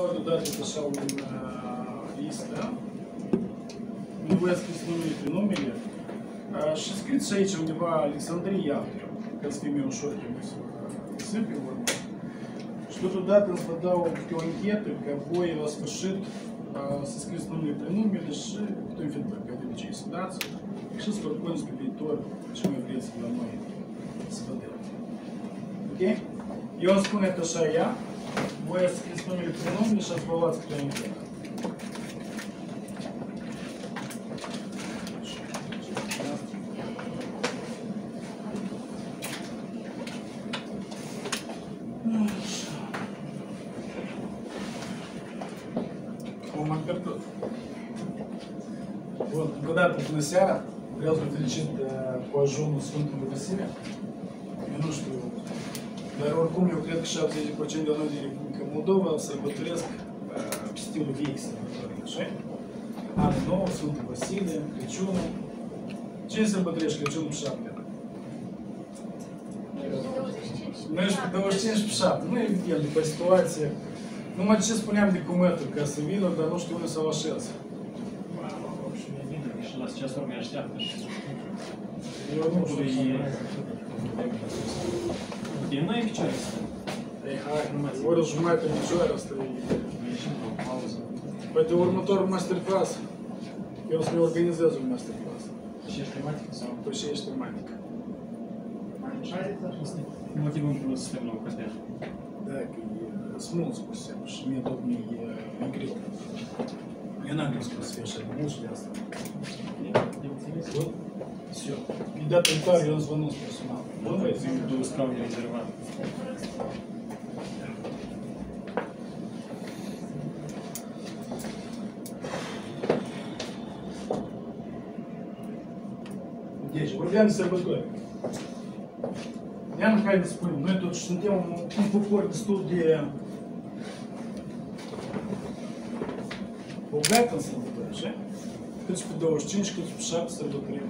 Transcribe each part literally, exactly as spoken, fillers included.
ori dat așa un uh, listă. Nu voi scris numele pe numele. Uh, și scriți aici undeva Alexandria, ca să fie mai ușor trebuie să găsim pe urmă. Și totodată îți vă dau pe o anchetă, ca voi la sfârșit uh, să scriți numele pe numele și câte un feedback, ca de obicei să dați și să propuneți pe viitor ce mai vreți la noi să vedem. Ok? Eu îmi spun că așa ea, voi să scriți numele pe numele și ați vă luați câte o anchetă. Bun, încă o dată, bună seara! Vreau să vă felicit cu ajunul Sfântului Vasile. Eu nu știu, dar oricum eu cred că șaptezeci la sută de noi din Republica Moldova sărbătoresc pe stilul vechi sărbătorii, așa? Anul nou, Sfântul Vasile, Crăciunul. Cine sărbătorește Crăciunul pe șapte? Noi și pe douăzeci și cinci pe șapte. Nu e evident, după situație. Numai ce spuneam de cumătul, ca să vină, dar nu știu unde să-l așez. Și la ce ori mi așteaptă și... Eu nu știu. E noi picioare asta. Ei, hai, o oră jumătate în picioare asta e... Păi de următorul masterclass. Eu o să-mi organizez un masterclass. Și ești tematică sau? Păi și ești tematică. Nu motivăm plus sistemul nou cădea. Da, că e smuls, pur și simplu, și mie tot mi-e greu. Eu n-am gândit să fie așa de mult și de asta. Bun? Все. И дата viitoare eu îți vănunț personal. Bun, băi, zic două scaune rezervate. Deci, vorbeam de sărbători. Iar hai să spunem, noi totuși suntem un popor destul de bogat în sărbători, așa? Cât și pe douăzeci și cinci, cât și pe șapte sărbătorim.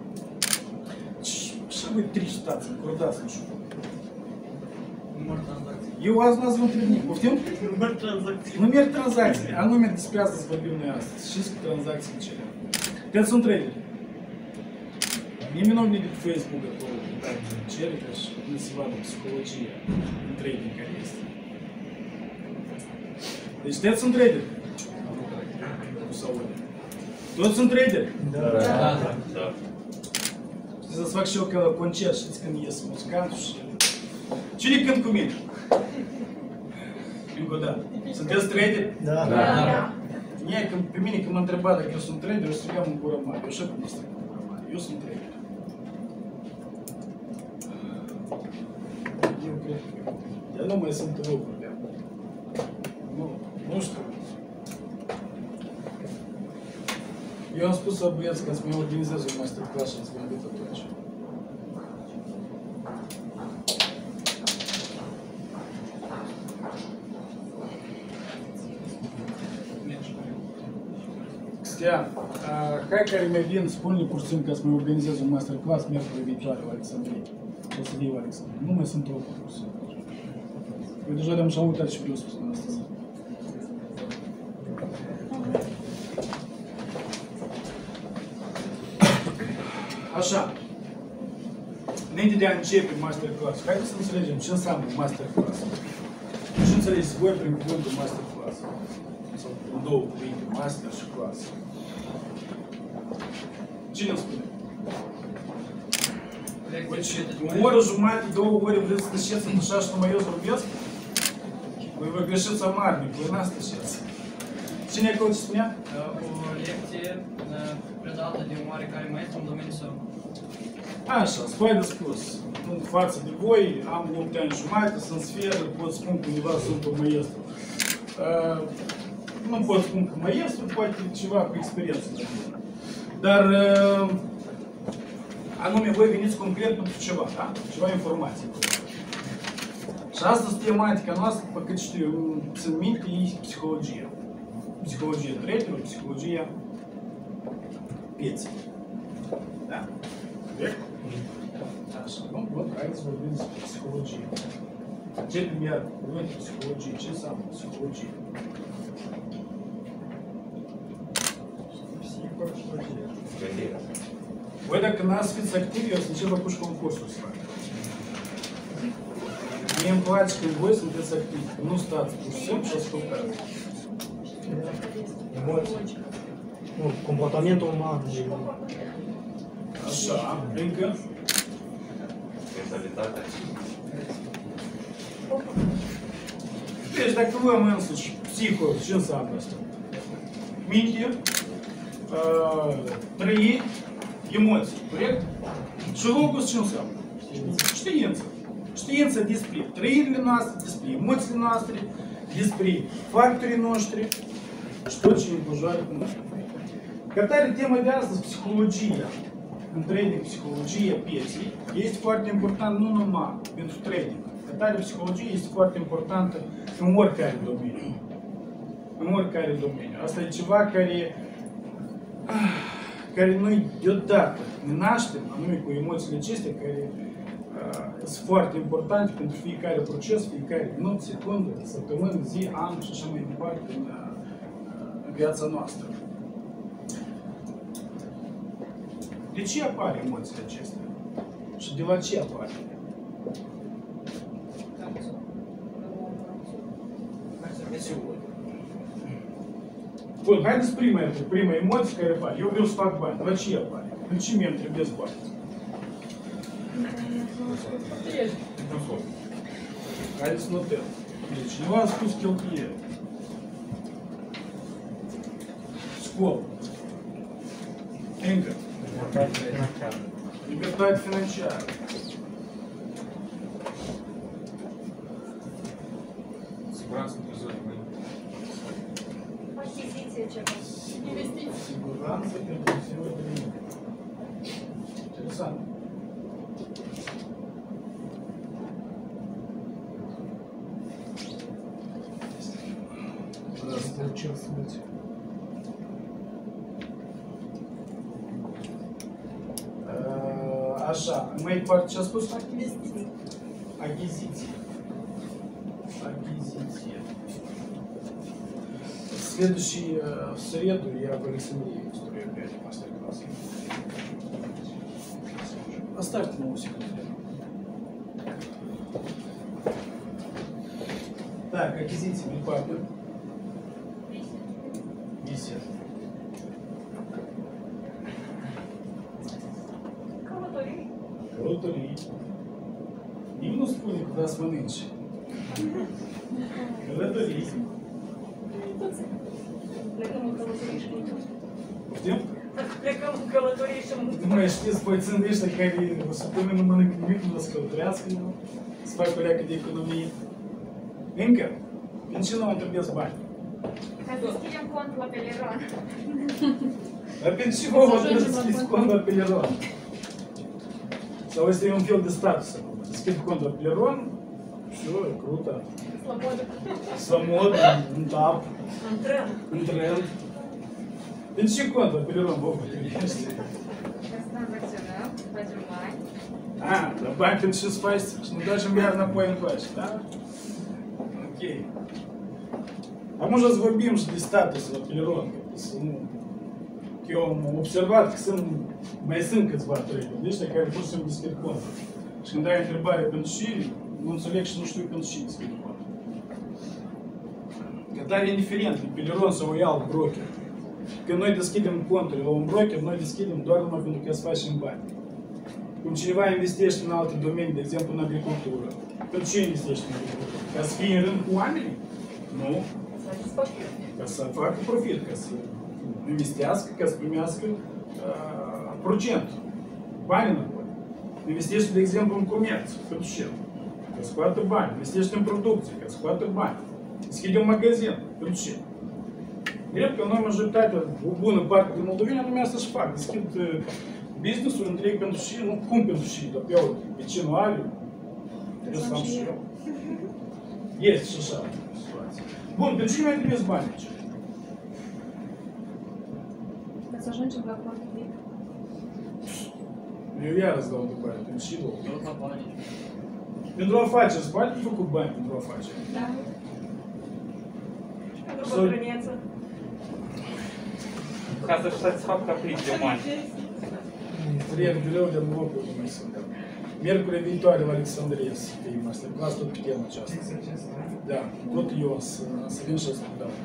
Și voi trei stați, încordați, nu știu. Număr tranzacții. Eu azi n-ați vă întâlnit, poftim? Număr tranzacții. Număr tranzacții, anume despre asta să vorbim noi astăzi. Știți cu tranzacții cele. Când sunt traderi. Nimeni nu de pe Facebook acolo, cere ca și nu se vadă psihologia în trading care este. Deci toți sunt traderi. Nu se aude. Toți sunt traderi? Da. Da. Știți să fac și eu ca la concert, știți când ies muzicantul și... Cine cânt cu mine? Încă o dată. Sunteți traderi? Da. Da. Nie, când, pe mine când m-a întrebat dacă eu sunt trader, eu strigeam în gură mare. Eu așa cum strig în gură mare. Eu sunt trader. Eu cred că... Eu nu mai sunt în lucruri de acum. Nu, nu știu. Eu am spus la băieți că să-mi organizez un masterclass și ați vorbit atunci. Cristian, hai care mai vin, spune-ne pur și simplu ca să-mi organizez un masterclass miercuri viitoare la Alexandria. O să vii la Alexandria. Nu mai sunt locuri, pur și simplu. Eu deja de-am și-am uitat și vreau să spun astăzi. Așa. Înainte de a începe masterclass, haideți să înțelegem ce înseamnă masterclass. Ce înțelegeți voi prin cuvântul masterclass? Sau prin două cuvinte, master și class. Cine îmi spune? O oră jumătate, două ore vreți să tășeți în așa și numai eu vorbesc? Voi vă greșiți amarnic, voi n-ați tășeți. Cine acolo ce spunea? O lecție predată de un oarecare maestru în domeniul său. Așa, spui de spus. În față de voi, am opt ani jumătate, sunt sferă, pot spun că undeva sunt un maestru. Uh, nu pot spun că maestru, poate ceva cu experiență. Dar, uh, anume, voi veniți concret pentru ceva, da? Ceva informații. Și astăzi tematica noastră, pe cât știu eu, țin minte, e psihologia. Psihologia traderului, psihologia pieței. Da? Corect? Așa, bun, bun, haideți să vorbim despre psihologie. Începem iar cuvântul psihologie. Ce înseamnă psihologie? Voi dacă n-ați fiți activi, eu să încep să puși concursul să fac. Mie îmi place când voi sunteți activi, nu stați pur și simplu și ascultați. Emoții. Nu, comportamentul uman. Așa, încă. Mentalitatea. Deci dacă luăm însuși psiho, ce înseamnă asta? Minte, uh, trăiri, emoții, corect? Și logos ce înseamnă? Știință. Știință despre trăirile noastre, despre emoțiile noastre, despre factorii noștri și tot ce ne înconjoară cu noi. Ca tare, tema de astăzi, psihologia, în trading, psihologia pieței, este foarte important nu numai pentru trading. Ca tare, psihologia este foarte importantă în oricare domeniu. În oricare domeniu. Asta e ceva care, care noi deodată ne naștem, anume cu emoțiile acestea, care uh, sunt foarte importante pentru fiecare proces, fiecare minut, secundă, săptămână, zi, an și așa mai departe în, uh, în viața noastră. De ce apare emoțiile acestea? Și de la ce apare? Bun, haideți prima, prima emoție care apare. Eu vreau să fac bani. La ce apare? De ce mi-mi trebuie bani? Haideți să notăm. Deci, cineva a spus cheltuieli. Scop. Încă. Libertate financiară. Siguranță pentru zone mai. Achiziție ceva. Investiții. Siguranță pentru ziua de mâine. Interesant. Așa, mai departe ce a spus? Investiții. Achiziție. Achiziție. Следующий э, в среду я в Александрии устрою опять мастер-класс. Оставьте на секунду. Так, аквизиция, не папы. Бесед. Călătorii. Călătorii. Nimeni nu spune că da să mănânci. Călătorii. Toți plecăm în călătorii și mâncăm. Poftim? Plecăm în călătorii și mâncăm. Nu mai știți, păițând ăștia care o săptămână nu mănâncă nimic, nu o să călătorească, nu? Să facă o leacă de economie. Încă, pentru ce nu îmi trebuie bani? Ca să deschidem cont la Peleron. Dar pentru ce vă trebuie să deschideți cont la Peleron? Sau este un fel de status acum. Deschid cont la Peleron, все, круто. Slobodă. Свободно, în tap, În tren. în tren. Pentru ce cont la Peleron vă ești? Ca să tranzacționăm, facem bani. A, dar bani pentru ce să faci și nu dai și-mi iar înapoi în faci, da? Ok. Acum să vorbim și de status la Peleron. Eu am observat că sunt, mai sunt câțiva traderi de ăștia care pur și simplu deschid cont. Și când ai întrebare pentru și, nu înțeleg și nu știu pentru și deschid cont. Că tare indiferent, de Peleron sau e alt broker. Când noi deschidem conturi la un broker, noi deschidem doar numai pentru că să facem bani. Cum cineva investește în alte domenii, de exemplu în agricultură. Pentru ce investește în agricultură? Ca să fie în rând cu oamenii? Nu. Ca să facă profit, ca să investească, ca să primească uh, procent, bani înapoi. Investește, de exemplu, în comerț, pentru ce? Ca să scoată bani. Investește în producție, ca să scoată bani. Deschide un magazin, pentru ce? Drept că noi, majoritatea, o bună parte din moldoveni, anume asta și fac. Deschid uh, business-ul întreg pentru și, nu cum pentru și, dar pe uite, pe ce nu are, trebuie să am și eu. Este și așa situație. Bun, pentru ce mai trebuie bani aici? Ca să ajungem la contul mic. Eu iar îți dau de bani, pentru și două. Eu la bani. Pentru afaceri, îți bani făcut bani pentru afaceri. Da. Și pentru Sau- bătrâneță. ca să-și satisfacă capriciile umane. Trei greu de locul nu mai sunt. Miercuri viitoare la Alexandria să fie masterclass tot pe tema aceasta. Da, tot eu să, să vin și să dau.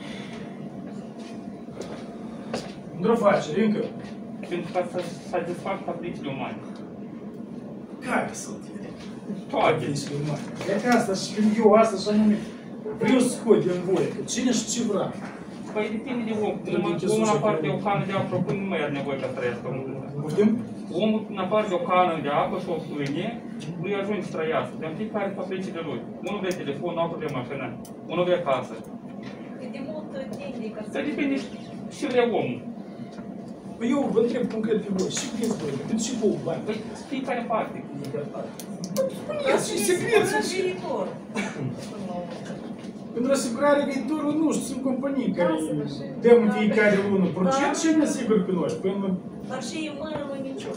Nu face, încă. Pentru ca să satisfacă capriciile umane. Care sunt ele? Toate. Capriciile umane. E că asta și când eu asta și anume vreau să scot din voie, că cine și ce vrea. Păi depinde de om. Omul în afară de o cană de apă, până nu mai are nevoie ca să trăiască. Poftim? Omul în afară de o cană de apă și o pâine, nu-i ajunge să trăiască. De fiecare capriciile lui. Unul vrea telefon, altul vrea mașină, unul vrea casă. Cât de mult tinde ca să... Dar depinde și vrea omul. Păi eu vă întreb concret pe voi, și vreți voi, cât și voi bani? Păi fiecare parte. Dar și secret, și viitor. pentru asigurarea viitorului, nu știu, sunt companii care dăm în fiecare lună procent și ne asigură pe noi. Până... Dar și e mână lui nicios.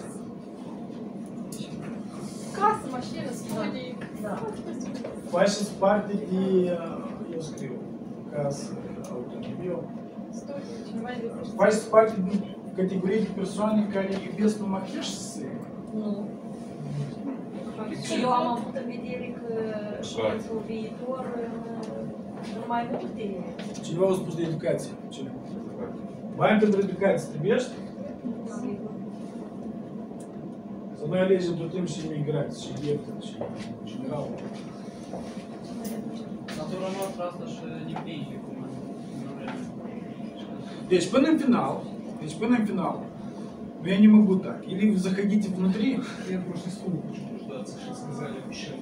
Casă, mașină, studii. Da. Faceți parte de, eu scriu, casă, automobil. Studii, cineva investește. Faceți parte din categorie de persoane care iubesc numai cash să Nu. Și eu am avut în vedere că și pentru viitor în mai multe. Cineva a spus de educație. Cine? Bani pentru educație trebuiește? Să noi alegem tot timpul și imigrați, și ieftin, și general. Natura noastră asta și ne împinge cum nu vrem. Deci până în final, deci până în final, вы не могу так. Или вы заходите внутри. Я просто стул хочу дождаться, что сказали обещали.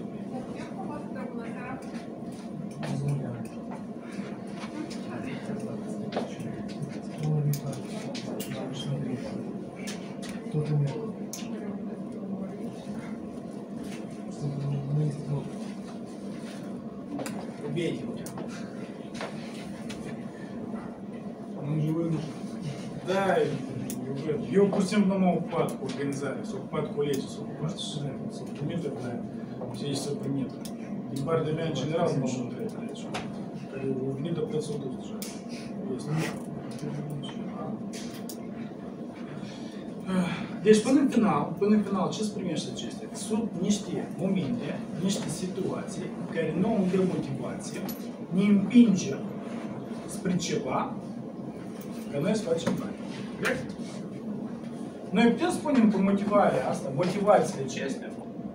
Тут у меня. Убейте его. Он же вынужден. Да, eu pur și simplu nu m-am ocupat cu organizarea, s-a ocupat colegii, s-a ocupat și s-a primit la ce și s-a primit. Din partea mea, în general, nu știu între aici. Care au venit, dar plăți s-au dus deja. Deci, până în final, până în final, ce se primește acestea? Sunt niște momente, niște situații care nu au de motivație, ne împinge spre ceva, ca noi să facem bani. Corect? Noi putem spunem că motivarea asta, motivațiile acestea,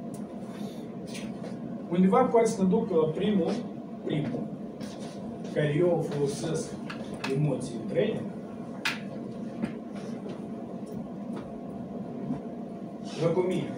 undeva poate să ne ducă la primul, primul, care eu folosesc emoții în training, lăcomie.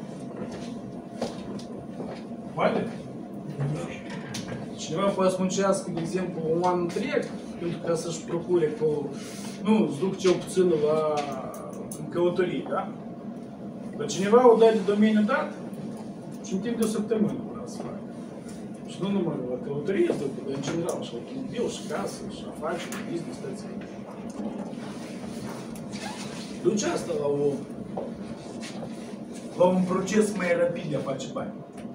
Poate? Cineva poate să muncească, de exemplu, un an întreg, pentru ca să-și procure cu, nu, îți duc cel puțin la călătorii, da? Dar cineva o dă de domeniu dat și în timp de o săptămână vrea să facă. Și nu numai la călătorie îți duc, dar în general și la automobil, și casă, și afaceri, business, toți. Duce asta la o la un proces mai rapid de a face bani.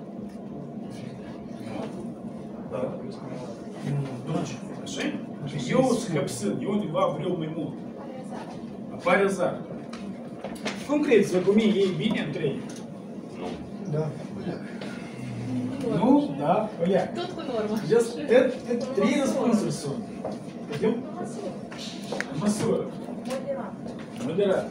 Da? Duce. Așa? Eu sunt hăpsând, eu undeva vreau mai mult. Apare azar. Cum crezi, că cu mine e bine în trei? Nu. Da. Nu? Da? Olha. Tot cu normă. Just, это, это три răspunsuri sunt. Păi, măsură. Moderat. Moderat.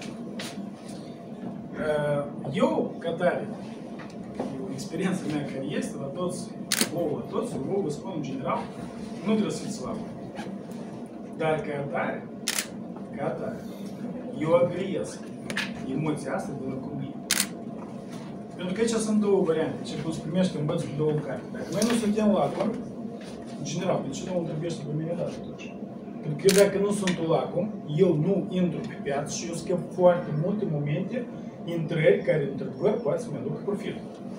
Eu, ca tare, experiența mea care este la toți, vouă, la toți, vouă vă spun în general, nu trebuie să fiți slavă. Dar ca tare, ca tare, eu agriez emoția asta de lăcomie. Pentru că aici sunt două variante, ce cum se primește învăț cu două carte. Dacă noi nu suntem lacom, în general, de ce nu îl trebuie să pe mine dat atunci? Pentru că dacă nu sunt lacom, eu nu intru pe piață și eu scap foarte multe momente, intrări care, într-adevăr, poate să-mi aducă profit.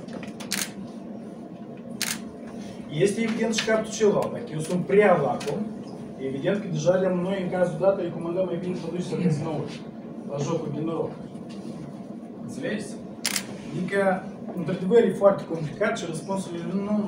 Este evident și captul celălalt. Dacă eu sunt prea lacom, evident că deja le-am noi, în cazul dat, recomandăm mai bine să duci să vezi nouă, la jocul de noroc. Înțelegeți? Adică, într-adevăr, e foarte complicat și răspunsurile nu,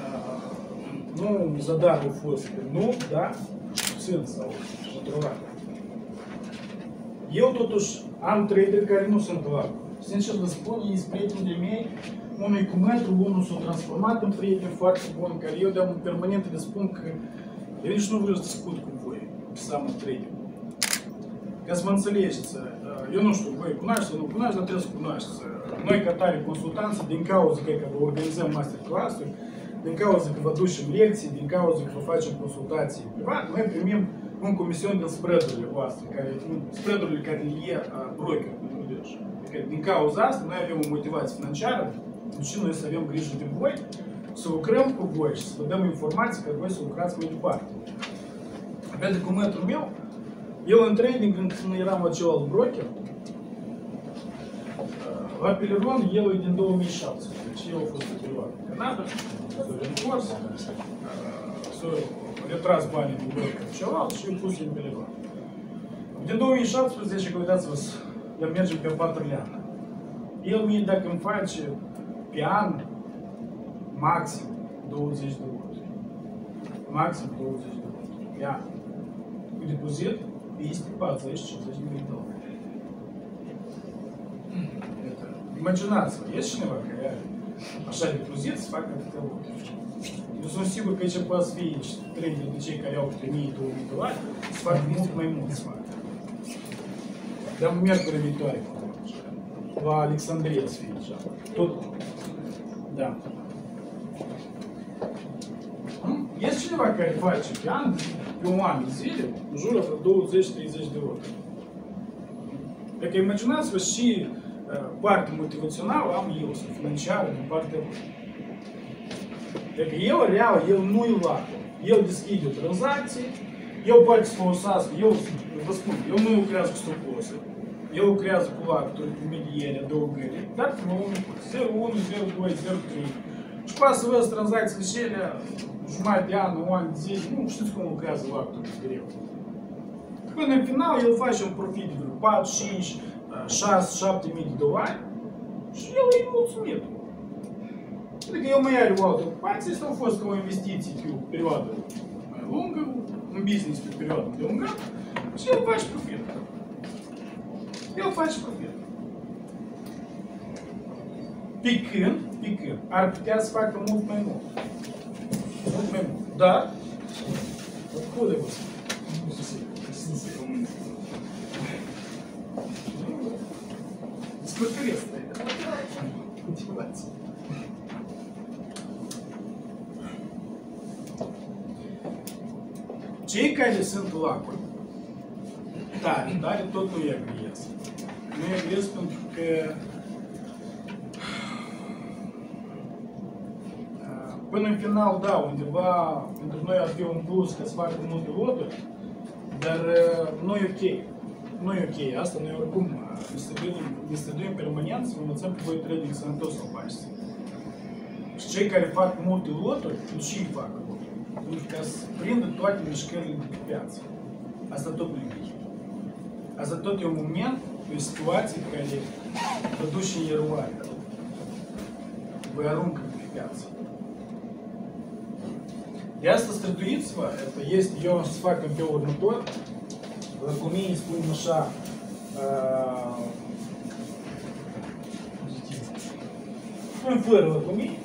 nu zadarul fost nu, da, puțin sau controlat. Eu totuși am trader care nu sunt la. Sincer vă spun, ei sunt prieteni de mei, unul cu metru, unul s-a transformat în prieten foarte bun, care eu de-am permanent le spun că eu nici nu vreau să discut cu voi pe seama trading. Ca să mă înțelegeți, eu nu știu, voi cunoașteți sau nu cunoașteți, dar trebuie să cunoașteți. Noi, ca tare consultanți, din cauza că vă organizăm masterclass-uri, din cauza că vă ducem lecții, din cauza că vă facem consultații private, noi primim un comision din spreadurile voastre, care, spreadurile care le ia broker. Din cauza asta, noi avem o motivație financiară, și noi să avem grijă de voi, să lucrăm cu voi și să vă dăm informații ca voi să lucrați mai departe. Pentru că metru meu, eu în trading, când nu eram la celălalt broker, la Peleron, el e din două mii șaptesprezece, el a fost perioadă în Canada, s-a reîntors, s-a retras banii din broker celălalt și i-a pus în Peleron. Din două mii șaptesprezece, că uitați-vă, el merge pe patrulea an. El mie, dacă îmi face pe an, maxim douăzeci de ori. Maxim douăzeci de ori. Pe an. Cu depozit peste patruzeci cincizeci de mii dolari. Imaginați-vă, este cineva care are așa depozit să facă atâtea ori. Eu sunt sigur că aici poate să fie trei de cei care au câte mie două mii dolari, să facă mult mai mult să facă. Dar miercuri viitoare, la Alexandria să fie așa. Tot. Da. Este cineva care face pe an, pe un an de zile, în jur de douăzeci treizeci de ori. Dacă imaginați-vă și partea motivațională am eu, sau financiară, din partea lui. Dacă el real, el nu-i lacul. El deschide o tranzacție, el poate să folosească, eu vă spun, eu nu lucrează cu stopose, eu lucrează cu lacturi, cu mediere, adăugări, dar pe unul zero unu, zero doi, zero trei. Și poate să văd tranzacțiile și ele, jumătate de an, un an de zile, nu știți cum lucrează lacturi greu. Până în final, el face un profit de patru, cinci, șase, șapte mii de dolari și el e mulțumit. Adică el mai are o altă ocupație, sau a fost ca o investiție pe o perioadă mai lungă, un business pe o perioadă mai lungă și el face profit. El face profit. Pe când, pe când, ar putea să facă mult mai mult. Mult mai mult. Dar, cum de vă spun? Сколько лет стоит? Мотивация. Cei care sunt lacuri, tare, tare tot nu egresc. Nu egresc pentru că până în final, da, undeva pentru noi ar fi un plus că să facă multe loturi, dar nu e ok. Nu e ok, asta noi oricum ne străduim permanent să învățăm pe voi trading sănătos să faceți. Și cei care fac multe loturi, nu și îi fac loturi. Pentru ca să prindă toate mișcările de pe piață. Asta tot nu e bine. Asta tot e un moment, e o situație care vă duce în eroare. Vă aruncă pe piață. De asta străduiți-vă, este, eu să fac în felul următor. Lăcumii, spunem așa, spun fără lăcumii,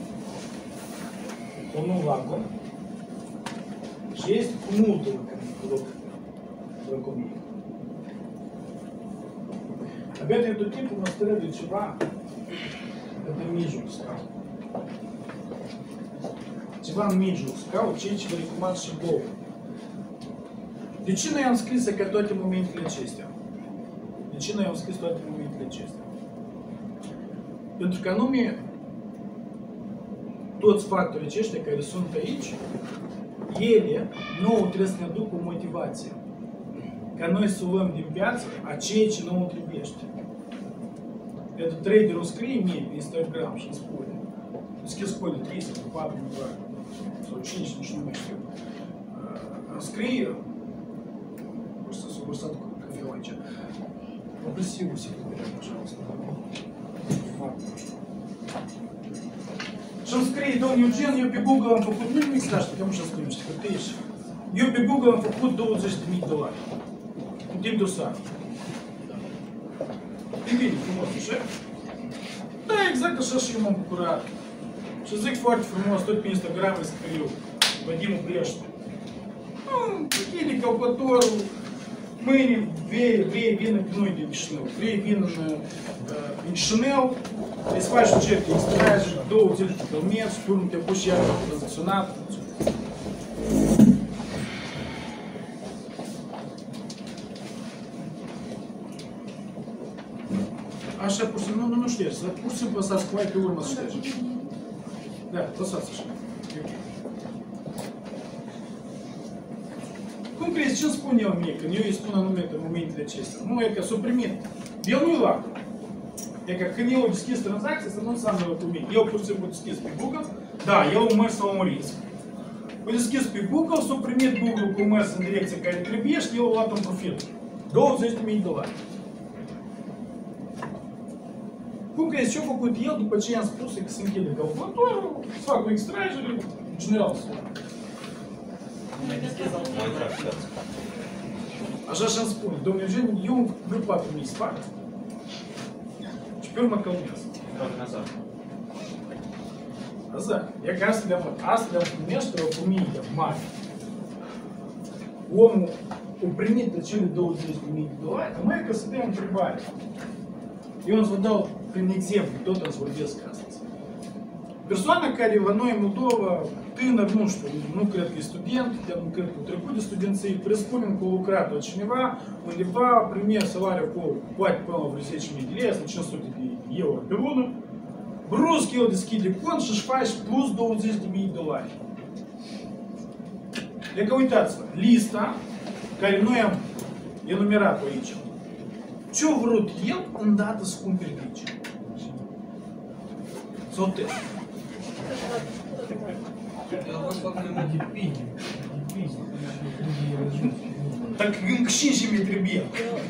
unul lacom, și este cu multă lăcumii. Abia de tot timpul mă trebuie ceva în mijloc să caut. Ceva în mijloc să caut, ceea ce vă recomand și vouă. De ce noi am scris că toate momentele acestea? De ce noi am scris toate momentele acestea? Pentru că anume toți factorii aceștia care sunt aici, ele nouă trebuie să ne aducă o motivație. Ca noi să luăm din piață a ceea ce nouă trebuiește. Pentru traderul scrie mie pe Instagram și îmi spune, deschis cod de trei sau patru milioane sau cinci, nu știu, nu mai știu. Îmi scrie să s-a cursat cu cafeaua aici. Попроси у секретаря, пожалуйста. Și îmi scrie, domnul Eugen, eu pe Google am făcut, nu mi страшно, că nu știu să spune, știi, că te ești. Eu pe Google am făcut douăzeci de mii de dolari. În timp de o seară. E bine, frumos, așa? Da, exact așa și eu m-am bucurat. Și zic foarte frumos, tot pe Instagram îi scriu, Vadimul Brești. Nu, bine, călcătorul, mâine vrei, vrei vină pe noi de Chișinău, vrei vină în Chișinău, îți faci un cer de extraj, douăzeci de kilometri, și pe urmă te apuci iar tranzacționat. Așa, pur și simplu, nu, nu ștergi, pur și simplu lăsați cu pe urmă să ștergi. Da, lăsați așa. Cum crezi, ce spun eu mie, când eu îi spun anume în momentele acestea? Nu, e că s-o primit. El nu-i la. E că când eu deschis tranzacția, să nu înseamnă cu mine. Eu pur și simplu deschis pe Google, da, el un mers sau un risc. O deschis pe Google, s-o primit Google cu mers în direcția care trebuie și eu l-a luat în profil. douăzeci de mii de dolari. Cum crezi, ce-a făcut el după ce i-am spus că se închide calculatorul, să fac o extragere, general să așa și-mi spune, domnule Eugeniu, eu vreau patru mii să fac și pe urmă călnesc. Asta, e că asta le-am asta le-am primește o familie mare. Omul a primit acele douăzeci de mii de dolari, a mai că să dea întrebare. Eu îți vă dau prin exemplu, tot îți vorbesc astăzi. Persoana care la noi în Moldova, tânăr, nu știu, nu cred că e student, nu cred că a trecut de studenții, presupunem că a lucrat la cineva, undeva primea salariul cu, poate până la vreo zece mii de lei sau cinci sute de euro pe lună, brusc el deschide cont și își face plus douăzeci de mii de dolari. Deci uitați-vă, lista care noi am enumerat aici, ce-a vrut el îndată să cumpere aici? Sau te? Так cinci mii trebuie.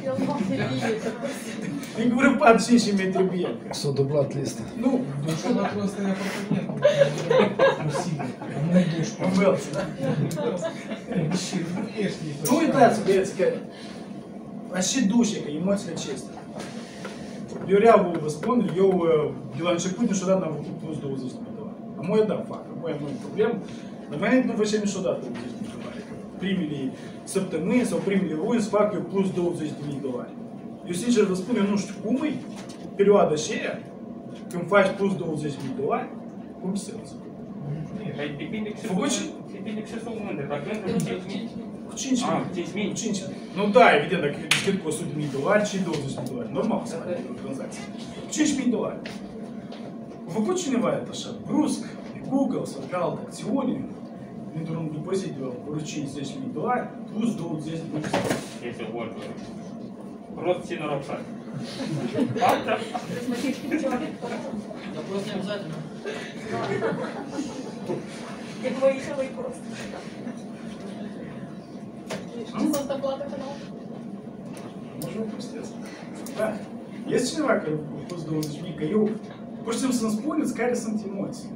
Îmi vreau patru cinci mii trebuie. S-a dublat lista. Nu. Deci ăla просто în apartament. În Belți, da? Nu uitați, băieți, că așa duce, că emoțiile acestea. Eu real vă spun, eu de la început niciodată n-am făcut plus douăzeci de mii de dolari. Am mai da, fac, am mai am o problemă, dar mai nu făceam niciodată douăzeci de mii de dolari. Primele săptămâni sau primele luni să fac eu plus douăzeci de mii de dolari. Eu sincer vă spun, eu nu știu cum e, perioada aceea, când faci plus douăzeci de mii de dolari, cum se simți? Depinde că se sunt unde, dacă între cinci mii. Cu cinci mii. Ah, cinci mii? Cu cinci mii. Nu, da, evident, dacă eu deschid cu o sută de mii de dolari și douăzeci de mii de dolari. Normal să faci o tranzacție. Cu cinci mii de dolari. A făcut cineva это așa, brusc, pe Google sau pe alte acțiuni, dintr-un depozit de vreo cincizeci de mii de dolari, plus douăzeci de mii de dolari. Este vorba. Рост ține ropșat. Altă? Да просто не обязательно. Я твои целый просто. Что за плата канал? Можем проститься. Da. Este cineva care a pus douăzeci de mii, că eu pur și simplu să-mi spuneți care sunt emoții.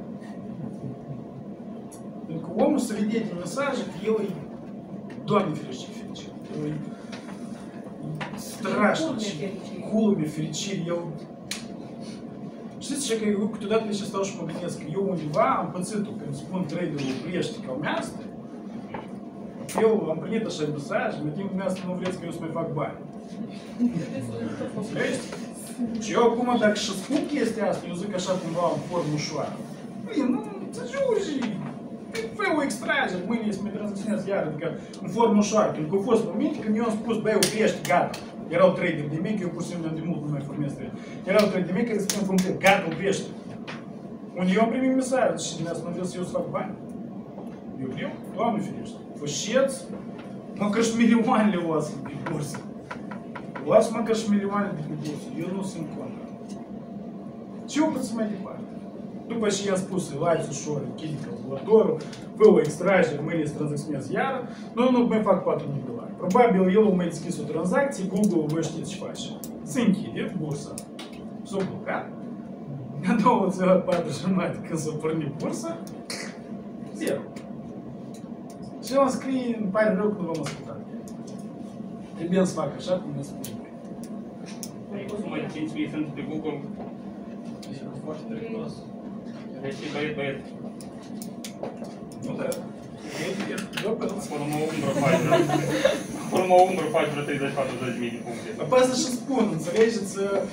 Pentru că omul se vede din mesaje că el e, Doamne ferește, fericit. El e страшно, culme, fericire. Eu... Știți ce, că eu câteodată le stau și mă gândesc că eu undeva am pățit-o când spun traderul oprește calmească. Eu am primit așa mesaj, în timp dumneavoastră nu vreți că eu să mai fac bani. Înțelegeți? Și eu acum, dacă și spun chestia asta, eu zic așa cumva în formă ușoară. Băi, nu, să jugi! Fă o extragere, mâine să mă tranzacționez iar, adică în formă ușoară. Pentru că au fost momente când eu am spus, băi, oprește, gata. Erau trader de mei, că eu pur și simplu de mult nu mai formez trader. Erau trader de mei care spun concret, gata, oprește. Unde eu am primit mesaj și dumneavoastră nu vreți să eu să fac bani. Eu vreau, Doamne ferește. Фășeți, măcar și milioanele o asă pe bursă. O asă măcar și milioanele de pe bursă. Eu nu sunt contra. Ce eu pot să mai departe? După ce i-am spus, luați ușor, închide calculatorul, fă o extragere, mâine să tranzacționez iară, nu, nu, mai fac patru mii de dolari. Probabil el a mai deschis o tranzacție, Google vă știți ce face. Se închide bursa. S-a blocat. A doua zi la patru jumate când s-a pornit bursa, zero. Și el îmi scrie, îmi pare rău că nu v-am ascultat. Trebuie să fac așa cum ne spune. Păi, cum să mai cinci mii sunt pe Google. Foarte periculos. Deci băieți, băieți. Ну да. Eu Acolo mă umbră pagina. Acolo mă umbră pagina treizeci patruzeci mii de puncte. Apoi asta și spun, înțelegeți,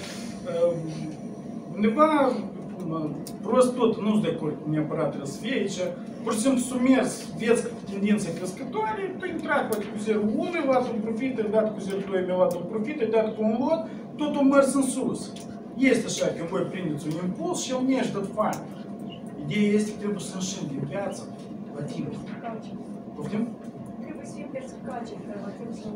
undeva prost tot, nu sunt de acord neapărat trebuie să fie aici. Pur și simplu sumers, vezi tendințe crescătoare, tu intrat poate cu zero virgulă unu, ai luat un profit, ai dat cu zero virgulă doi, mi-ai luat un profit, ai dat cu un lot, totul mers în sus. Este așa, când voi prindeți un impuls și el nu ești tot fain. Ideea este că trebuie să înșim din piață la timp. Poftim? Trebuie să fim perspicace, că la timp să nu...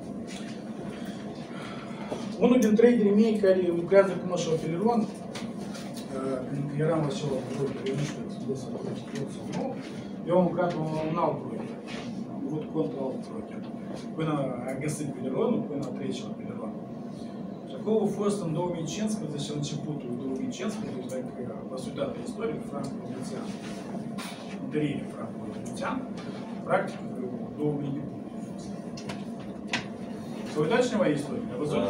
Unul din traderii mei care lucrează cu așa Peleron, când eram la acela broker, eu nu știu să să nu, eu am lucrat la un alt broker, am avut cont la alt broker, până a găsit Peleronul, până a trece la Peleron. Și acolo a fost în două mii cincisprezece, la începutul două mii cincisprezece, dacă v-ați uitat pe istorie, franco-elvețian, întărire franco-elvețian, practic două mii de puncte a fost. S-a uitat cineva istorie, a văzut?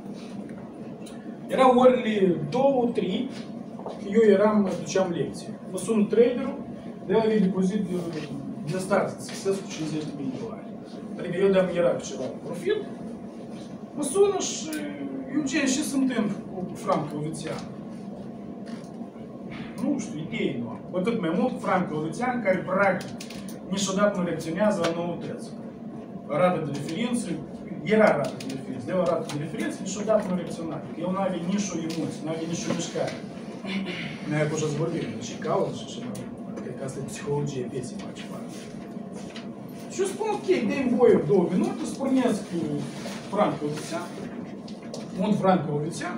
Erau orele două trei, eu eram, duceam lecții. Mă sun traderul, de la avea depozit de, de start, să cu cincizeci de mii de dolari. Adică eu de-am era cu ceva profit, mă sună și Eugen, ce se întâmplă cu franco-elvețian? Nu știu, idei nu am. Cu atât mai mult franco-elvețian care practic niciodată nu reacționează la noutăți. Rata de referință, era rata de referință, de la rata de referință niciodată nu reacționa. El nu avea nici o emoție, nu avea nici o mișcare. Noi acum și-ați vorbit, și caută și așa. Cred că asta e psihologia vieții face parte. Și eu spun, ok, dă-mi voie două minute, să pornesc franco-elvețian, un franco-elvețian.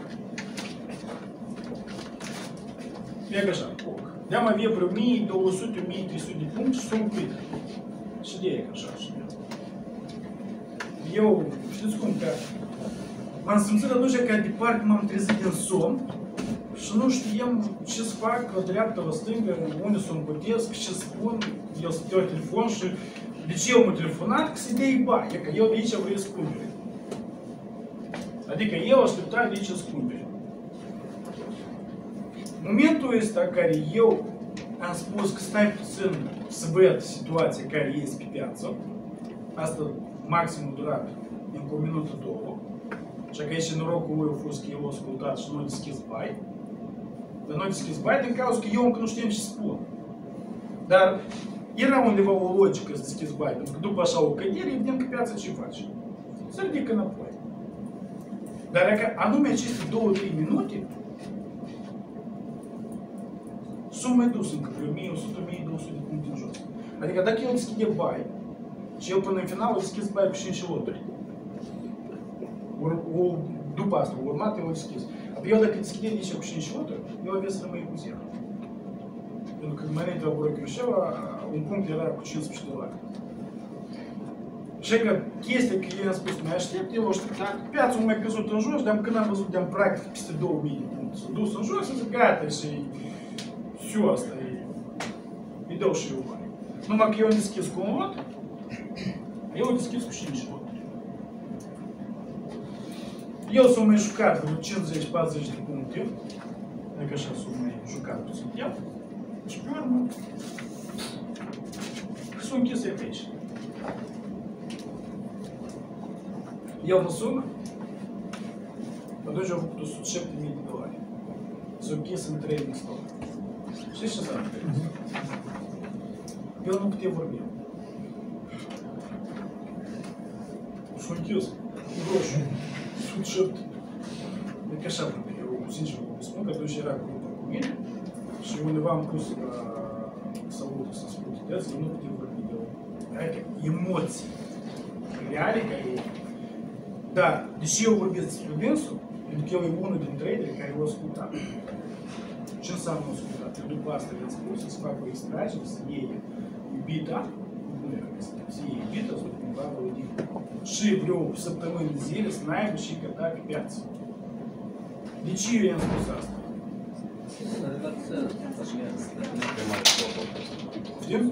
E așa, ok. De-am avea vreo o mie două sute - o mie trei sute de puncte și s-o oprit. Și de e așa și de. Eu, știți cum, că m-am simțit atunci ca de parcă m-am trezit din somn și nu știam ce să fac la dreapta, la stângă, unde să împătesc, ce să spun, el să dea telefon și de ce el m-a telefonat, că să-i dea bani, că el de aici vrea să cumpere. Adică el aștepta de aici să cumpere. Momentul ăsta care eu am spus că stai puțin să văd situația care este pe piață, asta maximul durat încă o minută, două, și că aici norocul lui a fost că el a ascultat și nu a deschis bai, dar nu a deschis bai din cauza că eu încă nu știam ce spun. Dar era undeva o logică să deschis bai, pentru că după așa o cădere, evident că piața ce face? Se ridică înapoi. Dar dacă anume aceste două trei minute, s-au mai dus încă pe o mie o sută - o mie două sute de puncte în jos. Adică dacă el deschide bai, și el până în final a deschis bai cu cinci loturi. O, după asta, urmat, el a deschis. Apoi el dacă deschide aici cu cinci loturi, el avea să rămâie cu zero. Pentru că înainte la Broker Sheva, un punct era cu cincisprezece dolari. Și că chestia că eu am spus, mai aștept, el a așteptat, piața a mai căzut în jos, dar când am văzut de-am practic peste două mii de puncte, s-a dus în jos, zic, gata, și все asta e, îi dau și eu bani. Numai că eu am deschis cu un lot, eu am deschis cu cinci loturi. Eu s-am mai jucat vreo cincizeci - patruzeci de puncte, adică așa s-am mai jucat puțin el, și pe urmă, s-a închis e pe aici. El mă sună, atunci au făcut o sută șapte mii de dolari. S-a închis în trei din stop. Știți ce s-a întâmplat? El nu putea vorbi. S-a închis în roșu, sută șapte. Deci așa vorbim. Eu, sincer, vă spun că atunci era grupă cu mine și undeva am pus la salutul să spun tăți, eu nu putea vorbi de adică emoții reale care e. Dar, deși eu vorbesc despre dânsul, pentru că el e unul din traderi care l-a ascultat. Ce înseamnă ascultat? Eu după asta le-am spus să fac o extragere, să iei iubita, nu era să iei iubita, să cumva vălădit. Și vreo săptămâni de zile să n-aibă și căta pe piață. De ce eu i-am spus asta? Știm?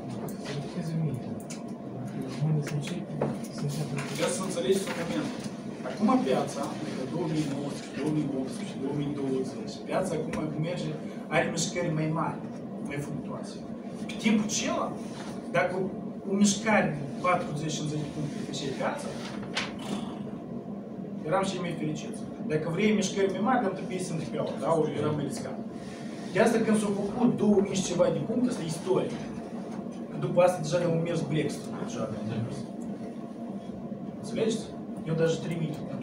Vreau să înțelegeți un moment. Acum piața, adică două mii nouăsprezece, două mii optsprezece, două mii douăzeci, piața acum merge, are mișcări mai mari, mai fluctuoase. Pe timpul acela, dacă o mișcare de patruzeci cincizeci de puncte pe cei piața, eram și mai fericiți. Dacă vrei mișcări mai mari, am trebuit să întrebeau, da, ori eram mai riscat. De asta când s-au făcut două mii și ceva de puncte, asta e istorie. Că după asta deja ne-au mers Brexit-ul, deja ne-am mers. Înțelegeți? Eu даже trei mii pentru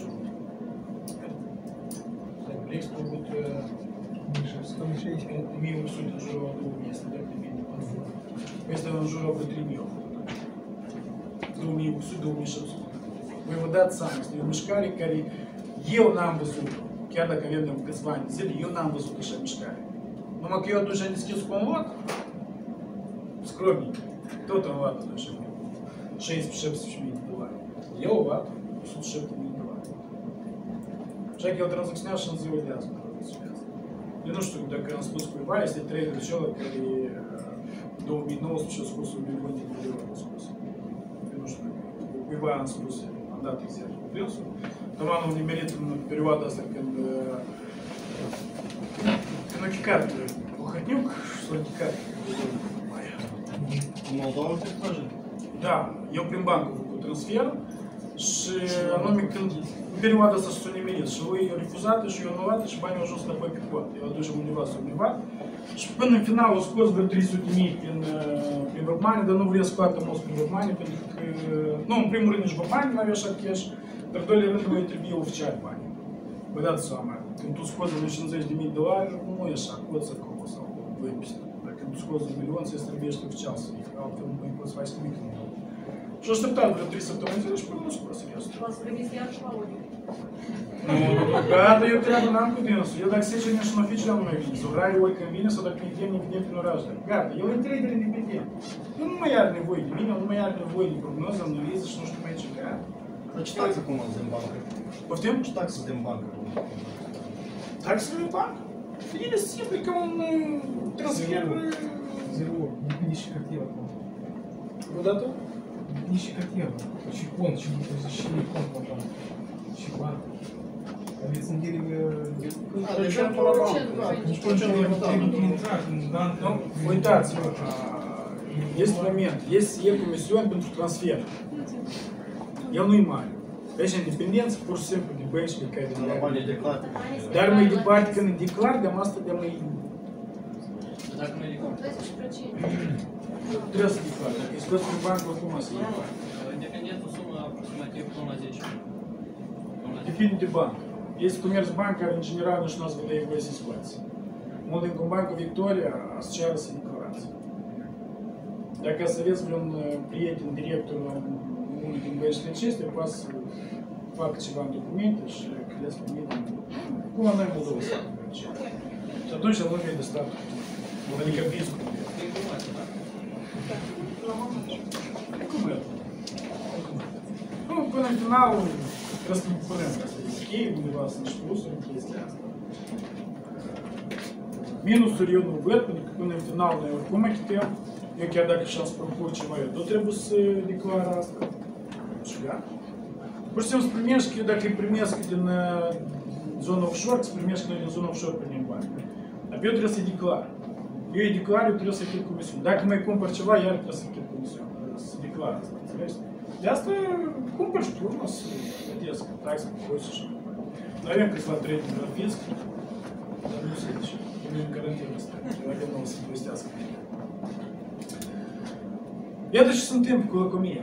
Brexit-ul a avut o mie opt sute în jurul două mii, este de bine. Este în jurul de trei mii. două mii opt sute, două mii șapte sute. Voi vă dați seama, este o mișcare care eu n-am văzut, chiar dacă avem de câțiva ani de zile, eu n-am văzut așa mișcare. Numai că eu atunci am deschis cu un lot, scromnic, tot am luat atunci șaisprezece șaptesprezece mii de dolari. Eu am luat o sută șapte mii de dolari. Așa că eu tranzacționat și în ziua de azi. Eu nu știu dacă am spus cuiva, este traderul acela care în două mii nouăsprezece a scos un milion de dolari. Eu nu știu dacă cuiva am spus, am dat exact cu prețul. Dar m-am nimerit în perioada asta când când a chicat Buhătniuc și s-a chicat În Moldova te faci? Da, eu prin bancă am făcut transfer și anume când în perioada asta s-a nimerit și lui refuzată și eu anulat și banii au ajuns înapoi pe cont. Eu aduce undeva s-a univat și până în final au scos vreo trei sute de mii prin, prin Văpmani, dar nu vreau să scoată mult prin Văpmani pentru că, nu, în primul rând nici Văpmani nu avea așa cash, dar în doilea rând nu îi trebuie oficial bani. Vă dați seama, când tu scoți vreo cincizeci de mii de dolari, nu e așa, coți acolo sau vâmpiste. Dar când tu scoți un milion, ți-e trebuiește oficial să fie, altfel nu mai poți face nimic. Și așteptam vreo trei săptămâni zile și până nu scos chestia. V-ați trimis iar și la Odio. Nu, nu, nu, gata, eu treabă n-am cu dânsul. Eu dacă se zice nici în oficiu nu mai vine. Sau vrei ori când vine, sau dacă vine, ne vedem prin oraș. Gata, el e trader independent. Eu nu mai are nevoie de mine, nu mai are nevoie de prognoză, analiză și nu știu mai ce. Gata. Dar ce taxe acum din bancă? Poftim? Ce taxe din bancă? Taxele de bancă? Ele simple ca un transfer. Zero, нищекотела. Odată? Нищекотела. Și cont, și și cont потом. Și bancă. Aveți în деле... Deci am la bancă. Nici procent nu trebuie intra în bancă. Nu, uitați-vă, este moment, este e comision pentru transfer. El nu-i mare. Deci independență pur și simplu de băieți pe care La bani declar. dar mai departe, când declar, de asta de mai Dacă nu e de cont. douăzeci la sută. trebuie să declar. Dacă îi scoți prin bancă, oricum să declar. Independentul sumă aproximativ până la zece mii. Până la zece mii. Depinde de bancă. Este comerț bancar, în general, nici nu ați vedea voie să scoați. Mult din Banca Victoria, ați ceară să declarați. Dacă să aveți vreun prieten, director, unul din băieștile acestea, poate să facă ceva în documente și credeți pe mine. Cum am noi Moldova să facă aceea. Și atunci nu vede statul. Adică fiscul. Informație, da. Cum e? Nu, până în final, trebuie să punem ca să fie ok, undeva sunt și plusuri în chestia asta. Minusuri eu nu văd, pentru că până în final noi oricum achităm. Eu chiar dacă și-am să procur ceva, eu tot trebuie să declar asta. Și gata. Pur și simplu să primești, că dacă îi primesc din zona offshore, să primești că noi din zona offshore primim bani. Dar eu trebuie să-i declar. Eu îi declar, eu trebuie să achit comisiune. Dacă mai cumpăr ceva, iar trebuie să achit comisiune. Să declar asta, înțelegi? De asta cumpăr și tu urmă să plătesc taxe, impozite și așa. Noi avem câțiva trade la fisc, dar nu se zice. Nu în carantină asta. Dacă nu o să investească. Iată ce se întâmplă cu lăcomia.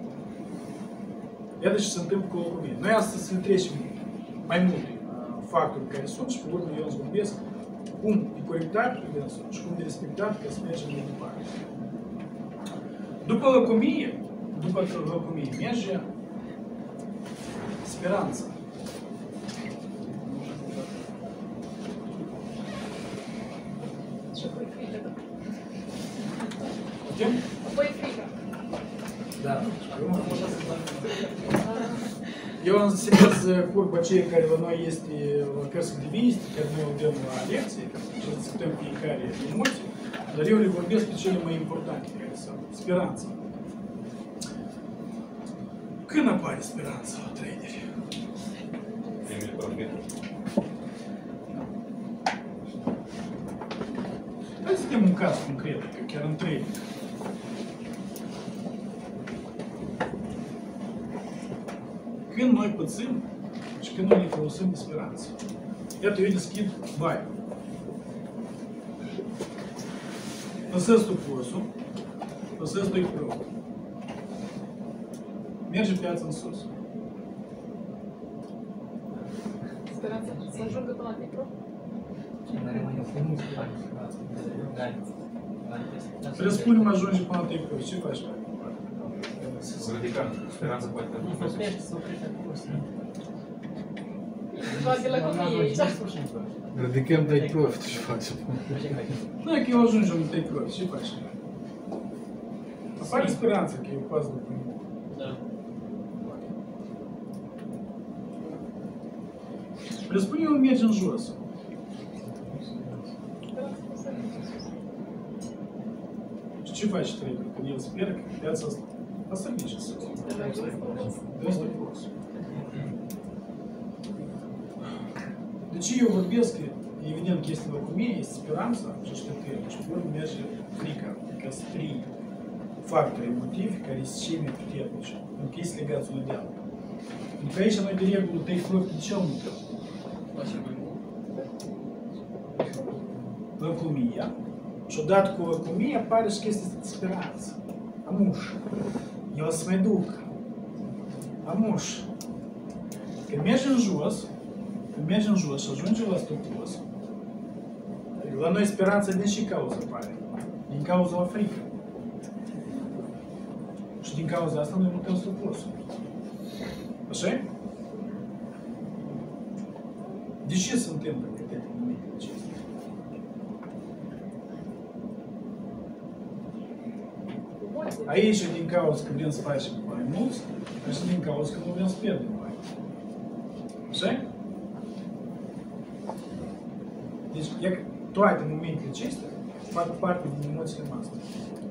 Iată ce se întâmplă cu lăcomia. Noi astăzi să trecem mai multe factori care sunt și pe urmă eu îți vorbesc cum de corectat pe dânsul și cum de respectat ca să mergem mai departe. După lăcomie, după lăcomie merge speranța. Și apoi frică. Putem? Apoi frică. Da. Eu am înțeles curba aceea care la noi este la cărți activiste, care noi o dăm la lecții, și discutăm fiecare emoții, dar eu le vorbesc pe cele mai importante, care sunt speranța. Când apare speranța la traderi? Primul profit. Hai să dăm un caz concret, că chiar în trading. Când noi pățim și când noi ne folosim de speranță. Iată, eu deschid buy. Păsesc stoposul, păsesc doi pro. Merge piața în sus. Speranța să ajungă până la Dnipro? Presupunem ajunge până la trei pro. Ce faci? Să ridicăm. Speranța poate fi. Oprește, să oprește acolo. Ceva de la copii aici. Ridicăm dai profit și facem. Nu e că eu ajung în trei pro. Ce faci? Apare speranța că eu pas după mine. Da. Presupune eu merge în jos. Și ce face trader când el speră că piața asta asta merge în sus? Dă stop-loss. De ce eu vorbesc că evident că este locumie, este speranța și așteptări. Și pe urmă merge frica, că sunt trei factori emotivi care sunt cei mai puternici, pentru că ei sunt legați unul de altul. Pentru că aici noi de regulă take profit de ce nu trebuie? Facem mai mult. Lăcumia. Și odată cu lăcumia apare și chestia de speranță. Amuș. Eu o să mai duc. Amuș. Când mergi în jos, când mergi în jos și ajunge la stop-loss, la noi speranța din și cauza apare. Din cauza la frică. Și din cauza asta noi mutăm stop-loss-ul. Așa? De ce se întâmplă în momentele acestea? Aici din cauza că vrem să facem mai mulți, și din cauza că nu vrem să pierdem mai. Așa? Deci, e că toate momentele acestea fac parte din emoțiile noastre.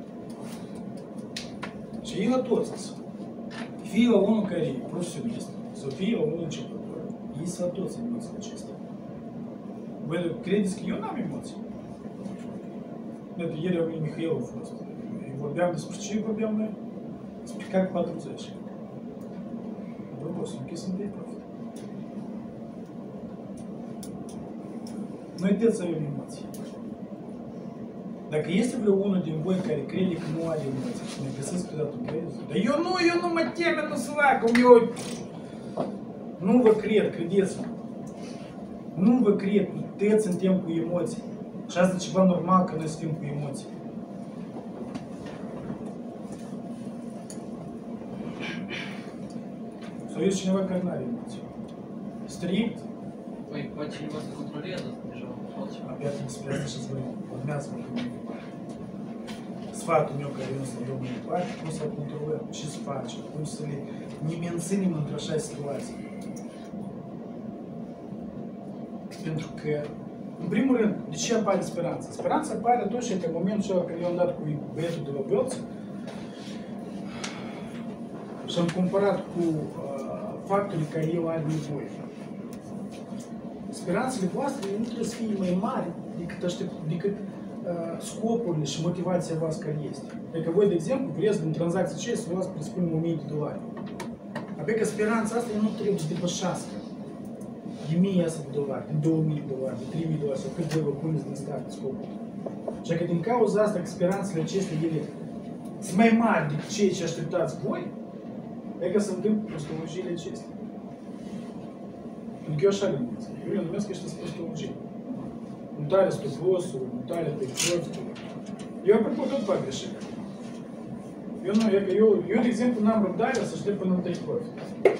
Și ei la toți. Fie la unul care e profesionist, sau fie la unul începător, ei sunt la toți emoțiile acestea. Voi credeți că eu n-am emoții? Iată, ieri au Mihail a fost. Vorbeam despre ce vorbeam noi? Despre C A C patruzeci. Apropo, sunt închis în trei profit. Noi trebuie să avem emoții. Dacă este vreo unul din voi care crede că nu are emoții și ne găsesc pe dată crezi, dar eu nu, eu nu mă teme, nu să fac, cum eu... Nu vă cred, credeți-mă. Nu vă cred, puteți suntem cu emoții. Și asta e ceva normal că noi suntem cu emoții. Sau este cineva care nu are emoții. Strict. Păi, poate cineva să controleze asta deja. Abia despre asta și-ți voi urmează-mă pe mai departe. Sfatul meu care eu să-l dau mai departe, cum să-l controlăm, ce să facem, cum să le ne menținem într-așa situație. Pentru că, în primul rând, de ce apare speranța? Speranța apare atunci că în momentul acela când eu am dat cu băietul de la Bălți și am comparat cu uh, factorii care el are nevoie. Speranțele voastre nu trebuie să fie mai mari decât, aștept, decât uh, scopurile și motivația voastră care este. Adică voi, de exemplu, vreți din tranzacții ce să vreau să presupunem o mie de dolari. Apoi că speranța asta nu trebuie să depășească de mie de dolari, de două mii de dolari, de trei mii de dolari sau cât voi vă puneți din start scopul. Și că din cauza asta că speranțele acestea ele sunt mai mari decât ceea ce așteptați voi, e că se întâmplă prostologiile acestea. Pentru că eu așa gândesc. Eu le numesc că ăștia sunt prostologii. Mutarea stop-loss-ul, mutarea pe profit-ul. Eu, apropo, tot fac greșeli. Eu, nu, eu, eu, eu, de exemplu, n-am răbdarea să aștept până în trei profit.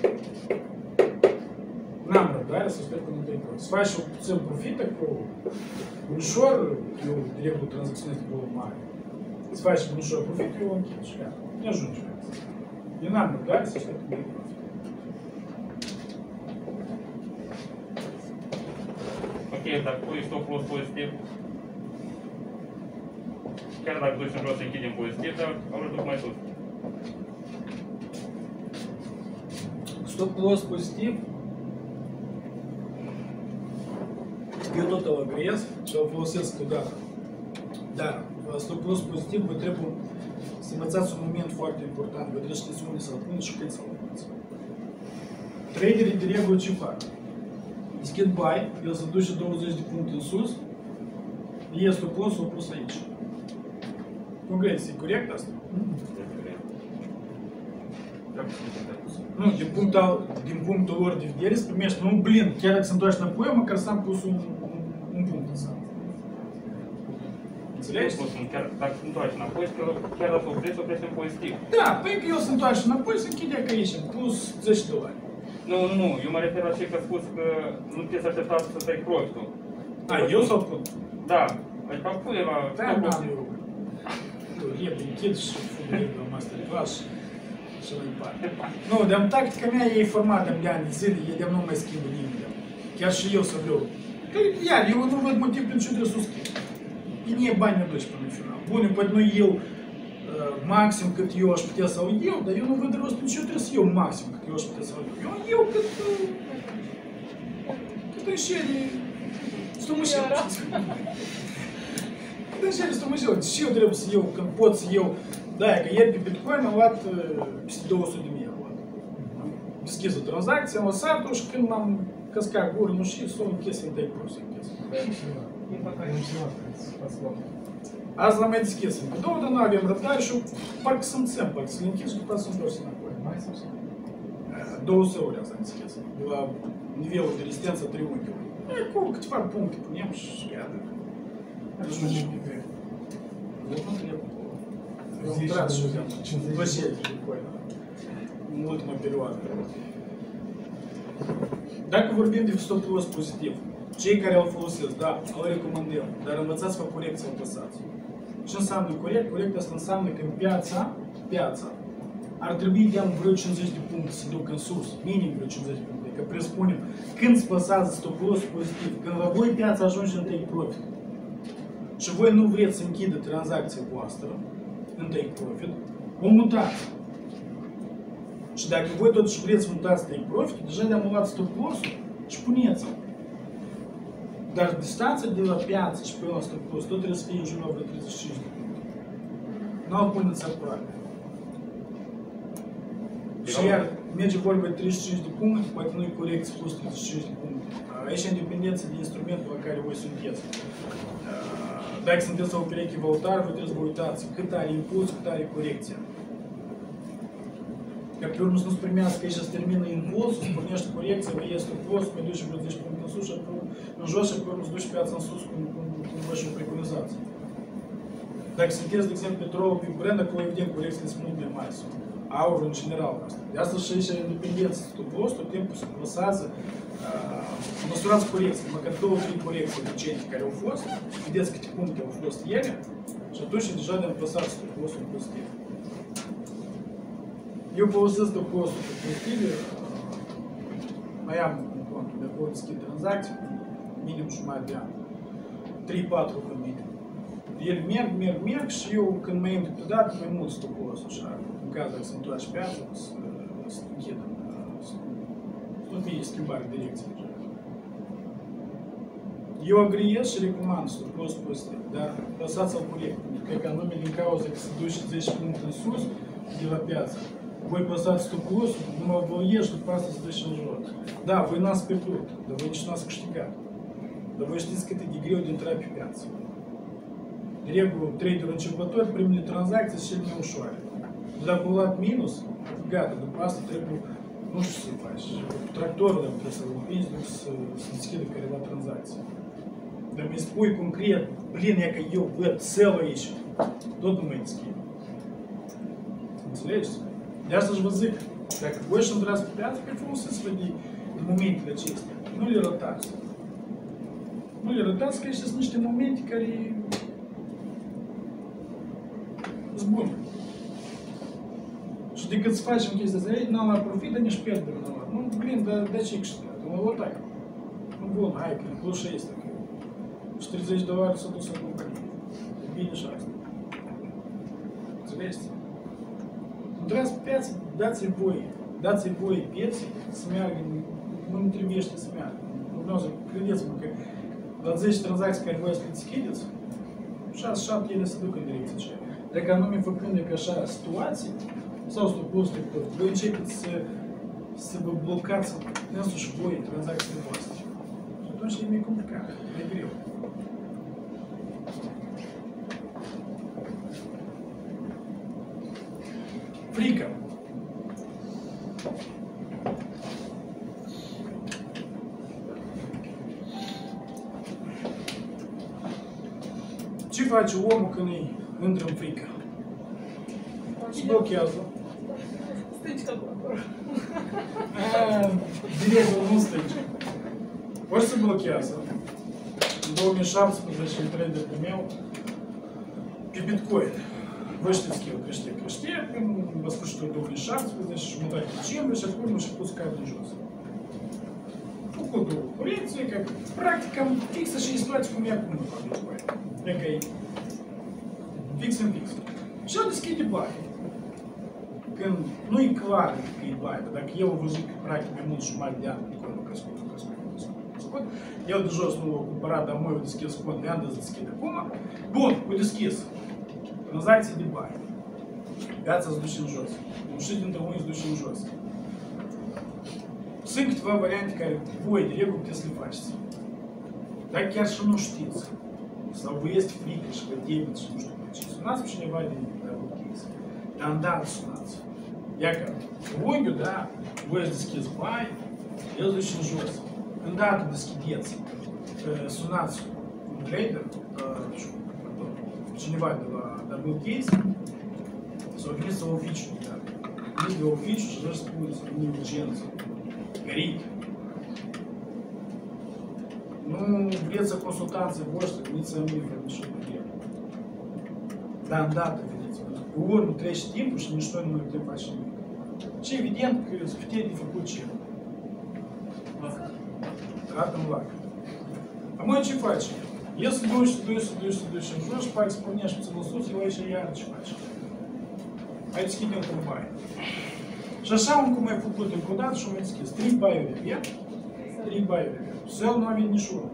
N-am răbdarea să aștept până în trei profit. Să faci o puțin profit acolo, ușor, eu direct o tranzacționez de volum mare. Să faci ușor profit, eu o închid și gata. Ne ajunge la asta. Eu n-am răbdare să aștept până în trei profit. Ok, dacă pui stop-loss pozitiv, chiar dacă duci în jos, închidem pozitiv, dar au duc mai sus. Stop-loss pozitiv. Eu tot îl agrez și îl folosesc câteodată. Dar, stop-loss pozitiv, vă trebuie să învățați un moment foarte important. Vă trebuie să știți unde să-l puneți și cât să-l puneți. Traderii de regulă ce fac? Deschid buy, el se duce douăzeci de puncte în sus, e stop-loss-ul pus aici. Concret, e corect asta? Nu, din punctul, din punctul lor de vedere, se primește, nu, blin, chiar dacă se întoarce înapoi, măcar s-am pus un, un, un punct în sat. Înțelegi? Chiar dacă se întoarce înapoi, chiar dacă oprești, oprești în pozitiv. Da, păi că el se întoarce înapoi, se închide că aici, plus zece dolari. Nu, nu, nu, eu mă refer la cei că spus că nu trebuie să așteptați să dai profitul. A, eu sau pun? Da, adică pune la... Da, n-am eu. Eu ieb, închid și fug ieb la masterclass și mai departe. Nu, de-am tactica mea e formată de ani de zile, e de-am nu mai schimbă nimic. Chiar și eu să vreau. Că, iar, eu nu văd motiv pentru ce trebuie să o schimb. E nie bani ne duci până în final. Bun, poate nu eu maxim cât eu aș putea să-l iau, dar eu nu văd rost pentru ce eu trebuie să iau maxim cât eu aș putea să-l iau. Eu iau cât... cât înșeli stămâșel. Cât înșeli stămâșel. Și eu trebuie să iau, când pot să iau. Da, că ieri pe Bitcoin am luat peste două sute de mii. Deschis o tranzacție, am lăsat-o și când m-am căscat gură, nu știu, s-o închis în tăi prost. Azi l-am mai deschis încă două, dar nu avem răbdare și parcă să-mi țin, parcă să-l închis și după să-mi întorc înapoi. două sute ori azi am deschis, de la nivelul de rezistență triunghiului. Cu câteva puncte punem și gata. Nu știu ce pică. Nu trebuie. Eu am intrat și am văzut Bitcoin în ultima perioadă. Dacă vorbim de stop-loss pozitiv, cei care îl folosesc, da, îl recomandăm, dar învățați-vă corect să-l păsați. Ce înseamnă corect? Corect asta înseamnă că în piața, piața ar trebui de vreo cincizeci de puncte să ducă în sus, minim vreo cincizeci de puncte, că presupunem, când spăsați stop-loss pozitiv, când la voi piața ajunge în take profit și voi nu vreți să închidă tranzacția voastră în take profit, o mutați. Și dacă voi totuși vreți să mutați take profit, deja le-am luat stop-loss-ul și puneți-l. Dar distanța de la piață și până la stop-loss tot trebuie să fie în jurul vreo treizeci și cinci de puncte. Nu-l puneți aproape. Și iar merge vorba de treizeci și cinci de puncte, poate nu e corect să plus treizeci și cinci de puncte. Aici e independență de instrumentul la care voi sunteți. Dacă sunteți la o pereche valutară, vă trebuie să vă uitați cât are impuls, cât are corecția. Ca pe urmă să nu-ți primească aici să termină impulsul, să pornește corecția, vă ies stop-loss, mai duce vreo zece puncte în sus și în jos și pe urmă să duce piața în sus cum, cum, cum vă și o preconizați. Dacă sunteți, de exemplu, petrolul pe Brent, acolo evident corecțiile sunt mult mai mari. Aurul în general. Asta. De asta și aici independență stop-loss, tot timpul se lăsează, uh, măsurați corecții, măcar două, trei corecții recente care au fost, vedeți câte puncte au fost ele și atunci deja de-am păsat stop-loss-ul pozitiv. Eu folosesc stop-loss-ul pozitive, mai am un cont de acolo deschid tranzacții, minim jumătate de an, trei patru luni minim. El merg, merg, merg și eu când mai intru câteodată mai mult stop-loss-ul așa, în cazul dacă se întoarce piața, să închid, să nu fie schimbare de direcție. Eu agriez și recomand stop-loss pozitiv, dar lăsați-l corect. Cred că anume din cauza că se duce zece puncte în sus de la piață. Voi păsați stop-loss-ul, numai vă ieși, după asta se duce în jos. Da, voi n-ați pierdut, dar voi nici n-ați câștigat. Dar voi știți cât e de greu de intra pe piață. De regulă, trader începători, primele tranzacții sunt cele mai ușoare. Dacă au luat minus, gata, după asta trebuie, nu știu ce să faci. Tractorul trebuie să-l împingi, să, să deschidă careva tranzacție. Dar mi spui concret, plin, e că eu văd sell aici, tot nu mai deschid. Înțelegi? De asta și vă zic, dacă voi și intrați pe piață, că folosiți-vă de, de momentele acestea. Nu le rătați. Nu le rătați, că aici sunt niște momente care sunt bune. Și decât să facem chestia asta, ei n-am la profit, dar nici pierd nu la. Nu, blin, dar de ce câștigat? Nu mă tai. Nu bun, hai, că plus șaisprezece. Și treizeci de dolari s-a dus în companie. E bine și asta. Înțelegeți? Intrați pe piață, dați-i voie. dați-i voie pieței să meargă, nu ne trebuie să meargă. Dumnezeu, credeți-mă că la zece tranzacții care voi să le deschideți, șase șapte ele se duc în direcția aceea. Dacă anume făcând de așa situații, sau stopul tot, voi începeți să, să vă blocați însuși voi tranzacțiile voastre. Și atunci e mai complicat, mai greu. Frică. Ce face omul când îi intră în frică? Se blochează. Stânci calculator. Direct, nu stânci. Ori se blochează. În două mii șaptesprezece, în traderul meu, pe Bitcoin. Vă știți că el crește, crește, până la sfârșitul două mii șaptesprezece, jumătate decembrie, și acum nu și pus capul în jos. Făcut două corecții, că practic am fixă și situație cum e acum la Bitcoin. Dacă e fix în fix. Și el deschide bani. Când nu e clar că e bani, dar dacă el a văzut că practic mai mult jumătate de ani Bitcoin a crescut, a crescut, a crescut, a crescut, el de jos nu l-a cumpărat, dar moi a deschis cont de ani de deschide acum. Bun, a deschis. Tranzacții de bani. Piața se duce în jos. Un și dintre unii se duce în jos. Sunt câteva variante care voi, de regulă, puteți să le faceți. Dacă chiar și nu știți, sau vă este frică și vă temeți și nu știu ce, sunați pe cineva din Double Case. Dar îndată sunați. Ia că unghiul, da, voi ați deschis bani, el se duce în jos. Îndată deschideți, sunați un trader, cineva de la Double Case, sau veniți la oficiu, da. Veniți la oficiu și vă spuneți în urgență. Gărit. Nu vreți să consultați voștri, veniți să nu-i fără nicio problemă. Dar îndată, vedeți, pe urmă trece timpul și nici noi nu mai putem face nimic. Și evident că să puteți de făcut ce? Rat în lac. Acum ce face? El se duce, se duce, se duce, se duce în jos și poate să pornești puțin în sus, el aici iar ce face? Hai deschidem cu baie. Și așa cum mai făcut încă o dată și mai deschis. Trei baiuri repet, trei baiuri repet. Sel nu avea niciunul.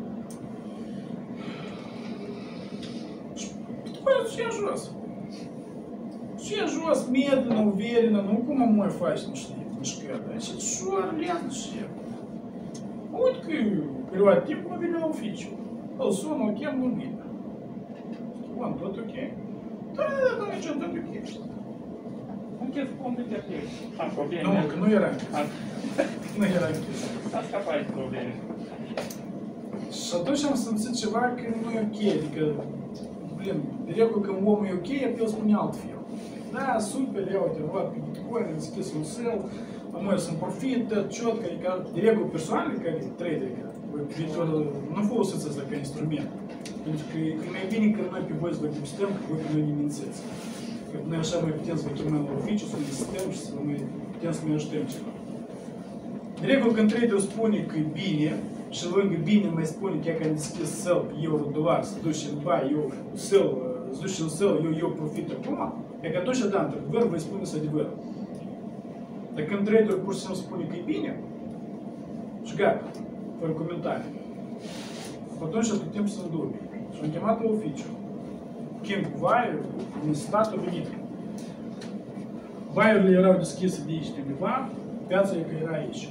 Și păi duce în jos. Duce în jos, медленно, уверенно, nu cum am mai faci niște mișcări, dar și ușor, lent și... Uite că perioada timp nu vine la oficiu. Îl sună, o chem, nu vine. Bun, tot ok? Da, da, da, nici tot ok. Închis contul de plec. Am probleme. Nu, că nu era închis. Nu era închis. A scăpat de probleme. Și atunci am simțit ceva că nu e ok. Adică, blin, de regulă când omul e ok, el spune altfel. Da, super, eu uite, luat pe Bitcoin, am deschis un sell, am mers în profit, tot ciotcă, adică, de regulă persoanele care trader, voi pe viitor nu folosiți asta ca instrument. Pentru că e mai bine că noi pe voi să vă depistăm, că voi pe noi ne mințiți. Că noi așa mai putem să vă chemăm la oficiu, să ne stăm și să mai putem să ne ajutăm ceva. De regulă, când traderul spune că e bine, și lângă bine mai spune că am deschis sell pe euro-dolar, să duci în bai, eu sell, să duci în sell, eu, eu profit acum, e că atunci, da, într-adevăr, vă spune să adevărul. Dar când traderul pur și simplu spune că e bine, și gata, fără comentarii, atunci putem să îndubi. Și am chemat la oficiu. Chem cu vaiul, necesitatea a venit. Vaiurile erau deschise de aici de undeva, piața e că era aici.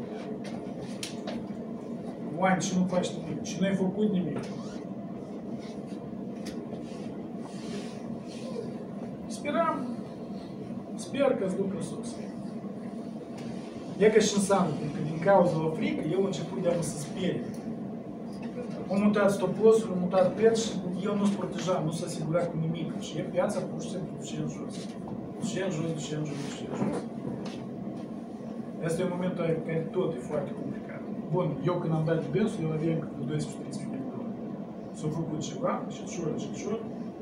Oameni, și nu faci nimic, și nu ai făcut nimic. Speram, sper că-ți duc în sus. E ca și înseamnă, că din cauza la frică, eu am început de a mă să sperie. Am mutat stop-loss-ul, am mutat preț și el nu se proteja, nu se asigura cu nimic. Și e piața pur și simplu duce în jos. Duce în jos, duce în jos, duce în jos. Asta e momentul în care tot e foarte complicat. Bun, eu când am dat de dânsul, eu aveam câte doisprezece treisprezece mii de dolari. S-a făcut ceva, și ușor, și ușor.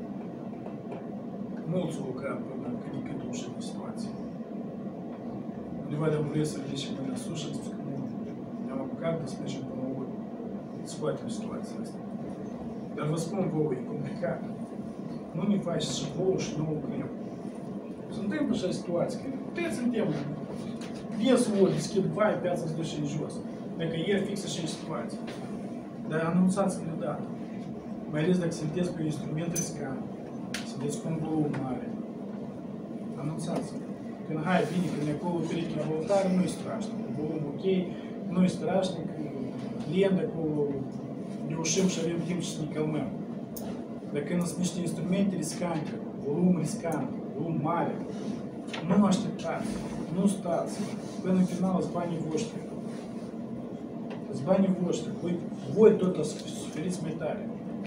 Mulți au lucrat până cât de cât ușă de situație. Undeva de-am vrut să ridice mâinea sus și am spus că nu. Ne-am apucat de să mergem până la urmă. Scoatem situația asta. Dar vă spun vouă, e complicat. Nu ne faci și vouă și nouă greu. Se întâmplă așa situație, că puteți în temă Viesul o deschid, vai, piața se duce în jos. Dacă e fixă și în situație. Dar anunțați-le dată. Mai ales dacă sunteți pe un instrument riscant, sunteți cu un volum mare. Anunțați-le. Când hai, bine, când e acolo pereche voluntară, nu-i strașnic. Volum ok, nu-i strașnic. Client acolo reușim și avem timp și să ne calmăm. Dar când sunt niște instrumente riscante, volum riscant, volum mare, nu așteptați, nu stați. Până în final sunt banii voștri. Sunt banii voștri. Voi, voi tot o să suferiți mai tare.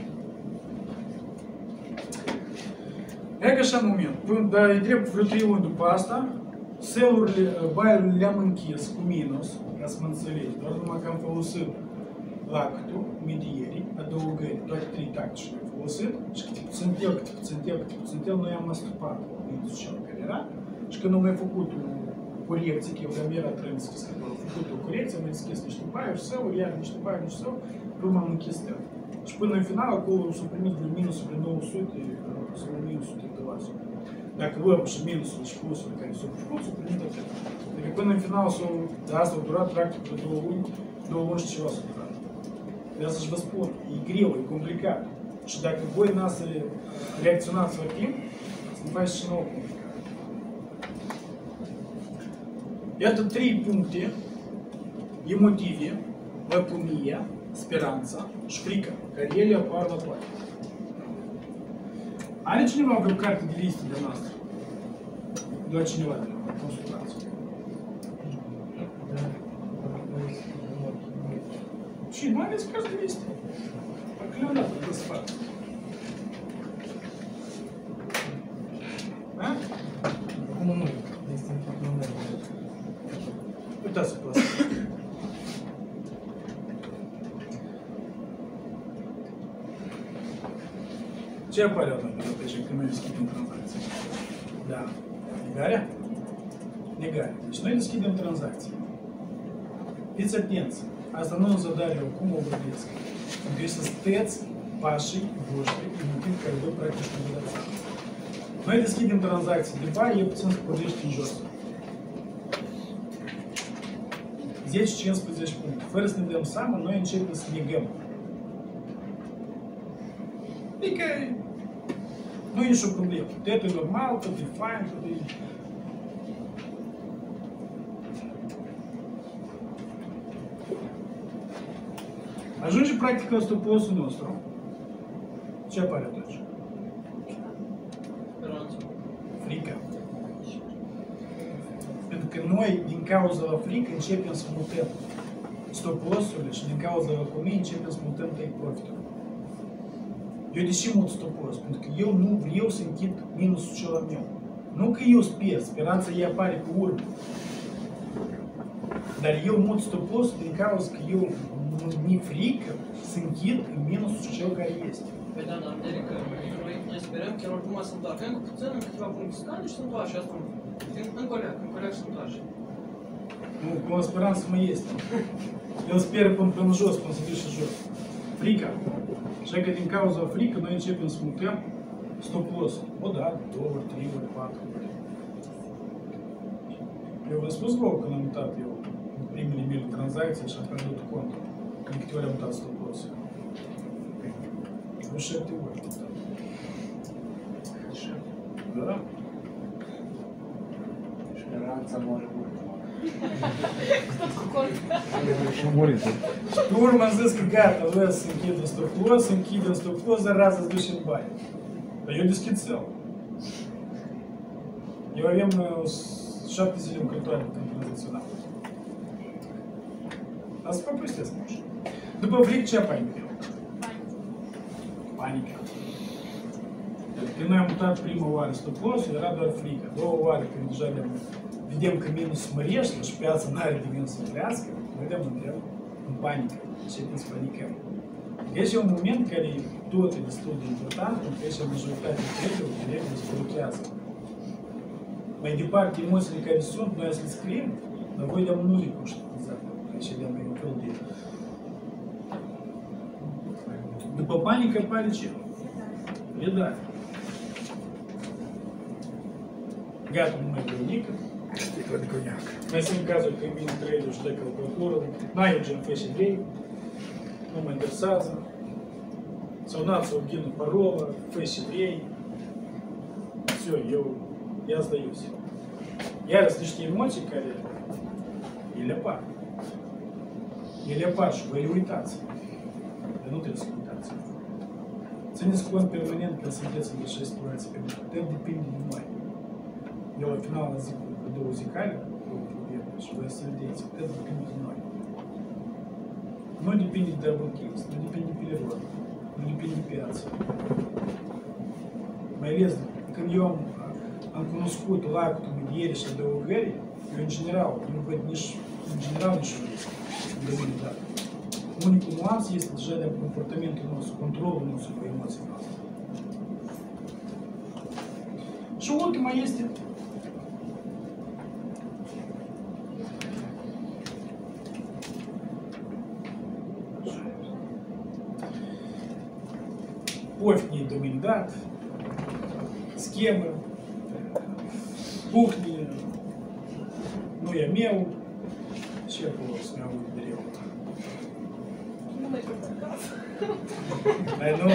E ca așa moment. Până, dar e drept vreo trei luni după asta, selurile, baiurile le-am închis cu minus, ca să mă înțelegi. Doar numai că am folosit lactul, medierii, adăugări, toate trei tactici le-am folosit și câte puțintel, câte puțintel, câte puțintel, noi am astupat minusul cel care era și când am mai făcut o corecție, că eu de-am era trebuie să scris, am făcut o corecție, am mai deschis niște baiuri, săuri, iar niște baiuri, niște săuri, până m-am închis tel. Și până în final, acolo s-au primit vreo minusul vreo nouă sute sau o sută de dolari. Dacă luăm și minusul și plusul care s-au făcut, s-au primit atât. Adică până în final, de asta a durat practic vreo două luni, două luni și ceva s-a durat. De asta și vă spun, e greu, e complicat. Și dacă voi n-ați să reacționați la timp, să ne faceți și nouă complicat. Iată trei puncte emotive, lăcomia, speranța și frica, care ele apar la toate. Are cineva vreo carte de listă de noastră? De la cineva de la consultație? Și nu aveți carte de listă? Dacă le-am dat pe sfat. Da? Acum nu, este în problemă. Uitați-vă pe asta. Ce apare la biblioteci când noi deschidem tranzacții? Da. Negarea? Negare. Deci noi deschidem tranzacții. Fiți atenți. Asta nu o zadare eu cum o vorbesc. Trebuie să stăți pașii voștri în motiv care voi practic nu vă dați seama. Noi deschidem tranzacții. De bani e puțin să pornești în jos. zece cincisprezece puncte. Fără să ne dăm seama, noi începem să negăm. Adică nu e nicio problemă. Totul e normal, totul e fain, totul e... Ajunge practic la stoposul nostru. Ce apare atunci? Frica. Pentru că noi, din cauza la frică, începem să mutăm stoposurile și din cauza la comii începem să mutăm take profit-ul. Eu de ce mut stopos? Pentru că eu nu vreau să închid minusul cel meu. Nu că eu sper, speranța ei apare pe urmă. Dar eu mut stopos din cauza că eu mi-e frică să închid în minusul cel care este. Păi da, dar adică noi, noi sperăm că el oricum să întoarcă încă puțin, în câteva puncte scade și se întoarce. Asta încă o leacă, încă o leacă și se întoarce. Nu, cu o speranță mai este. El speră până, până jos, până să duce jos. Frica. Așa că din cauza frică noi începem să mutăm stoposul. O dată, două ori, trei ori, patru ori. Eu v-am spus vouă când am mutat eu în primele mele tranzacții și am pierdut contul. De câte ori am mutat stoposul. Vreo șapte ori am mutat. Da? Speranța moare urmă. Și a murit. Și pe urmă am zis că gata, vreau să închid în stopos, să închid în stopos, dar rază să duce în baie. Dar eu deschid cel. Eu avem șapte zile lucrătoare în tranzacțional. Asta vă povestesc, nu știu. După frică, ce apare în el? Panică. Când noi am mutat prima oară stoposul, era doar frică. A doua oară, când deja vedem că minusul mărește și piața nu are de gând să crească, vedem în în panică, începem să panicăm. Deci e un moment care tot e destul de important, pentru că aici majoritatea trade-urilor direct se blochează. Mai departe, emoțiile care sunt, noi să le scriem, dar voi de-am nu le conștientizat. Aici de-am mai un fel de... După panică apare ce? Redare. Gata, nu mai vreau nică. Sticlă de coniac. Mai sunt cazuri când vin trei judecă la procurorul, n-ai gen fă și vrei, nu mă interesează. Sau n-ați o ghină parolă, fă și vrei. Все, eu я сдаюсь. Iar sunt niște emoții care ele apar. Ele apar și voi le uitați. Dar nu trebuie să uitați. Țineți cont permanent când sunteți în așa situații, pentru că putem depinde de noi. Eu la final zic cu două zicale, două probleme, și voi să vedeți, putem depinde de noi. Nu depinde de double case, nu depinde de prirodă, nu depinde de piață. Mai ales când eu am, am cunoscut lacul medierii și adăugării, eu în general, nu văd nici, în general nici risc în domeniul dat. Unicul nuanț este deja de comportamentul nostru, controlul nostru cu emoțiile noastre. Și ultima este пофиг не domeniul dat, schemă, кухни, nu e meu, ce acolo să-mi aud mereu. Nu mai pot acasă. Ai nu,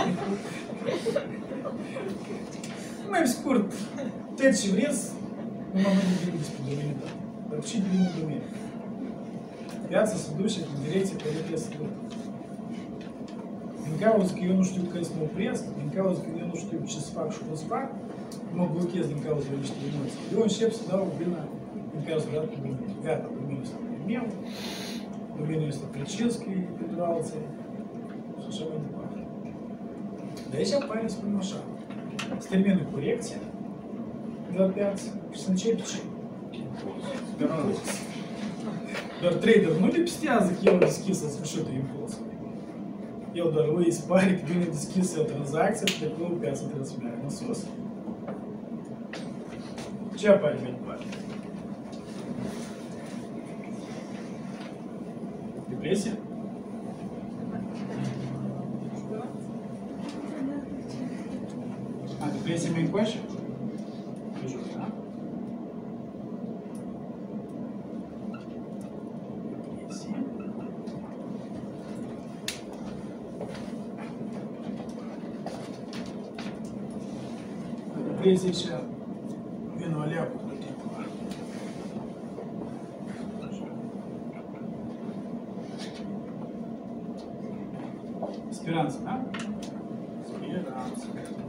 mai scurt, tot ce vreți, numai nu vorbim despre domeniul dat, dar și din domeniu. Viața se duce în direcție pe care trebuie să duc. Din cauza că eu nu știu când să mă opresc, din cauza că eu nu știu ce să fac și cum să fac, mă blochez din cauza de niște emoții. Eu încep să dau vina din cauza de altă domeniu. Gata, domeniul ăsta e meu, domeniul ăsta precis că e pentru alții și așa mai departe. De aici apare, spunem așa, să termină corecția de la piață și să începe ce? Impuls. Doar trader nu le pistează că el a deschis la sfârșitul impulsului. El doar lui îi pare că bine deschisă o tranzacție și de acolo piața trebuie să meargă în sus. Ce apare mai departe? Depresia? A, depresia mai încoace? Pe jos, da? Depresia. Depresia și vine o leapă tot timpul. Speranță, da? Speranță.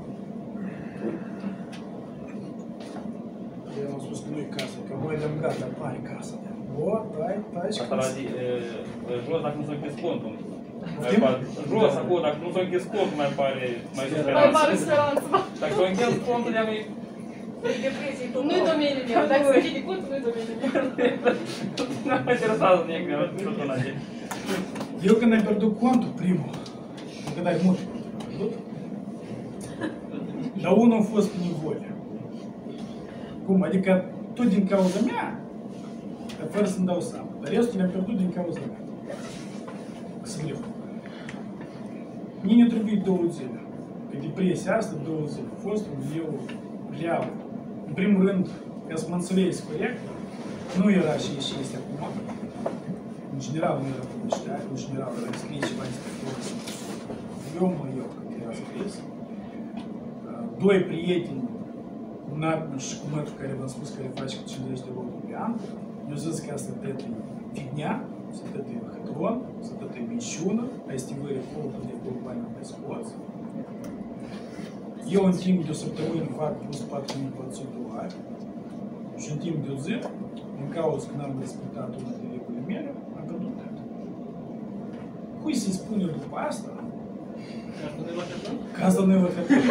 Eu am spus că nu e casă, că voi de-am gata, apare casa. O, tai, tai și Asta la casă. zi, e, jos dacă nu s-a închis contul. Mai Poftim? apare- Jos acolo, dacă nu s-a închis contul, mai pare mai Mai speranță. pare speranță. Dacă s-a închis contul, de-a mai... Depresie tot. Nu-i domeniul meu. Dacă se închide contul, nu-i domeniul meu. Nu mă interesează nimic, eu nu știu la zi. Eu când ai pierdut contul, primul, când ai multe conturi, ai pierdut? Dar unul a fost pe nevoie. Cum? Adică tot din cauza mea, dar fără să-mi dau seama. Dar restul le-am pierdut din cauza mea. Să greu. Mie ne-a trebuit două zile. Pe depresia asta, două zile. A fost un eu real. În primul rând, ca să mă înțelegi corect, nu era și și este acum. În general nu era cum știa, în general era scris ceva despre toți. Eu mă eu, când era scris. Doi prieteni, un Natman și cu mătru care v-am spus că le face cu cincizeci de locuri pe an, eu zis că asta tot e fignia, să tot e hătron, să tot e minciună, a estivări acolo, tot e acolo bani pe scoți. Eu în timp de o săptămână fac plus patru mii patru sute dolari și în timp de o zi, din cauza că n-am respectat una de regulile mele, am pierdut tot. Cui să-i spun eu după asta? Că asta nu e la hătron.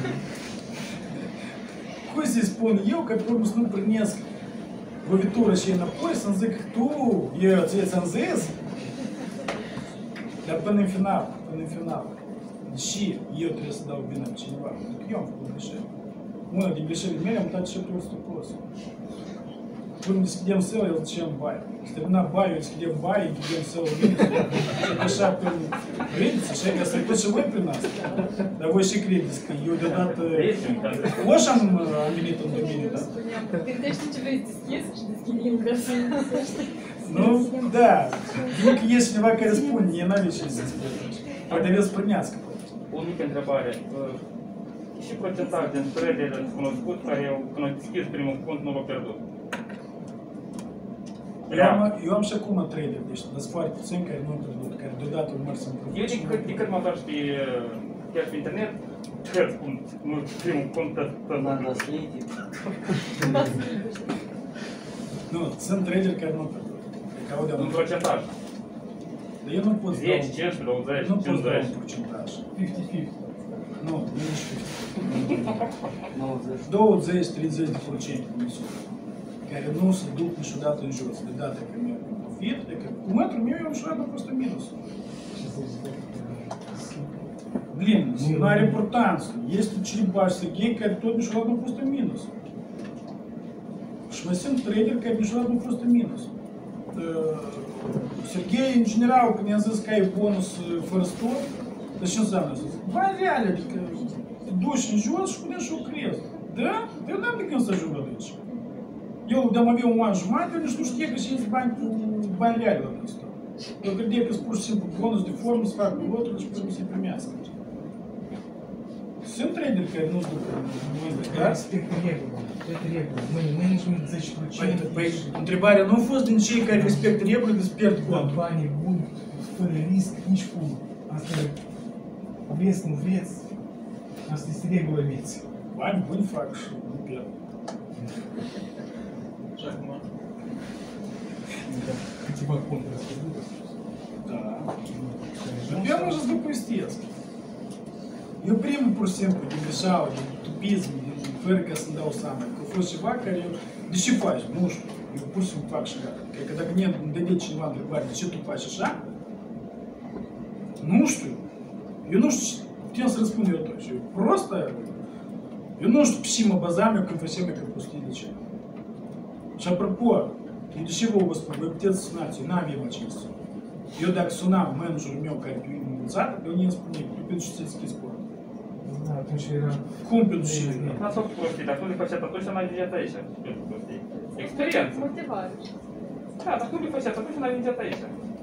Cui să-i spun eu că pe urmă să nu prânesc lovitură și înapoi să-mi zic tu, eu ți-am zis? Dar până în final, până în final, și eu trebuie să dau vina pe cineva, pentru că eu am făcut greșeli. Una din greșelile mele am dat șapte ori stop loss. până deschidem săl, el zicem baie. Se termina baiul, deschidem baie, închidem sălul minus. Așa pe credeți, așa că să tot și voi prin asta. Dar voi și credeți că eu deodată... Oși am venit în domeniu, da? Gândește ce vrei să deschizi și deschidem ca să Nu, da. Nu că e cineva care spune, e n-aveți ce să spune. Poate aveți să primească. O mică întrebare. Și procentaj din traderele cunoscuți care când au deschis primul cont nu l-au pierdut? Eu am, eu am și acum trader, deci sunt foarte puțini care nu au pierdut, care deodată urmăr să-mi Eu de cât, de cât mă fac pe, chiar pe internet, chiar spun, nu primul cont tot. Надо следить. Nu, sunt trader care nu au pierdut. Că au de-am Un procentaj. Dar eu nu pot să dau... zece, cincisprezece, douăzeci, Nu pot să dau cincizeci. un procentaj. cincizeci cincizeci. Nu, nu e nici cincizeci. douăzeci treizeci de procente care nu se duc niciodată în jos. De data că merg în profit, adică cu metru meu eu niciodată am fost în minus. Blin, nu are importanță. Este cineva și Serghei care tot niciodată nu a fost în minus. Și mai sunt trader care niciodată nu a fost în minus. Serghei, în general, când i-am zis că ai bonus fără stop, dar ce înseamnă să zic? Bani reale, adică te duci în jos și putem și o crezi. Da? Eu n-am de când să ajung aici. Eu de-am avea un an jumătate, eu nici nu știe că și ies bani cu bani reale la asta. Eu credeam că pur și simplu bonus de formă să fac lotul și putem să-i primească. Sunt traderi care nu-ți duc în momentul ăsta. Respectă regulă. Это регула. Мы менеджмент зece procente. Păi, întrebarea nu a fost din cei care respectă regulile, îți pierd contul. Banii buni, fără risc, nici cum. Asta e, vreți, nu vreți, asta este regula vieții. Bani buni fac și nu pierd. Și acum? Câteva conturi ați făcut? Da. Eu nu să vă povestesc. Eu primul, pur și simplu, din greșeală, din tupism, din, fără ca să-mi dau seama, că a fost ceva care eu, de ce faci? Nu știu, eu pur și simplu fac și gata. Cred că dacă mie îmi dădea cineva întrebare, de ce tu faci așa? Nu știu. Eu nu știu, putem să răspund eu tot. Eu просто, eu nu știu pe ce mă bazam eu când făceam că prostii de ce. Și apropo, eu de ce vă spun, voi puteți să sunați, eu n-am eu acest. Eu dacă sunam managerul meu care pe mine învățat, eu nu îmi spune, eu pentru ce ți-ai deschis portul. Da, atunci era... Cum pentru ce? N-ați făcut prostii, dacă nu le făceați atunci, n-ai vizat aici. Pentru prostii. Experiență. Motivare. Da, dacă nu le făceați atunci, n-ai vizat aici.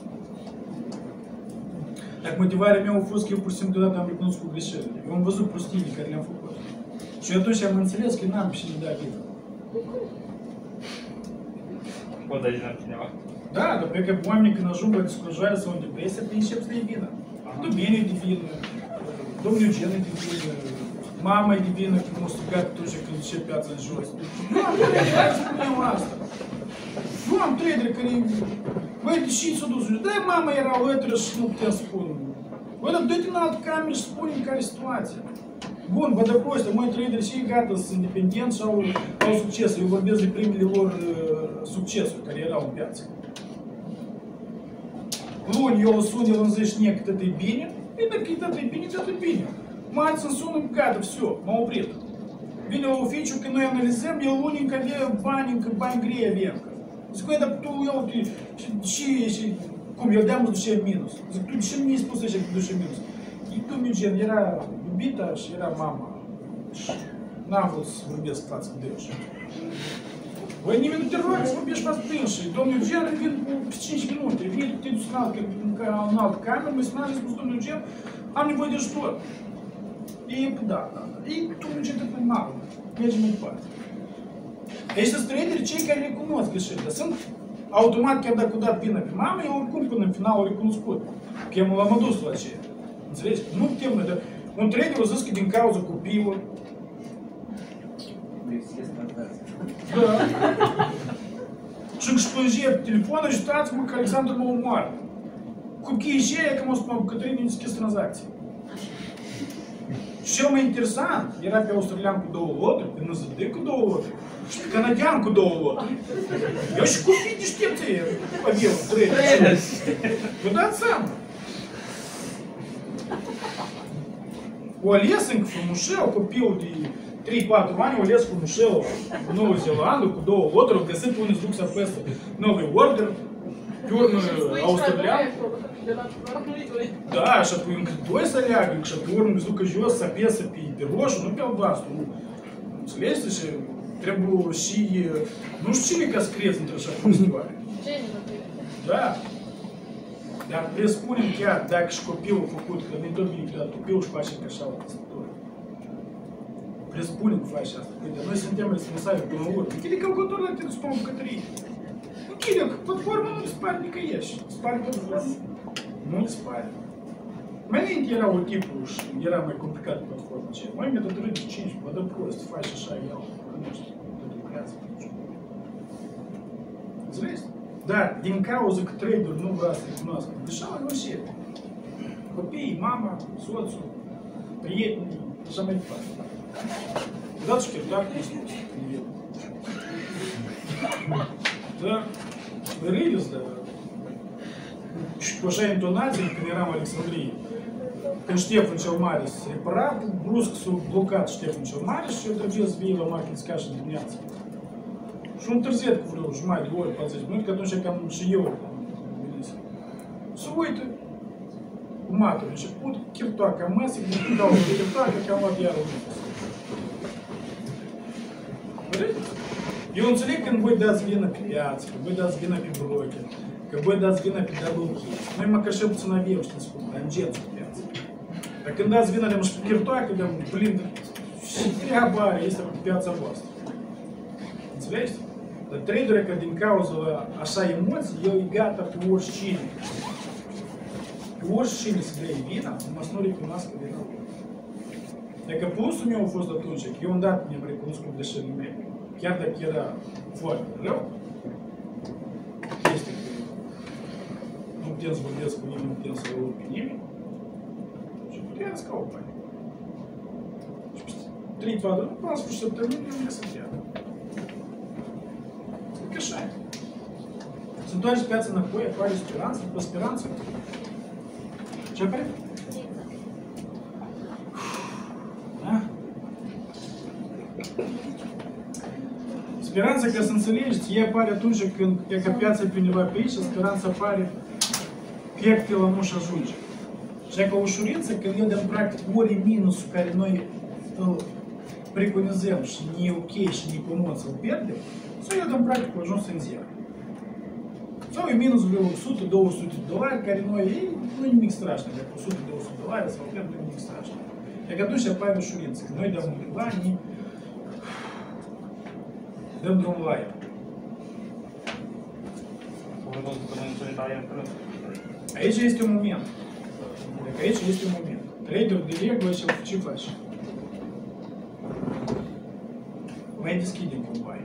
Dacă motivarea mea a fost că eu pur și simplu deodată am recunoscut greșelile. Eu am văzut prostiile care le-am făcut. Și eu atunci am înțeles că n-am pe cine da vină. Poți da din cineva. Da, dar cred că oamenii când ajung la descurajare sau în depresie, te încep să le vină. Domeniul e de vină, domnul Gen e de vină, mama e de vină că m-a strigat atunci când duce piața în jos. Nu am trader, să spunem asta. Nu am trader care... Băi, de ce s-a dus? Da, mama era lătră și nu putem spune. Băi, dar dă-te în altă cameră și spune-mi care e situația. Bun, vă dă prostă, moi trader și gata, sunt independenți și au, au succes. Eu vorbesc de primele lor uh, succesuri care erau în piață. Luni eu o sun, el îmi zice, nie, că tot e bine. E dacă e tot e bine, tot e bine. Marți îmi sună, gata, все, m-a oprit. Vine oficiu, când noi analizăm, el luni încă avea bani, încă bani grei avem. Zic, dar tu, eu, și, și, cum, eu de-am duce în minus. Zic, tu de ce mi-ai spus așa că duce în minus? E domnul Gen, era iubita și era mama. N-am vrut să vorbesc față cu dânsi. Voi nimeni nu te rog să vorbești față cu dânsi. Domnul Gen vin pe cinci minute. Vine, te duci în altă, în altă cameră, mă sunat și spus, domnul Gen, am nevoie de ajutor. E, da, da, da. E, tu nu ce-te mal. Mergem mai departe. Deci sunt traderi cei care recunosc greșelile. Sunt automat, chiar dacă o dat vină pe mamă, eu oricum până în final o recunoscut. Că eu l-am adus la aceea. Înțelegi? Nu putem noi, dar un trader a zis că din cauza copiilor. Da. Și îmi spânge pe telefon, ajutați-mă că Alexandru mă omoară. Copiii și aia, că mă spun, că Cătălin nu deschis tranzacții. Și cel mai interesant era pe australian cu două loturi, pe năzădec cu două loturi și pe canadian cu două loturi. Eu și copii deștepți aveau, trei. Vă dați seama. O ales încă frumușel, copilul de trei patru ani, o les cu Mușelul în Noua Zeelandă, cu două loturi, au găsit unde se duc să peste Novi Order, pe urmă australian. Da, și apoi încă doi să leagă, și pe urmă se ducă jos, să apese pe, pe roșu, nu pe albastru. Înțelegi? Și trebuie și, nu știu cine ca să crezi într-o așa istorie. Da. Dar presupunem chiar, dacă și copilul făcut, că ne tot bine creat copilul și face ca așa o căsătorie. Presupunem că face asta. Păi, noi suntem responsabili până la urmă. Închide calculatorul la tine, spune o bucătărie. Închide, că platforma nu dispare nicăieri. Dispare tot jos. Nu dispare. Mai înainte era o tipul și era mai complicat platforma aceea. Mai metodologie cinci, mă dă prost, faci așa, iau, cunoști, tot lucrează. Înțelegi? Dar din cauza că trader nu vrea să recunoască, deja la greșit. Copiii, mama, soțul, prietenii, așa mai departe. Dați și chiar nu spus. Da, râdeți, da. Și cu așa intonație, când eram în Alexandrie, când Ștefan cel Mare s-a reparat, brusc s-a blocat Ștefan cel Mare și eu trebuie să vii la Marchinska și dimineața. Și un întârziet cu vreo jumătate de ori, patruzeci minute, că atunci cam și eu să uită cu matul început, chirtoaca masă, când dau de chirtoaca, că am luat iară o minut. Eu înțeleg când voi dați vină pe piață, că voi dați vină pe broker, că voi dați vină pe double keys. Noi măcar și puțin avem, știți cum, am gențul pe piață. Dar când dați vină de pe chirtoaca, de plin, și treaba are, este pe piața voastră. Înțelegi? Dar traderul că din cauza așa emoții, el e gata pe oricine. Pe oricine să dea vina, numai să nu recunoască vina. Dacă plusul meu a fost atunci, că eu îndată mi-am recunoscut greșelile mele, chiar dacă era foarte rău, este că nu putem să vorbesc cu nimeni, nu putem să vă pe nimeni, și putem să caut bani. Și peste trei patru, nu până la sfârșit săptămânii, eu mi-e să pierdă. Că așa e. Se întoarce piața înapoi, apare speranță, după speranță. Ce apare? Da? Speranța, ca să înțelegeți, ea apare atunci când e ca piața e pe undeva pe aici, speranța apare piec pe la nu și ajunge. Și e ca ușurință, când el dăm practic ori minusul care noi îl preconizăm și nu e ok și nu e comod să-l pierdem, sau eu dăm practic ajuns în zero. Sau e minus vreo o sută două sute de dolari, care noi, ei, nu e nimic strașnic, dacă o sută două sute de dolari sau pierd, nu e nimic strașnic. E că atunci apare ușurință, că noi dăm undeva, ne dăm drumul la el. Aici este un moment. Dacă aici este un moment. Traderul de regulă ce face? Mai deschidem cumva.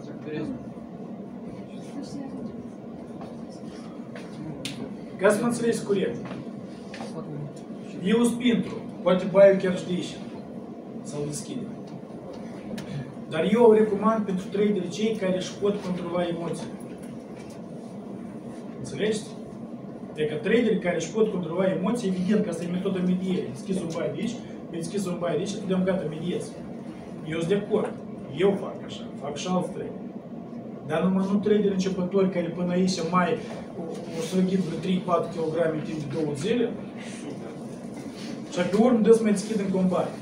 Ca să mă înțelegi corect. Eu sunt pentru, poate baiul chiar și de aici, să-l deschidem. Dar eu o recomand pentru traderii cei care își pot controla emoțiile. Înțelegeți? Adică traderii care își pot controla emoții, evident că asta e metoda medierii. Deschizi un bai de aici, deschizi un bai de aici și dăm gata, mediezi. Eu sunt de acord. Eu fac așa, fac și alți traderi. Dar numai nu traderi începători care până aici mai o să ghid vreo trei patru kilograme în timp de două zile. Și pe urmă dă să mai deschid în combat.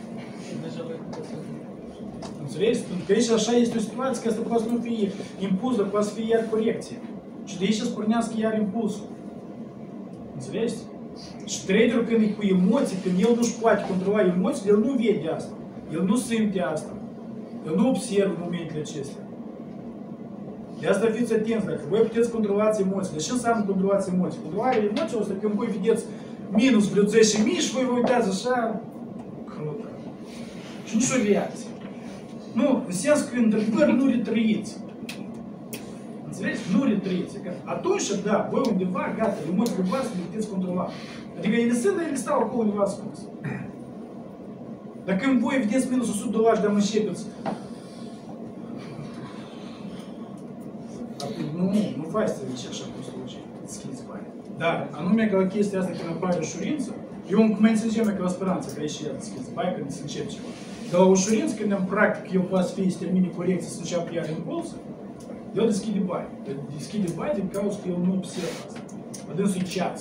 Înțelegeți? Pentru că aici așa este o situație că asta poate să nu fie impuls, dar poate să fie iar corecție. Și de aici să pornească iar impulsul. Înțelegeți? Și traderul când e cu emoții, când el nu-și poate controla emoțiile, el nu vede asta. El nu simte asta. El nu observă momentele acestea. De asta fiți atenți, dacă voi puteți controlați emoțiile. Ce înseamnă controlați emoții? Controlarea emoțiilor este când voi vedeți minus vreo zece mii și voi vă uitați așa, crută. Și nici o reacție. Nu, în sens că într-adevăr nu retrăiți. Înțelegeți? Nu retrăiți. Atunci, da, voi undeva, gata, emoțiile voastre le puteți controla. Adică ele sunt, dar ele stau acolo undeva ascuns. Dar când voi vedeți minus o sută de dolari, dar mă începeți, nu, nu faci să zici așa cum sluci, schiți bani. Dar, anume că la chestia asta când apare ușurință, eu cum mai înțelegem că la speranță, că aici el schiți bani, când se încep ceva. Dar la ușurință, când am practic, el poate să fie să termine corecție, să înceapă iar impulsul, el deschide bani. Deschide bani din cauza că el nu observă asta. Adânsul e ceață.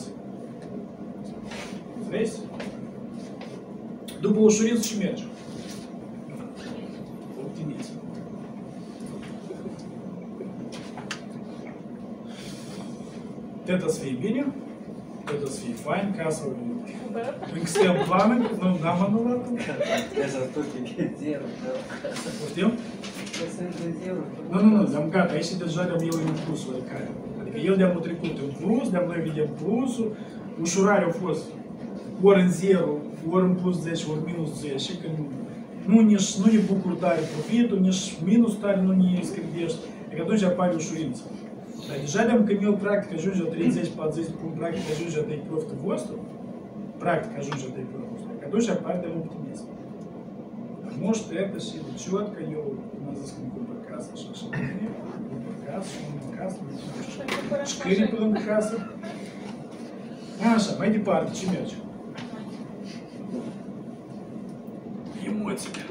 Vezi? După ușurință și merge. Optimism. Это să fie bine, это să fie fain, casa încă suntem planuri, nu n-am anulat. Это только зеру, да. Poftim? Это зеру. Nu, nu, nu, am gata, aici deja de-am el impulsul care. Adică el de-am trecut în plus, de-am noi vedem plusul, ușurarea a fost ori în zero, ori în plus zece, ori minus zece, că nu, nici, nu ne bucur tare profitul, nici minus tare nu ne scribești, adică atunci apare ușurință. Dar deja de-am când el practic ajunge la treizeci patruzeci de puncte, practic ajunge la take profitul vostru, practic ajunge la take profitul vostru, atunci apare de optimism. Может, это все четко, я у нас cumpăr casă și așa de bine, cumpăr casă și cumpăr casă, șcării pe lângă casă. Așa, mai departe, ce merge? Emoțiile.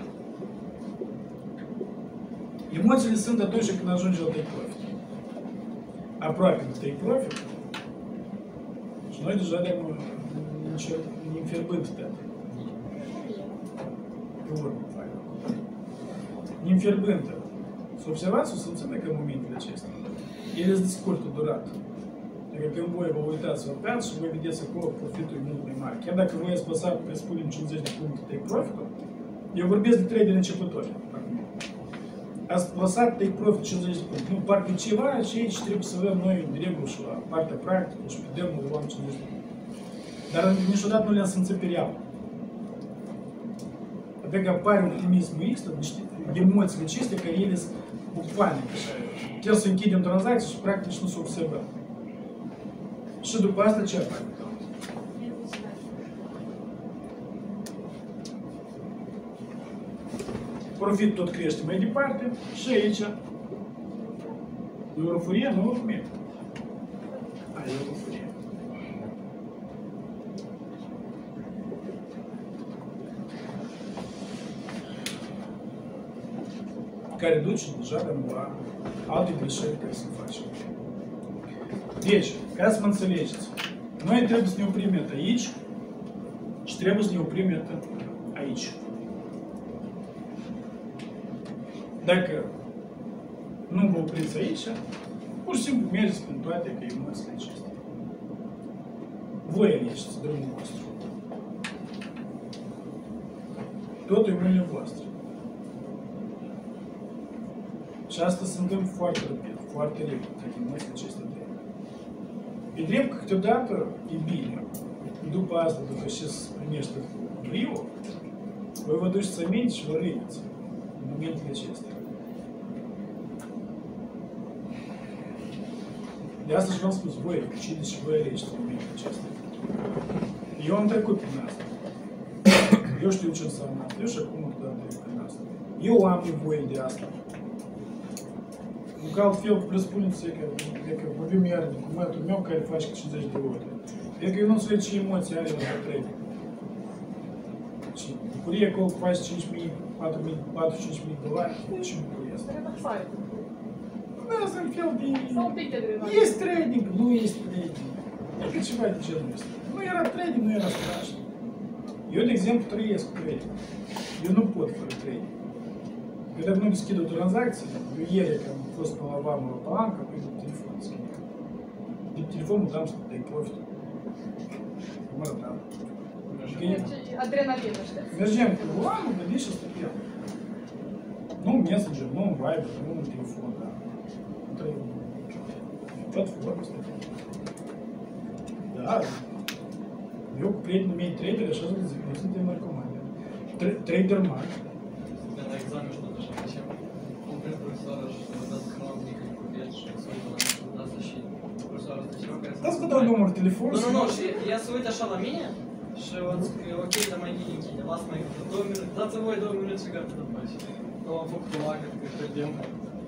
Emoțiile sunt atunci când ajunge la take profit. Aproape de take profit. Și noi deja le-am înfierbând de asta. Pe urmă, fac. Înfierbântă. Să observați, o să înțeleg în momentele acestea. Ele sunt de scurtă durată. Adică când voi vă uitați la piață și voi vedeți acolo profitul e mult mai mare. Chiar dacă voi ați păsat, presupunem, cincizeci de puncte take profit-ul, eu vorbesc de trader începători. Ați lăsat take profit cincizeci de puncte. Nu, parcă ceva și aici trebuie să avem noi de regulă și la partea practică și pe demo luăm cincizeci de puncte. Dar niciodată nu le-am simțit pe real. Dacă apare optimismul ăsta, niște emoțiile acestea, care ele sunt bufane. Chiar să închidem tranzacții și practic nu se observă. Și după asta ce apare? Profit tot crește mai departe și aici euroforie nu urmează. A, euroforie. Care duce deja la alte greșeli care se face. Deci, ca să mă înțelegeți, noi trebuie să ne oprim aici și trebuie să ne oprim aici. Dacă nu vă opriți aici, pur și simplu mergeți prin toate că emoțiile acestea. Voi alegeți drumul vostru. Totul e mâinile voastre. Și asta se întâmplă foarte rapid, foarte repede, dacă emoțiile acestea drept. E drept că câteodată e bine. După asta, după ce se primește brio, voi vă duceți aminte și vă râdeți în momentele acestea. De asta și v-am spus, voi decideți și voi alegeți în momentele acestea. Eu am trecut prin asta. Eu știu ce înseamnă asta. Eu și acum am trecut prin asta. Eu am nevoie de asta. Că altfel, presupuneți că, că vorbim iar de cumătul meu care face cincizeci de ore. Cred că eu nu înțeleg ce emoții are la trading. Și bucurie acolo că faci cinci mii, patru mii, patru cinci mii de dolari, ce bucurie asta? Da, asta în fel de... Este trading, nu este trading. E ceva de genul ăsta. Nu era trading, nu era strașnic. Eu, de exemplu, trăiesc cu trading. Eu nu pot fără trading. Eu dacă nu deschid o tranzacție, eu ieri că am fost pe la vamă la palancă, apoi de telefon deschid. De telefon mă dam să dai profit. Mă dam. Adrenalină, știți? Mergem cu vamă, gândiți și stăpia. Nu în Messenger, nu în Viber, nu în telefon, da. Platformă stăpia. Da. Eu cu prietenii mei trader, așa să zic, noi suntem narcomani. Trader mari. На экзамен что-то же зачем? Конкретно профессора, что даст канал никаких купец, что особо на защите. Профессора, зачем? Да, сколько номер телефона? Ну, ну, ну, я свой дошел на меня, что вот, окей, там мои деньги, лас мои, до минут, за цевой до минут сигарет добавить. То вам фуктула, как это дело.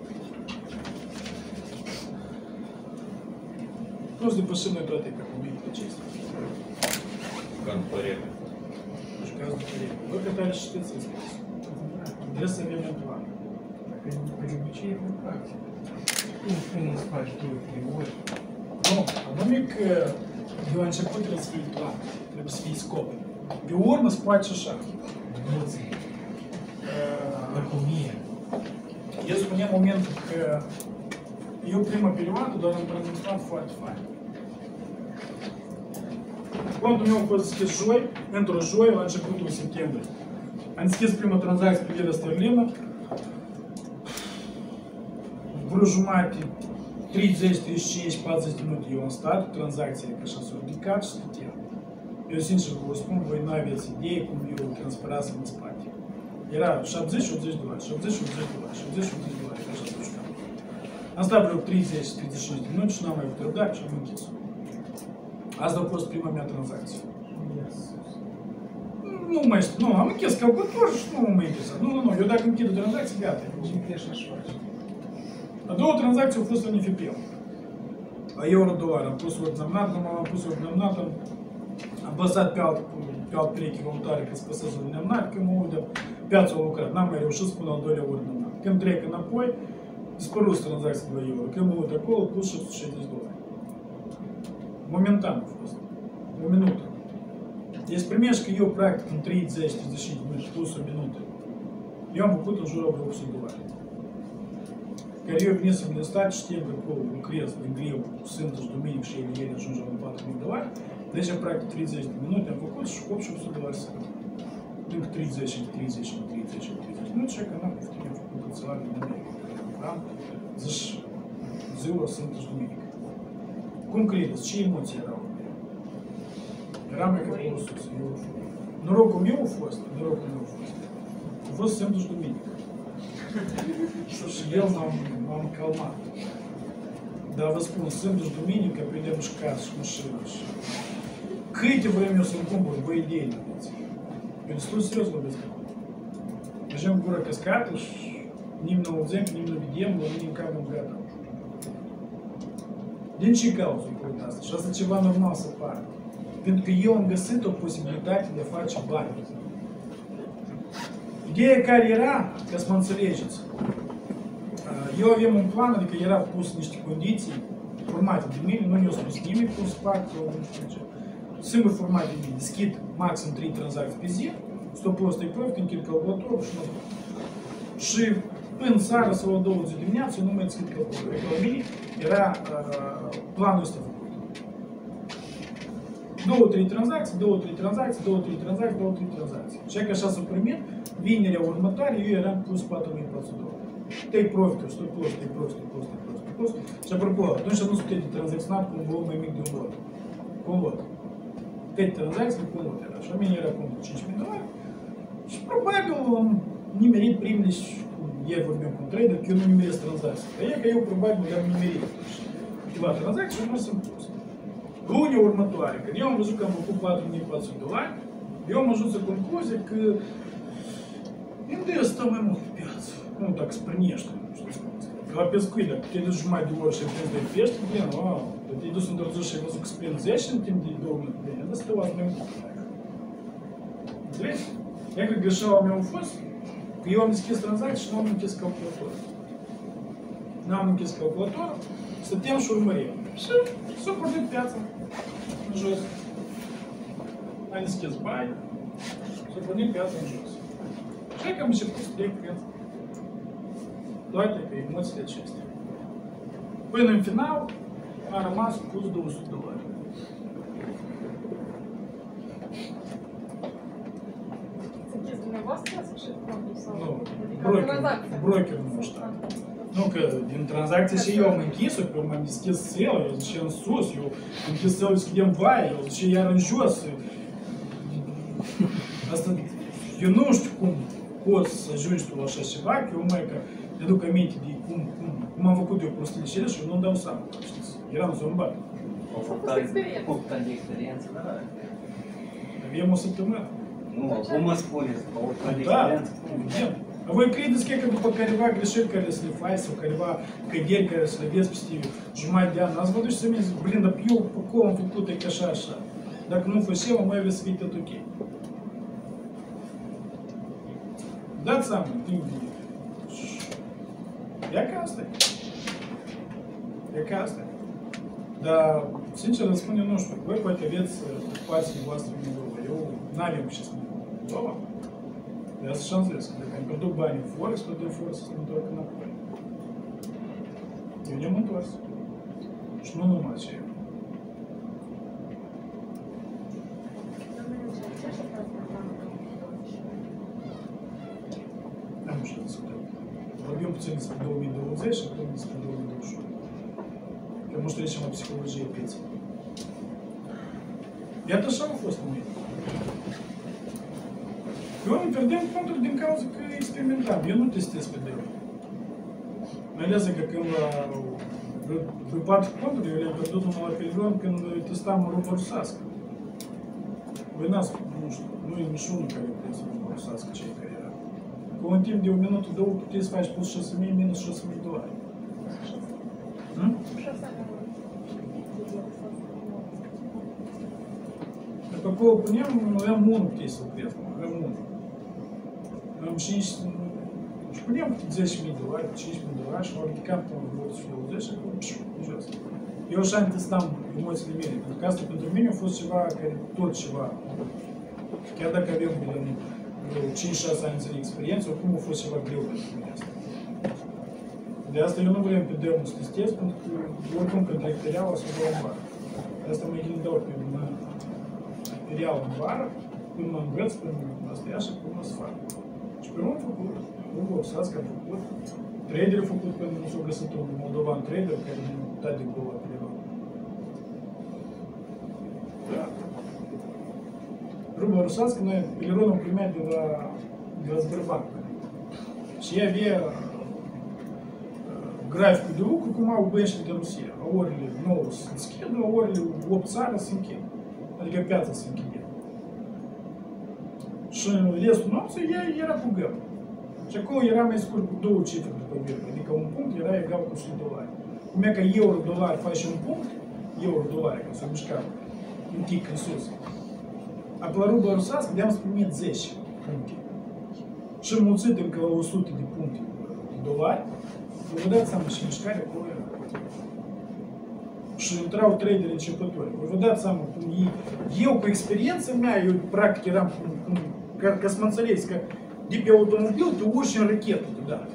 Просто пошивной тоты, как умеют чисто. Конкурент. Вы катались шпицы. trebuie să avem un plan. Dacă pe obicei e în practică. Cum, cum îți faci două, trei ori? Nu, anume că de la început trebuie să fie plan, trebuie să fie scop. Pe urmă se poate și așa. Emoții, lăcomie. Eu spuneam momentul că eu prima perioadă doar am prezentat foarte fain. Contul meu a fost deschis joi, într-o joi, la începutul septembrie. Am deschis prima tranzacție pe lira sterlină. Vreo jumate, treizeci, treizeci și cinci, patruzeci de minute eu am stat, tranzacția că așa s-a ridicat și stăteam. Eu sincer vă spun, voi nu aveți idee cum eu transpirasem în spate. Era șaptezeci optzeci de dolari, șaptezeci optzeci de dolari, șaptezeci optzeci de dolari, așa s-a jucat. Am stat vreo treizeci treizeci și cinci de minute și n-am mai putut răbdare și am închis. Asta a fost prima mea tranzacție. Nu mai știu, nu, am închis calculator și nu mă interesa. Nu, nu, nu, eu dacă închid o tranzacție, gata. Ce crești așa faci? A doua tranzacție a fost în N F P. La euro-dolar am pus ori nominat, nu am pus ori nominat, am apăsat pe alt, pe alt pereche valutară că să păsez ori nominat, când mă uit de piața a lucrat, n-am mai reușit să pun al doilea ori nominat. Când trec înapoi, dispărut tranzacția de la euro, când mă uit acolo, plus șapte sute șaizeci de dolari. Momentan a fost, o minută. Deci primești că eu practic în treizeci treizeci și cinci de minute plus o minută, eu am făcut în jurul de opt sute de dolari. Care eu venisem din stat, știm că acolo lucrez din greu, sâmbătă și duminică și ele ajungeau în patru mii de dolari. Deci, practic, treizeci de minute am făcut și opt sute de dolari să încă treizeci, treizeci, treizeci, treizeci. Nu ce că n-am făcut, eu am făcut cancelar din America. Am zis, ziua, sâmbătă și duminică. Cum credeți? Ce emoții erau? Eram mai că pe sus. Norocul meu a fost, norocul meu a fost. A fost sâmbătă și duminică. Și el m-am calmat. Dar vă spun, sâmbătă și duminică prindem și casă și mașină și... Câte vreme eu să-mi cumpăr, vă idei aveți. Eu destul serios vorbesc acum. Mergem cu gura căscată și nimeni nu auzim, nimeni nu vedem, la mine în cap am gata. Din ce cauză e cu asta? Și asta ceva normal să pară. Pentru că eu am găsit o posibilitate de a face bani. Ideea care era, ca să mă înțelegeți, eu aveam un plan, adică era pus niște condiții formate de mine, nu mi-au spus nimic cum să fac, nu știu ce. Singur format de mine, deschid maxim trei tranzacții pe zi, stop-loss take profit, închid calculatorul și mă duc. Și în seara sau la douăzeci dimineață eu nu mai deschid calculatorul. Adică la mine era uh, planul ăsta făcut. Două, trei tranzacții, două, trei tranzacții, două, trei tranzacții, două, trei tranzacții. Și că așa s-a primit, vinerea următoare eu eram plus patru mii patru sute de dolari. Take profit, stop-loss, take profit, take profit, take profit, take profit. Și apropo, atunci nu se putea de tranzacționat cu un volum mai mic de un lot. Cu un lot. Pet tranzacții cu un lot era. Și la mine era cu cinci mii de dolari. Și probabil am nimerit primele și ieri vorbeam cu un trader că eu nu nimeresc tranzacții. Dar e că eu probabil le-am nimerit câteva tranzacții și nu sunt pus. Lunea următoare, când eu am văzut că am făcut patru mii patru sute de dolari, eu am ajuns la concluzie că nu de asta mai mult pe piață. Nu, dacă se primește, știți cum asta. Că la pescuit, dacă te-ai dus jumătate de oră și ai prins de pește, bine, wow, dar te-ai dus într-o zi și ai văzut că se prind zece în timp de două minute, bine, dar să te luați mai mult. Înțelegi? E că greșeala mea a fost că eu am deschis tranzacții și nu am închis calculatorul. N-am închis calculatorul, stăteam și urmărim. Și s-a pornit piața în jos. Am deschis bani, s-a pornit piața în jos. Și că am început să trec prin toate pe emoțiile acestea. Până în final, a rămas plus două sute de dolari. Sunteți dumneavoastră să și fondul sau? Nu, Adică broker, tranzacția. broker nu știu. Nu, că din tranzacție și eu am închis-o, că eu m-am deschis sell, eu zice în sus, eu am închis sell, deschidem vai, eu zice iar în jos. Asta, eu nu știu cum poți să ajungi tu la așa ceva, că eu mai că ne duc aminte de cum, cum, cum am făcut eu prostile și ele și eu nu-mi dau seama, știți, eram zombat. Au făcut opt ani de experiență, da? Avem o săptămână. Nu, cum mă spuneți, că opt ani de Da, experiență? evident. A voi credeți că după careva greșeli care să le faci sau careva căderi care să le vezi peste jumătate de an, n-ați văzut și să mi zic, blin, dar eu pe acolo am făcut e ca așa, așa. Dacă nu făceam, mai avea să fie tot ok. dați seama, în timp de... E ca asta. E ca asta. Dar, sincer, îți spun, eu nu știu, voi poate aveți ocupațiile voastre în Moldova. Eu n-avem ce să spun în Moldova. De asta șansez, că dacă îmi pierdut banii în foră, să pierdut foră să se întorc înapoi. Eu ne-am întors. Și nu numai aceea. Am știu discutăm. Vorbim puțin despre două mii douăzeci și apoi despre două mii douăzeci și unu. Că nu știu trecem la psihologie pieței. Iată așa a fost în mine. Eu îmi pierdem conturi din cauza că experimentam. Eu nu testez pe deu. Mai ales că când la pe patru conturi, eu le-am pierdut numai la Pelion când testam rupă rusească. Voi n-ați, nu știu, nu e niciunul care puteți rupă rusească cei care era. Cu un timp de un minut, două, puteți să faci plus șase mii, minus șase mii dolari. Hmm? Dacă acolo puneam, aveam unul puteți să lucrez, aveam unul. Am cinci, și puneam câte zece mii de dolari, cinci mii de dolari și m-am ridicat până la douăzeci și douăzeci și acolo, pșu, jos. Eu așa îmi testam emoțiile mele, pentru că asta pentru mine a fost ceva care tot ceva. Chiar dacă aveam cinci șase ani de experiență, oricum a fost ceva greu pentru mine asta. De asta eu nu vreau pe demo să testez, pentru că oricum când trec periaua să dau în vară. De asta mă gândau pe periaua în vară, până mă învăț, până asta ia și până să fac. Și pe urmă am făcut, urmă obsați că am făcut, trader a făcut când nu s-a găsit un moldovan trader care nu a dat de gol la Peliron. Da. Rubla rusească, noi Peliron am primit de la, de la Sberbank. Și ea avea graficul de lucru cum au băieștii de Rusia. La orele nouă se deschid, la orele opt țară se închid. Adică piața se închide. Și în restul nopții ea era cu găb. Și acolo era mai scurt cu două cifre după găb. Adică un punct era egal cu o sută dolari. Cum e că euro-dolar faci un punct, euro-dolari, că s-a mișcat un tic în sus. Apoi la rubla rusească de-am să primit zece puncte. Și înmulțit încă la o sută de puncte de dolari, vă dați seama și mișcarea acolo era. Și intrau traderi începători. Vă dați seama cum ei, eu cu experiența mea, eu practic eram cum, cum ca, ca să mă înțelegeți, că de pe automobil te urci în rachetă deodată.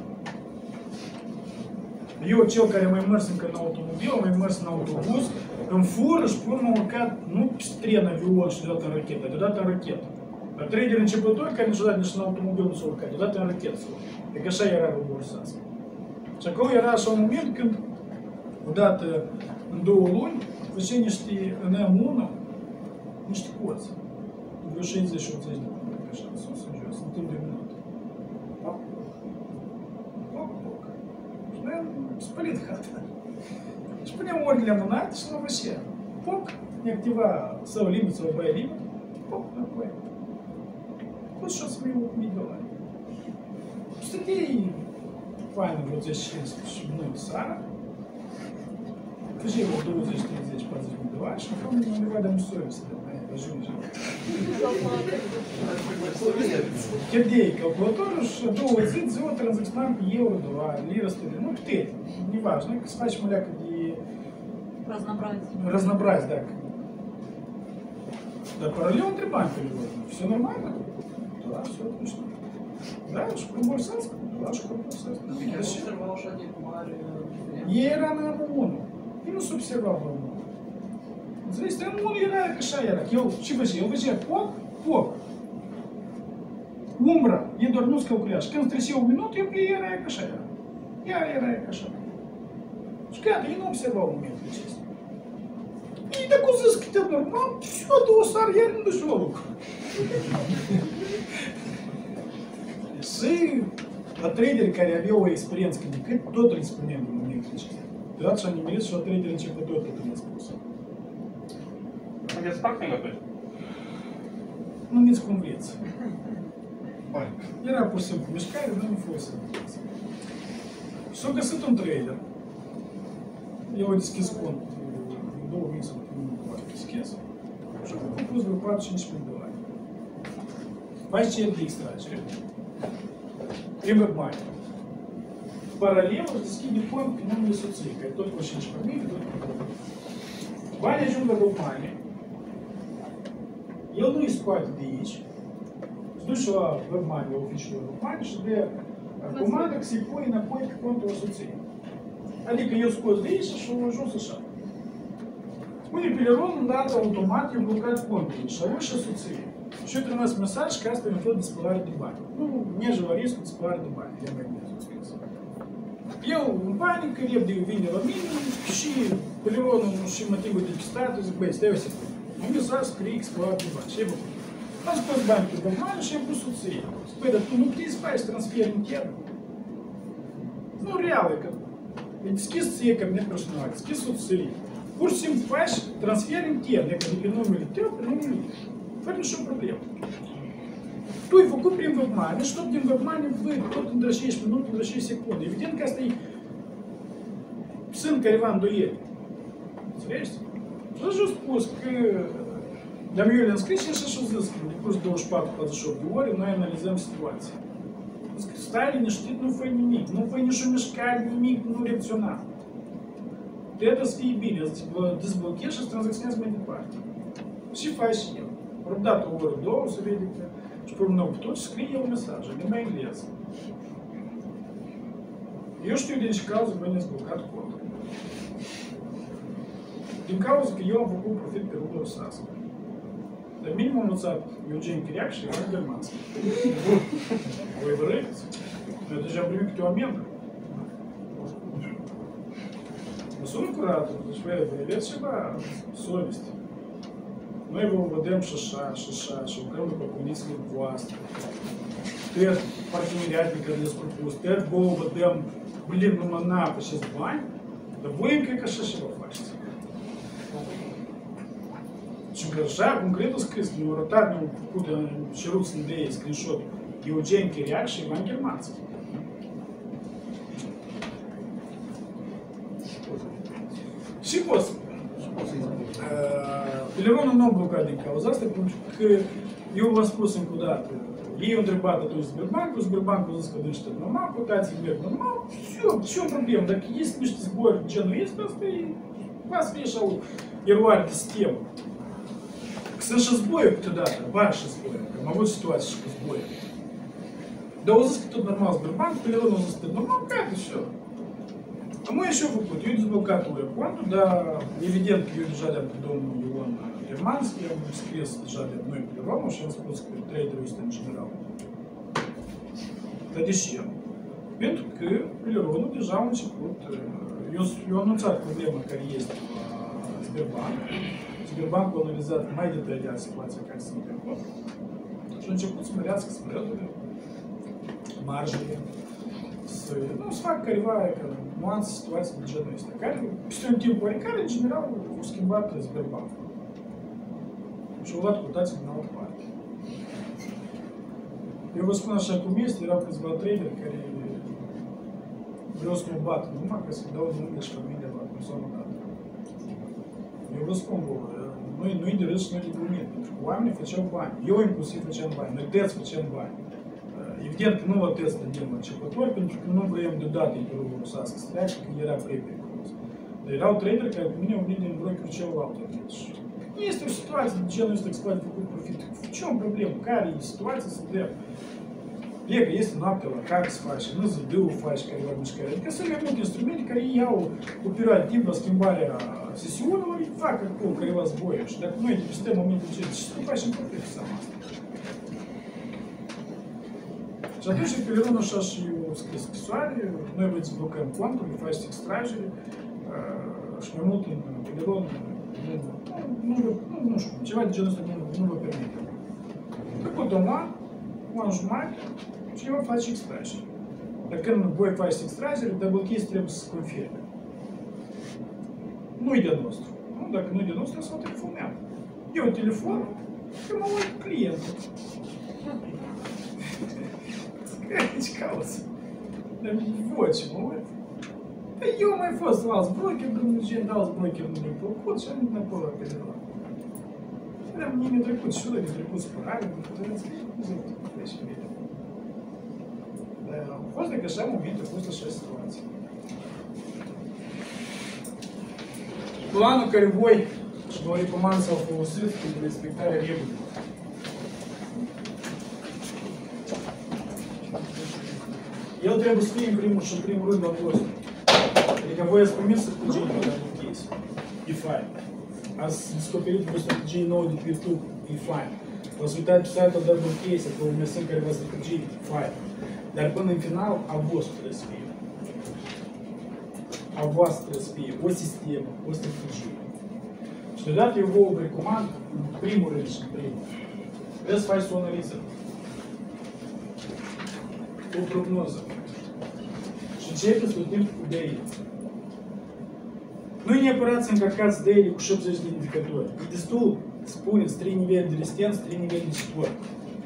Eu, cel care mai mers încă în automobil, mai mers în autobuz, în fură și până m-am urcat, nu pe tren, avion și deodată în rachetă, deodată în rachetă. Dar traderi începători care niciodată nici în automobil nu s-au urcat, deodată în rachetă s-au urcat. Deci așa era rubla rusească. Și acolo era așa un moment când, odată în două luni, făcea niște, în M unu, niște coți. Vreo șaizeci optzeci de puncte, așa, sus în jos, în timp de minute. Poc, poc, poc. Și noi am spălit hata. Și puneam orele amânate și nu vășea. Poc, ne activa sau limit, sau bai limit, poc, înapoi. Plus șase mii opt mii dolari. Stăteai faină vreo zece cincisprezece minute seara, făceai vreo douăzeci treizeci patruzeci mii de dolari și acum undeva de măsură să dă mai ajunge. Pierdeai calculatorul și a doua zi, ziua tranzacționam pe euro, dolari, liră, stările, nu pe tete, неважно, că să facem o leacă de разнообразие, да. Да, параллельно întrebam pe lui, все нормально? Да, все отлично. Да, și cu Bolsascu, da, și cu Bolsascu. Я observau așa de mare diferență. Ei era în M unu. Ei nu se observau în M unu. Înțelegi? M unu era că așa era. Eu, ce făcea? El făcea poc, poc. Umbra, ei doar nu-ți calculează. Când trecea un minut, eu era că așa era. Ea era că așa. Și gata, ei nu observau momentul acesta. Ei dacă o zis că te normal, все, două sar, iar nu duci la lucru. Și la traderi care aveau o experiență cât de cât, tot îi spuneam în momentul acesta. Deodată și-a nimerit și la traderi începători tot îmi a spus. Sunteți parking atunci? Numiți cum vreți. Era pur și simplu mișcare, dar nu fost. S-a găsit un trader. Eu a deschis cont în două mii sau nu a deschis și a făcut plus vreo patru cinci mii de dolari. Faci cer de extragere. prin WebMoney. Paralel își deschide cont pe numele soției, care tot cu cinci familii, tot cu banii ajung la WebMoney. El nu îi scoate de aici, se duce la WebMoney, la oficiul WebMoney și dă comandă că se-i pune înapoi pe contul soției. Adică eu scos de aici și o ajuns așa. Spune Peleron, îndată automat i-a blocat contul și a lui și soției. Și eu trimis mesaj că asta e un fel de spălare de bani. Nu, merge la riscul de spălare de bani. Eu mai bine scris. Eu, în panică, repede vine la mine și Peleronul și motivul de pistat, zic, băi, stai o secundă. Un mesaj scrie că spălare de bani. Și eu băcut. Am scos bani pe bani și am pus soției. Zic, băi, dar tu nu trebuie să faci transfer intern. Nu, real, e că e deschis ție ca mine personal, deschis soției. Pur și simplu faci transfer intern, e că de pe numele tău, pe numele ei. Fără nicio problemă. Tu ai făcut prin WebMoney și tot din WebMoney văd, tot între șaisprezece minute, între șase secunde. Evident că asta e... Sunt careva îndoieli. Înțelegi? Și așa spus că... Dar eu le-am scris și așa și-o zis că de curs douăzeci și patru patruzeci și opt de ore noi analizăm situația. Zic, stai liniștit, nu fă nimic, nu fă nicio mișcare, nimic, nu reacționa. Trebuie să fie bine, să vă dezblochezi și să tranzacționezi mai departe. Și faci și el. Răbdat o oră, două, se vede că... Și pe urmă pe tot scrie el mesaj, în limba engleză. Eu știu din ce cauză bă ne-ați blocat contul. Din cauza că eu am făcut profit pe rublă rusească. Dar minim am învățat Eugen Chiriac și Ioan Germanski. Voi vă răiți? Eu deja am primit câte o amendă. Mă sună curatul, deci voi aveți ceva совесть. Noi vă vedem și așa, și așa, și lucrăm după condițiile voastre. Tăiat parteneriat pe care le-ați propus, tăiat vouă vă dăm, blin, numai na, pe acest bani, dar voi încă că așa ceva faceți. Și că așa, concret, a scris, mi-au arătat, mi-au făcut, am cerut să-mi dea screenshot Eugen Chiriac și Ioan Germanski. Și pot să Peleronul nu a blocat din cauza asta, pentru că eu v-am spus încă o dată, ei au întrebat atunci Sberbankul, Sberbankul a zis că nu știu normal, cotații merg normal, ce o problemă, dacă este niște zbori genul ăsta, asta e, va să fie așa o eroare de sistemă. Că sunt și zboie câteodată, mari și zboie, că am avut situații și cu zboie. Dar au zis că tot normal Sberbank, Peleronul a zis că tot normal, gata, și eu. Am eu și-o făcut, eu dezblocat ule contul, dar evident că eu deja de-am pe domnul Ion Germanski, am scris deja de noi pe Romul și am spus că traderul este în general. Dar de ce? Pentru că Peleronul deja a început, eu, eu am anunțat problema care este la Sberbank. Sberbankul a analizat mai detaliat situația care se întâmplă și a început să mărească spreadurile, marjele, să, nu, să fac careva nuanțe, situații de genul ăsta, care, peste un timp oarecare, în general, au schimbat Sberbank. Și au luat cotații din altă parte. Eu vă spun așa cum este, erau câțiva traderi care vreau să mă bat numai ca să-mi dau numele și familia la persoană dată. Eu vă spun vouă, nu-i de râs și nu-i de glumit, pentru că oamenii făceau bani. Eu impulsiv făceam bani, noi tăți făceam bani. Evident că nu vă test dădem la începători, pentru că nu vrem deodată în perioada rusească să treacă, că era prea periculos. Dar erau traderi care cu mine au venit din brokerul celălalt. Deci, este o situație de genul ăsta că se poate făcut profit. Ce o problemă? Care e situația să dea? Plecă, este noaptea la care se face, nu zădău faci careva mișcare. Adică sunt mai multe instrumente care iau o perioadă de timp la schimbarea sesiunilor, îi fac acolo careva zboiuri. Și dacă noi depistăm momentul ce, ce să nu facem profit cu seama asta? Și atunci Peleronul așa și eu scris scrisoare, noi vă dezblocăm contul, îi faceți extragere și mai mult în Peleron, nu, nu, nu, nu știu, ceva de genul ăsta nu, nu vă permite. Trecut un an, un an jumătate și eu face extragere. Dar când voi faceți extragere, double case trebuie să confirme. Nu-i de nostru. Nu? Dacă nu-i de nostru, să o telefoneam. Eu telefon, că mă uit clientul. Ce cauți? Dar voce, mă uit. Păi eu am mai fost la alți broker, când gen de alți broker nu mi-a plăcut și am venit înapoi la Peleron. Dar mie mi-a trecut și ăla, mi-a trecut spărare, mi-a trecut, zic, deci bine. Dar fost de că așa moment a fost așa situație. Planul care voi și vă recomand să-l folosiți pentru respectarea regulilor. El trebuie să fie în primul și în primul rând al vostru. Adică voi ați primit strategii de la case. E fain. Ați descoperit o strategie nouă de pe YouTube. E fain. V-ați uitat pe site-ul de Double Case, acolo unde sunt careva strategii. Fain. Dar până în final, a vostru trebuie să fie. A voastră trebuie să fie o sistemă, o strategie. Și deodată eu vă recomand, în primul rând și în primul, trebuie să faci o analiză. O prognoză. Și începeți tot timpul cu daily. Nu e neapărat să încărcați daily cu șaptezeci de indicatori. E destul, spuneți, trei niveli de rezistență, trei niveli de suport.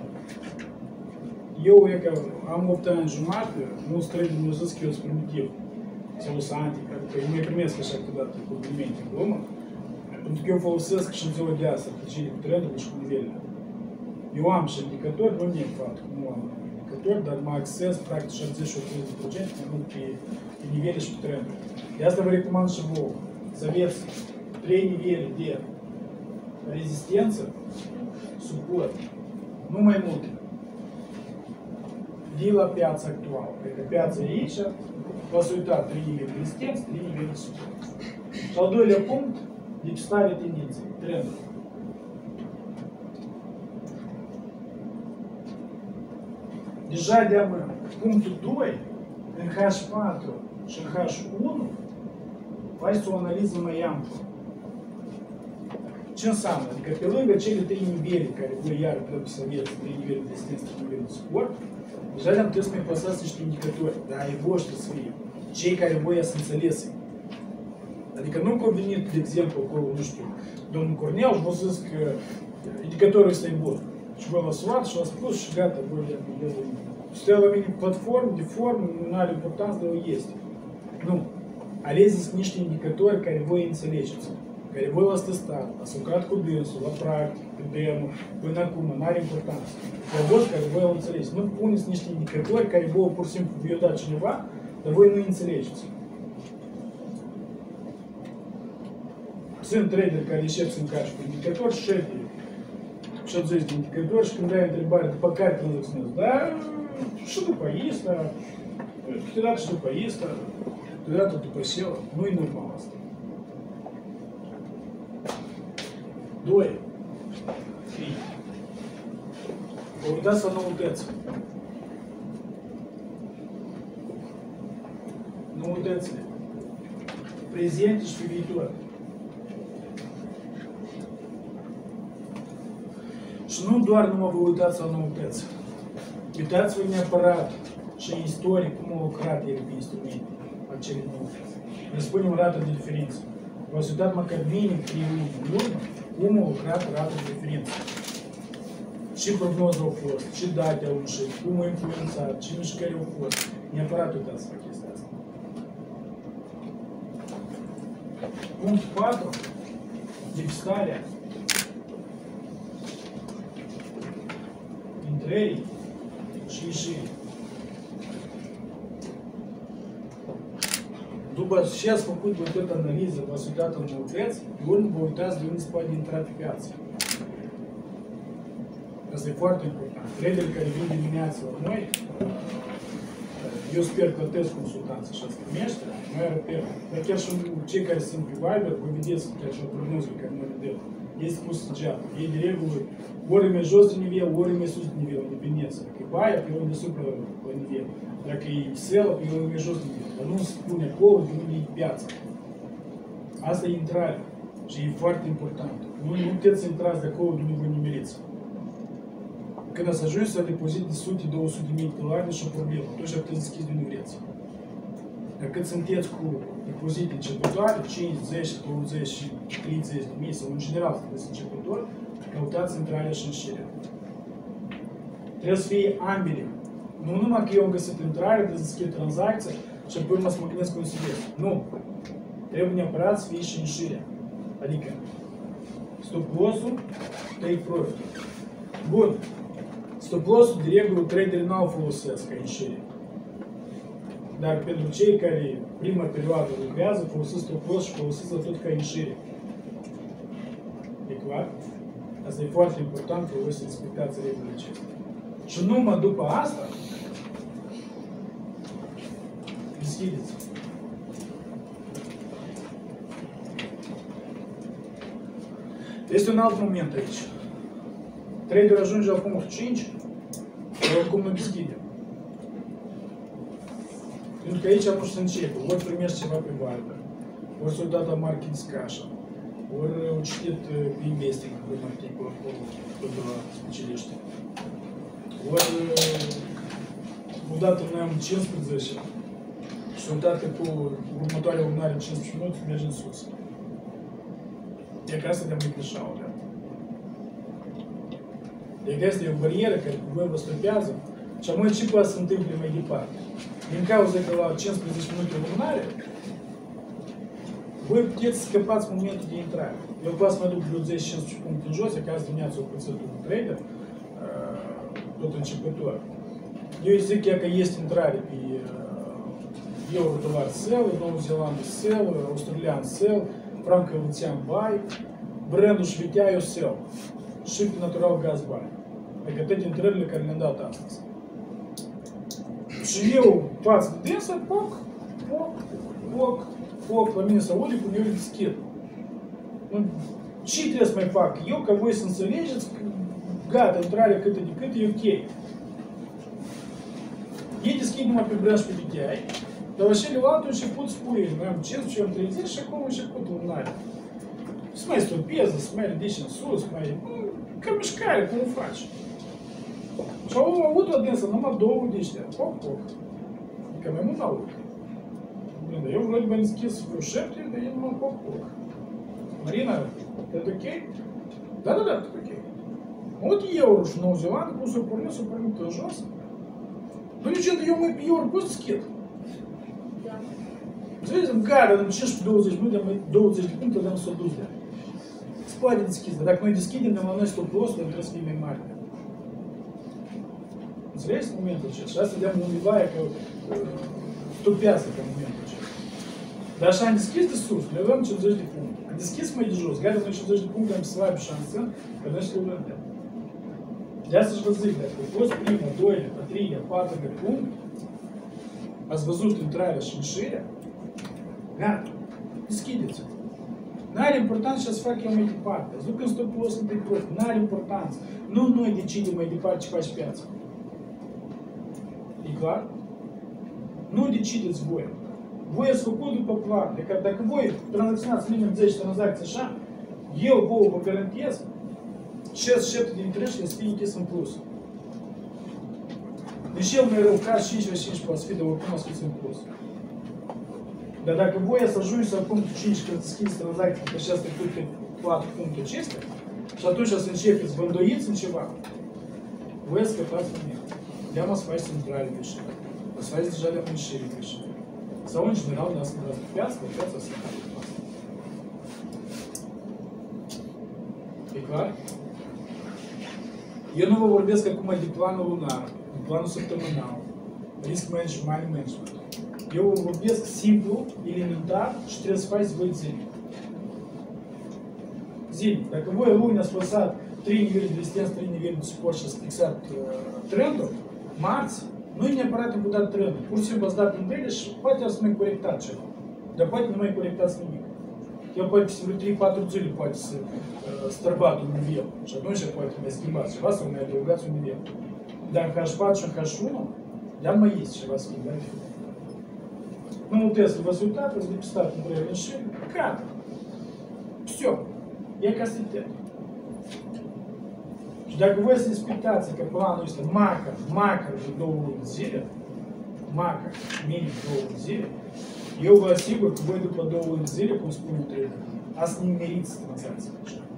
Eu, e că am opt ani jumate, mulți trăini mi-au zis că eu sunt primitiv. Sau sunt antic, adică eu mai primesc așa câteodată complimente în glumă. Pentru că eu folosesc și în ziua de azi strategiile cu trendurile și cu nivelele. Eu am și indicatori, nu mi-e fapt, nu am indicatori, dar mă acces practic șaptezeci la optzeci la sută mai mult pe, pe nivele și pe trenduri. De asta vă recomand și vouă să aveți trei nivele de rezistență, suport, nu mai multe. De la piața actuală. Adică piața e aici, v-ați uitat trei nivele de rezistență, trei nivele de suport. Și al doilea punct, depistarea tendinței, trendul. Deja de-am punctul doi, în H patru și în H unu, faceți o analiză mai amplă. Ce înseamnă? Adică pe lângă cele trei nivele care voi iar trebuie să aveți, trei nivele de rezistență, trei nivele de suport, deja le-am trebuie să mai plasați niște indicatori, dar ai voștri să fie, cei care voi ați înțeles. Adică nu că a venit, de exemplu, acolo, nu știu, domnul Cornel și v-a zis că indicatorul ăsta e bun. Și v-a luat și v-a spus și gata, voi le stă la mine platformă, de formă, nu are importanță, dar este. Nu. Alegeți niște indicatori care voi înțelegeți, care voi l-ați testat, ați lucrat cu dânsul, la practic, pe demo, până acum, nu are importanță. Dar voi care voi îl înțelegeți. Nu puneți niște indicatori care voi pur și simplu vi-o dat cineva, dar voi nu înțelegeți. Sunt traderi care încep să încarci cu indicatori și șaptezeci de indicatori și când ai întrebare după care tranzacționezi, dar și după ăsta, câteodată și după ăsta, câteodată după șelă, nu-i normal asta. Doi. Trei. Vă uitați la noutăți. Noutățile. Prezente și pe viitor. Și nu doar numai vă uitați la noutăți. Uitați-vă neapărat și în istorie cum au lucrat ele pe instrumente, acele noutăți. Ne spunem rată de referință. V-ați uitat măcar bine trei luni în urmă cum au lucrat rată de referință. Ce prognoze au fost, ce date au ieșit, cum au influențat, ce mișcări au fost. Neapărat uitați la chestia asta. Punct patru. Depistarea. Intrării și ieșirii. După ce ați făcut voi tot analiză, v-ați uitat în noutăți, pe urmă vă uitați de unde se poate intra pe piață. Asta e foarte important. Traderii care vin dimineața la noi, eu sper că plătesc consultanță și asta primește, mai repet. Dar chiar și cei care sunt pe Viber, vă vedeți chiar și o prognoză care noi le dăm. Este pus geam. Ei de regulă ori e mai jos de nivel, ori e mai sus de nivel, în dependență. Dacă e baia, pe unde supra la nivel. Dacă e selă, pe unde e mai jos de nivel. Dar nu se spune acolo de unde e piața. Asta e intrarea. Și e foarte important. Nu, nu puteți să intrați de acolo de unde vă nimeriți. Când ați ajuns să depozit de sute două sute de mii de dolari, și o problemă. Atunci ar puteți deschizi de unde vreți. Dar cât sunteți cu depozite începătoare, cinci, zece, douăzeci și treizeci de mii, sau în general sunteți începători, căutați intrarea și ieșirea. Trebuie să fie ambele. Nu numai că eu am găsit intrarea, de deschid tranzacția și apoi urmă să mă gândesc cum să vezi. Nu. Trebuie neapărat să fie și ieșirea. Adică stop loss-ul, take profit. Bun. Stop loss-ul de regulă traderii n-au folosesc ca ieșire. Dar pentru cei care prima perioadă lucrează, folosiți stopos și folosiți tot ca ieșire. E clar? Asta e foarte important că voi să respectați regulile acestea. Și numai după asta, deschideți. Este un alt moment aici. Trader ajunge la punctul cinci, dar oricum nu deschide. Pentru că aici nu știu să începe. Ori primești ceva pe Viber, ori s-au dat la market discussion, ori au citit pe investing un articol acolo de la specialiști. Ori odată noi am cincisprezece și s-au dat că cu următoarea urmare cincisprezece minute merge în sus. E ca asta de mai clișau, da? E că asta e o barieră care cu voi vă stopează și amoi ce poate să se întâmple mai departe. Din cauza că la cincisprezece minute urmare, voi puteți scăpați momentul de intrare. Eu poate să mă duc douăzeci cincisprezece puncte în jos, că azi dimineața o pățit un trader, tot începător. Eu zic că este intrare pe euro-dolar sell, Noua Zeelandă sell, australian sell, franco-elvețian buy, brandul șvitea eu sell. Și pe natural gaz buy. Adică toate intrările care le-am dat astăzi. Și eu față de dânsa, poc, poc, poc, poc, la mine se aude cum eu le deschid. Ce trebuie să mai fac? Eu, ca voi să înțelegeți că gata, intrarea câtă de cât e ok. Ei deschid numai pe branș pe D T I, dar la celelalte început spui, noi am cincisprezece, am treizeci și acum început lunare. Să mai stopeză, să mai ridici în sus, mai... Ca mișcare, cum o faci. Și au avut la dânsă numai două de ăștia, poc, poc. Adică mai mult n-aud. Bine, eu vreau de m-am deschis vreo șapte, dar e numai poc, poc. Marina, e ok? Da, da, da, e ok. Вот euro și Noua Zeelandă, cum s-o pornit, s-o pornit pe jos. Nu niciodată eu mai pe euro, poți deschid. Da. Înțelegeți? Gata, în cincisprezece douăzeci minute, mai douăzeci de puncte, dar nu s-o dus de aia. Se poate deschide, dar dacă noi deschidem, de la noi stop loss, dar trebuie să fie mai mare. Înțelegeți momentul acesta? Și asta de-am undeva e că stupează ca momentul acesta. Dar așa am deschis de sus, le avem cincizeci de puncte. Am deschis mai de jos, gata, noi cincizeci de puncte am slabă șansă, că noi să le vedem. De asta și vă zic, dacă a fost prima, doilea, a treilea, a patrulea punct, ați văzut intrarea și ieșirea, gata, deschideți-o. N-are importanță ce să fac eu mai departe. Ați duc în stop loss în take profit, n-are importanță. Nu noi decidem mai departe ce faci piața. E clar? Nu decideți voi. Voi ați făcut după plan. Adică dacă voi tranzacționați minim zece tranzacții așa, eu vouă vă garantez șase șapte din trește să fie închis în plus. Deci cel mai rău caz cinci la cinci poate fi de oricum a scris în plus. Dar dacă voi să ajungi la punctul cinci când deschizi tranzacții pe și asta pe patru puncte acestea, și atunci să începeți, vă îndoiți în ceva, voi scăpați în el. De-am să faceți intrare greșită. O să faceți deja de-am ieșire greșită. Sau în general, de asta dați pe piață, pe piața să facă pe asta. E clar? Eu nu vă vorbesc acum de planul lunar, de planul săptămânal, risk management, money management. Eu vă vorbesc simplu, elementar și trebuie să faceți voi zilnic. Zilnic. Dacă voi luni ați păsat trei nivele de rezistență, trei nivele de suport și ați fixat uh, trendul, marți, nu e neapărat încudat trendul. Pur și simplu ați dat întâlnire și poate ați mai corectat ceva. Dar poate nu mai corectați nimic. El poate peste vreo trei patru zile poate să uh, străbată un nivel. Și atunci poate mai schimbați ceva sau mai adăugați un nivel. Dar în H patru și în H unu, de mai este ceva schimbat. Nu puteți să vă uitați, ați depistat întrebările și gata. Все. E ca să te. Și dacă voi să respectați că planul este măcar, măcar de două luni zile, măcar, minim două luni zile, eu vă asigur că voi după două luni zile, cum spun eu trader, ați nimeriți tranzacții.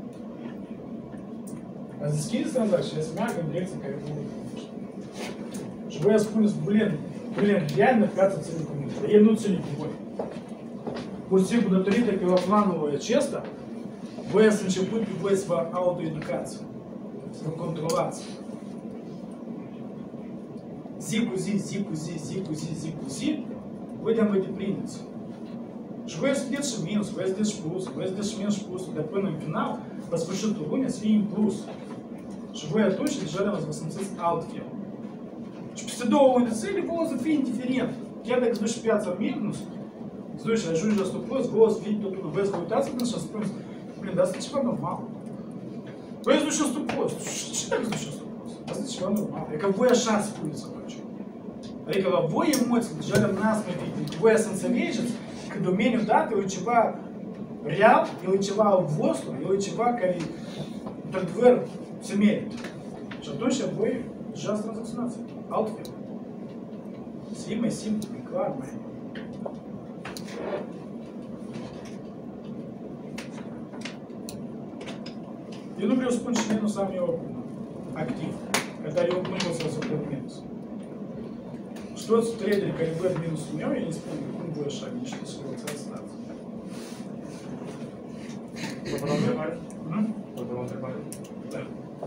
Ați deschideți tranzacții și ați meargă în direcția în care vă urmărește. Și voi ați spuneți, blin, blin, реально piața ține cu mine, dar el nu ține cu voi. Pur și simplu, datorită că la planul acesta, voi ați început pe voi să vă autoeducați, să vă controlați. Zi cu zi, zi cu zi, zi cu zi, zi cu zi, voi de-am vă deprindeți. Și voi să și minus, voi să și plus, voi să și minus și plus, dar până în final, la sfârșitul lunii, să fie în plus. Și voi atunci deja vă simțiți altfel. Și peste două luni de zile, vă o să fie indiferent. Chiar dacă îți duci piața în minus, îți duci și ajungi la sto plus, vă o să fie totul, voi să vă uitați până și să spuneți, blin, dar asta e ceva normal. Voi îți duci la sto plus, ce dacă îți duci la sto plus? Asta e ceva normal. Adică voi așa spuneți atunci. Adică la voi emoții deja rămânați mai bine. Adică voi să înțelegeți că domeniul dat e ceva real, e ceva al vostru, e ceva care, într-adevăr, se merită. Și atunci voi deja să tranzacționați altfel. Să fie mai simplu, mai clar, mai... Eu nu vreau să spun cine nu să am eu acum activ, dar eu nu pot să-l suport minus. Și toți traderii care văd minusul meu, ei îmi spun că cum voi așa niște și vă ți-ați stați. Vă vă o întrebare? Vă vă o întrebare? Da.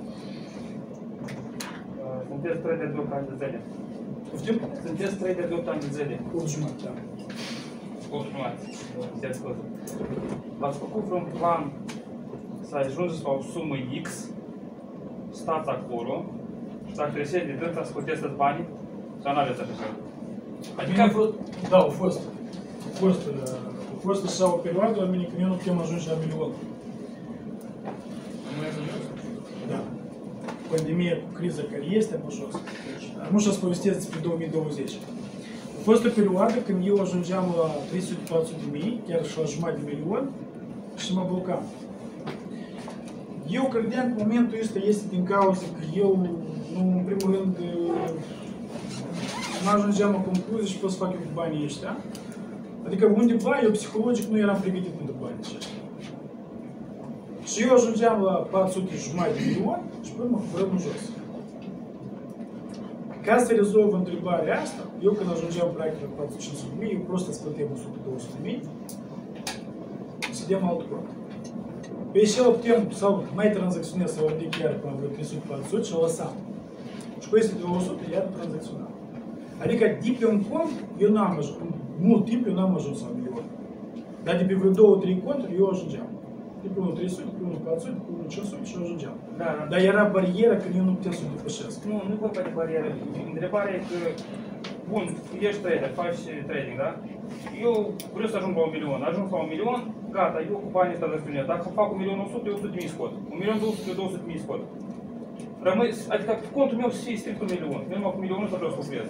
Sunteți trader de opt ani de zile. Poftim? Sunteți trader de opt ani de zile. opt jumătate, da. opt jumătate. Sunteți scuză. V-ați făcut vreun plan să ajungeți la o sumă X, stați acolo și dacă treceți de dânsa să puteți să-ți banii, sau n-aveți așa ceva? Adică a vrut... Da, au fost. A fost, a fost așa o perioadă, la mine, când eu nu putem ajunge la milion. Nu ai ajuns? Da. Pandemia cu criza care este, am jos. Nu și-ați povestesc despre două mii douăzeci. A fost o perioadă când eu ajungeam la trei sute patru sute de mii, chiar și la jumătate de milion, și mă blocam. Eu credeam că momentul ăsta este din cauza că eu, nu, în primul rând, nu ajungeam la concluzie și pot să fac eu cu banii ăștia. Adică undeva eu psihologic nu eram pregătit pentru banii ăștia. Și eu ajungeam la patru sute jumătate de milion și până mă fărăm în jos. Ca să rezolv întrebarea asta, eu când ajungeam practic la patru sute cinci sute de mii, eu prost îți plăteam o sută două sute de mii să dăm alt cont. Pe el putem sau mai tranzacționez sau ridic chiar până la trei sute patru sute și o lăsam. Și cu este două sute iar tranzacționam. Adică de pe un cont, eu n-am ajuns, mult timp eu n-am ajuns la milion. Dar de pe vreo două, trei conturi eu ajungeam. De pe unul trei sute, de pe unul patru sute, de pe unul cinci sute și ajungeam. Da, da. Dar era barieră că eu nu puteam să o depășesc. Nu, nu vorba de barieră. Întrebarea e că, bun, ești trader, faci trading, da? Eu vreau să ajung la un milion. Ajung la un milion, gata, eu cu banii ăsta răspunde. Dacă fac un milion o sută, eu o sută de mii scot. Un milion două sute, două sute de mii scot. Rămâi, adică contul meu să fie strict un milion. Eu numai cu milionul ăsta vreau să opresc.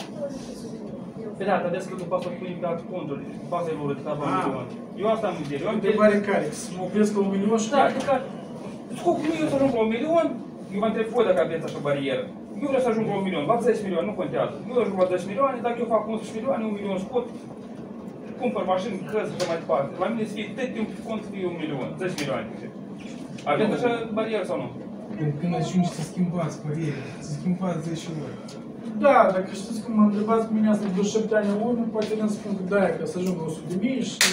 Pe da, dar vezi că după asta pui pe alte conturi, după asta e vor ridica la un milion. Eu asta am vedere. Întrebare care? Să mă opresc la un milion și... Da, adică, scopul meu e să ajung la un milion, eu mă întreb voi dacă aveți așa barieră. Eu vreau să ajung la un milion, la zece milioane, nu contează. Eu ajung la zece milioane, dacă eu fac unsprezece milioane, un milion scot, cumpăr mașini, cărți și așa mai departe. La mine să fie tot timpul cont să fie un milion, zece milioane. Aveți așa barieră sau nu? Când ajungi să schimbați barierele, să schimbați zece ori. Da, dacă știți cum m-am întrebat pe mine asta de șapte ani în urmă, poate ne spun că da, că să ajung la o sută de mii și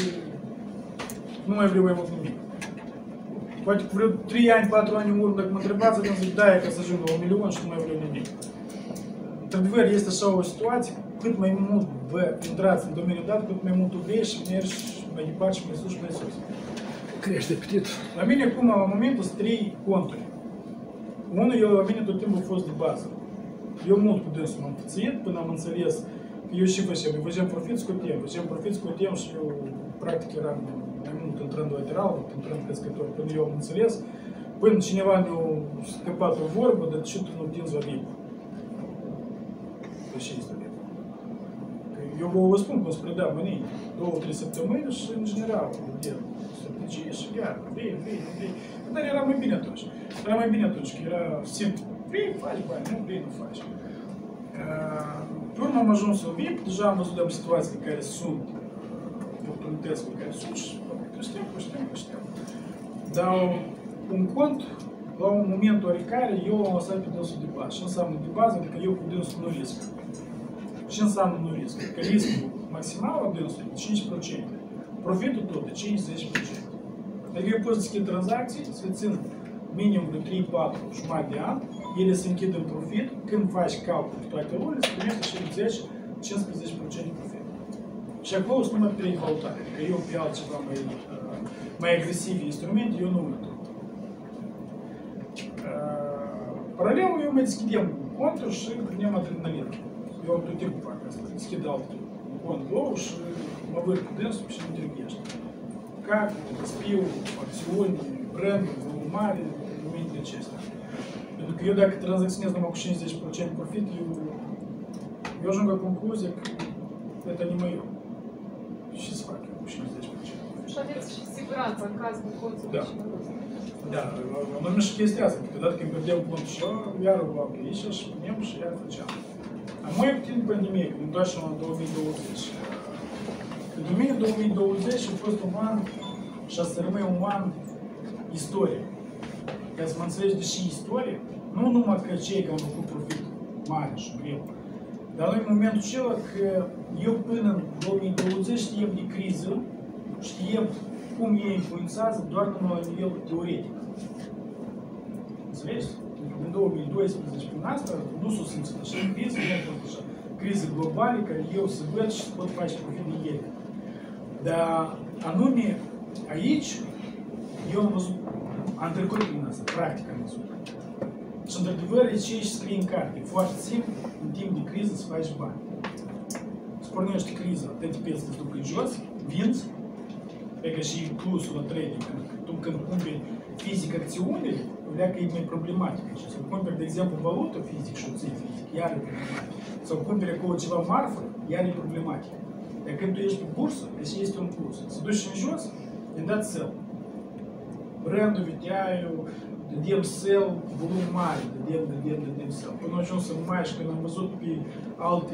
nu mai vreau mai mult nimic. Poate cu vreo trei ani, patru ani în urmă, dacă mă întrebați, atunci zic da, că să ajung la un milion și nu mai vreau nimic. Într-adevăr, este așa o situație, cât mai mult vă intrați în domeniul dat, cât mai mult ubești și mergi mai departe și mai sus și mai sus. Crește apetitul. La mine acum, la momentul, sunt trei conturi. Unul, eu la mine tot timpul a fost de bază. Eu mult cu dânsul m-am fățit până am înțeles că eu și făceam. Eu făceam profit, scoteam, făceam profit, scoteam și eu practic eram mai mult în trând lateral, în trând crescător. Până eu am înțeles, până cineva mi-a scăpat o vorbă, dar ce tu nu tinzi la vip? Păi ce este vip? Eu vă spun cum se predau mâinii, două, trei săptămâni și în general, de strategie și gata, bine, bine, bine. Dar era mai bine atunci. Era mai bine atunci, că era simplu. Vrei, faci bani, nu vrei, nu faci. Pe urmă am ajuns la V I P, deja am văzut de situații în care sunt oportunități pe care sunt și creștem, creștem, creștem. Dar un cont, la un moment oricare, eu am lăsat pe dânsul de bază. Ce înseamnă de bază? Adică eu cu dânsul nu risc. Ce înseamnă nu risc? Că riscul maximal la dânsul e de cinci la sută. Profitul tot de cinci la zece la sută. Adică eu pot să schimb tranzacții, să țin minim de trei patru jumătate de ani, ele se închid în profit, când faci calcul toate lunile, se primește și zece la cincisprezece la sută de profit. Și acolo sunt numai pe dezvoltare, că eu pe altceva mai, mai agresivi instrumente, eu nu mă duc. Paralel, eu mai deschidem contul și prindem adrenalină. Eu tot timpul fac asta, deschid alt cont nou și mă vârc cu dânsul și nu trebuiește. Как, spiu, acțiuni, branduri, volum mare, momente acestea. Pentru că eu dacă tranzacționez numai cu cincizeci la sută profit, eu, eu ajung la concluzie că это не мое. Și să fac eu cu cincizeci la sută. Și aveți și siguranță în cazul conțului Da. și măruțului. Da, anume și chestia asta, că odată când pierdeam cont și eu, iar o luam pe aici și punem și iar făceam. А мы în pandemie, când doar și în două mii douăzeci. Pentru mine două mii douăzeci a fost un an și a să rămâne un an istorie. Ca să mă înțelegi de și istorie, nu numai că cei care au făcut profit mare și greu, dar noi în momentul acela că eu până în două mii douăzeci știem de criză, știem cum ei influențează doar numai la nivel teoretic. Înțelegi? În două mii doisprezece până asta nu s-o simțit așa în criză, nu a fost așa. Crize globale care eu să văd și să pot face profit de ele. Dar anume aici eu am văzut, am trecut prin asta, practic am văzut. Și într-adevăr e ce își scrie în carte. E foarte simplu, în timp de criză să faci bani. Să pornești criza, toate piețe te duc în jos, vinzi, e ca și plusul la trading. Tu când cumperi fizic acțiunile, vedea că e mai problematic. Și să cumperi, de exemplu, valută fizic și o ții fizic, iar e problematic. Sau cumperi acolo ceva marfă, iar e problematic. Dar când tu ești pe bursă, deci este un plus. Să duci în jos, îi dat sell. Brandul, viteaiul, dădem sell, volum mare, dădem, dădem, dădem sell. Până ajuns în mai și când am văzut pe alte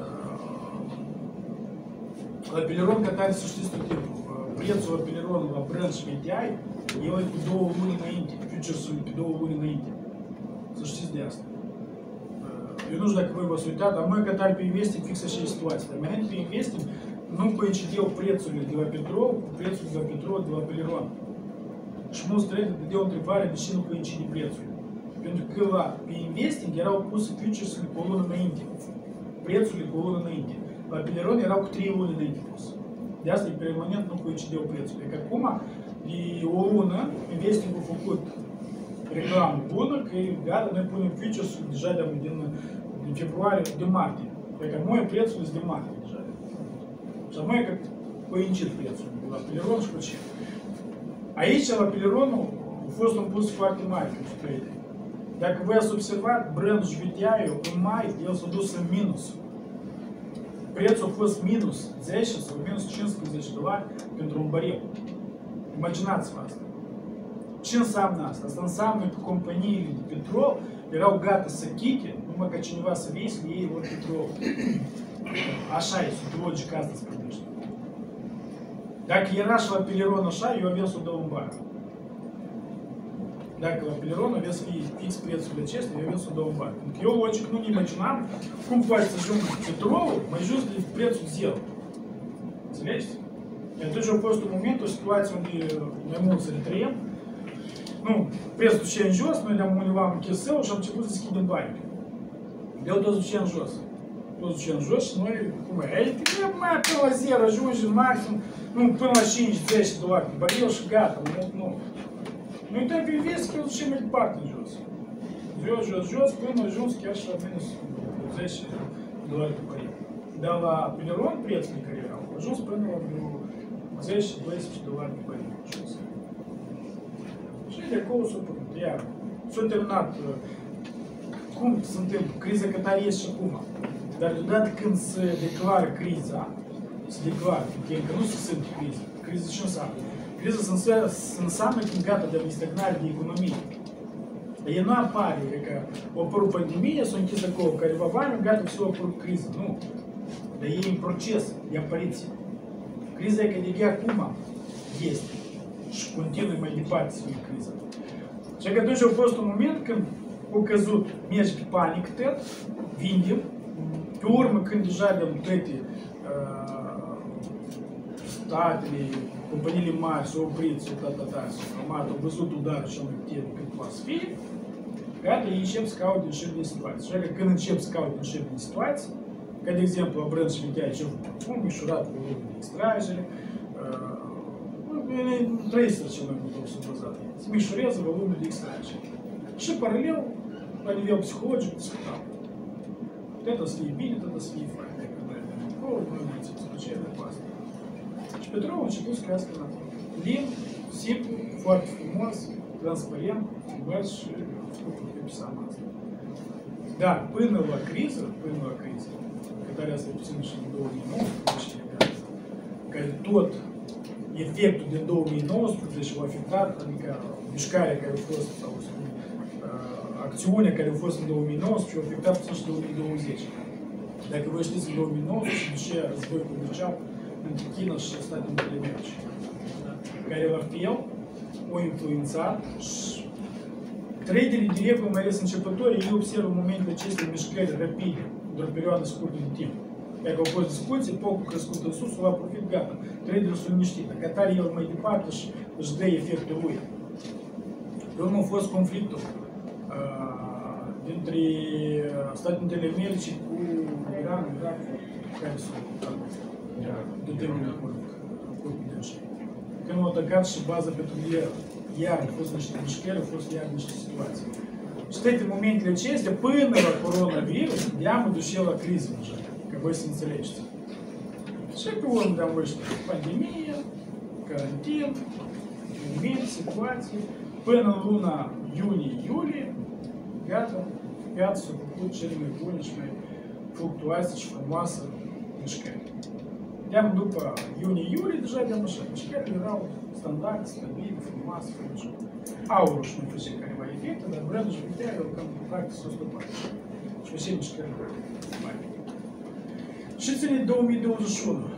la Peleron, că tare să știți tot timpul, prețul la Peleron, la brand și viteai, el e cu două luni înainte, futures-ul e pe două luni înainte. Să știți de asta. Eu nu știu dacă voi v-ați uitat, dar noi, că tare pe investing, fix așa e situația. Dar înainte pe investing, nu coincideau prețurile de la petrol cu prețul de la petrol de la Peleron. Și mulți traderi dădeau o întrebare de ce nu coincide prețul. Pentru că la, pe investing erau puse futures-urile cu o lună înainte. Prețurile cu o lună înainte. La Peleron erau cu trei luni înainte pus. De asta e permanent nu coincideau prețurile. Că acum, de o lună, investing a făcut reclamă bună, că gata, noi punem futures-ul deja de, din, din februarie, de martie. Că noi prețul este de martie deja. Și noi că coincid prețul la Peleron și cu ce. Aici, la Peleronul, a fost un plus foarte mare pentru traderi. Dacă voi ați observat, brandul și viteaiul, în mai, el s-a dus în minus. Prețul a fost minus zece sau minus cincisprezece dolari pentru un baril. Imaginați-vă asta. Ce înseamnă asta? Asta înseamnă că companiile de petrol erau gata să chiche, numai ca cineva să vei să le iei ori petrol. Așa e, sub logica asta se primește. Dacă era și la Peleron așa, eu aveam să o dau în bar. Dacă la Peleron avea să fie fix prețul acesta, eu aveam să o dau în bar. Pentru că eu, logic, nu ne imaginam cum poate să ajung petrolul mai jos de prețul zero. Înțelegeți? Și atunci a fost un moment, o situație unde mai mult să le trăiem. Nu, prețul ducea în jos, noi ne-am undeva în chesel și am început să schidem bani. El tot ducea în jos. Tot ducea în jos și noi, cum e, ei, trebuie mai până la zero, ajungi în maxim, nu, până la cinci zece dolari pe baril și gata, nu, nu. Noi uităm pe invest, că el ducea mai departe în jos. Jos, jos, jos, până ajuns chiar și la minus zece dolari pe baril. Dar la Peleron prețul care erau, ajuns până la zece doisprezece dolari pe baril. Și de acolo s-a putut, iar s-a terminat, cum se întâmplă, criza că tare este și acum. Dar deodată când se declară criza, se declară, pentru că încă nu se simte criza. Criza ce înseamnă? Criza se înseamnă când gata de stagnare de economie. Ea nu apare, că a apărut pandemie, s-a închis acolo careva bani, gata, все, a apărut criză. Nu. Dar e în proces de apariție. Criza e că de acum este. Și continuă mai departe să fie criza. Și că atunci a fost un moment când a căzut, mergi pe panică tot, vindem, pe urmă când deja de-am toate uh, statele, companiile mari s-au oprit, s-au tata, s-au format, au văzut udarul cel mai puternic cât poate să fie, gata, ei încep să caute înșel din situații. Și că când încep să caute înșel din situații, Ca de exemplu, Abrân și Vitea ce au mișurat cu lumea de extragere, nu trăiesc cel mai mult subăzat. Se mișurează volumul de extragere. Și paralel, la nivel psihologic, discutam. Это să fie bine, это să fie fain. Acolo, noi ne țin случайно de asta. Și Petrov a început să crească la tot. Lin, simplu, foarte frumos, transparent, băi și făcut pe psama asta. Dar până la criză, până la criză, care asta e puțin și în două mii nouăsprezece, care tot efectul din două mii nouăsprezece a afectat, adică mișcarea care a fost, sau spune, acțiunea care a fost în două mii nouăsprezece a afectat puțin și două mii douăzeci. Dacă vă știți, în două mii nouăsprezece, după ce război comercial între China și Statele Unite ale Americii, care la fel au influențat și traderii direct, mai ales începătorii, ei observă momentele acestea mișcări rapide, doar o perioadă scurtă de timp. Dacă au fost discuții, pocul crescut în sus, la profit, gata. Traderii sunt liniștiți. Dacă atare el mai departe și își dă efectul lui. Pe urmă a fost conflictul uh, dintre Statele Unite ale Americii cu Iran, Irak, care sunt de temul curbii de așa. Când au atacat și baza petrolieră, iar au fost niște mișcări, au fost iar niște situații. Și toate momentele acestea, până la coronavirus, de-am duce la criză deja, ca voi să înțelegeți. Și pe urmă am văzut pandemie, carantin, momente, situații, până în luna iunie-iulie, gata, piața s-a făcut cele mai bune și mai fluctuații și frumoasă mișcări. De-am după iunie-iulie, deja de-am așa, mișcările erau standard, stabile, frumoase, frumoase. Aurul și nu făcea careva efecte, dar brandul și Vitea cam practic s-a stopat. Și făcea mișcări mai. Și ține două mii douăzeci și unu.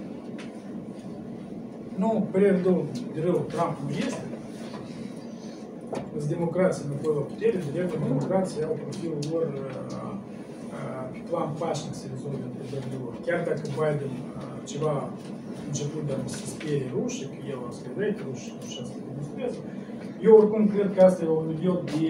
Nu, părere de rău, Trump nu este. С democrația înapoi la putere, direct la democrație au profilul lor pe plan pașnic să rezolve întrebările lor. Chiar dacă Biden ceva început de a se sperie rușii, că el a scădit rușii, nu știu, asta demonstrează, eu oricum cred că asta e un nivel de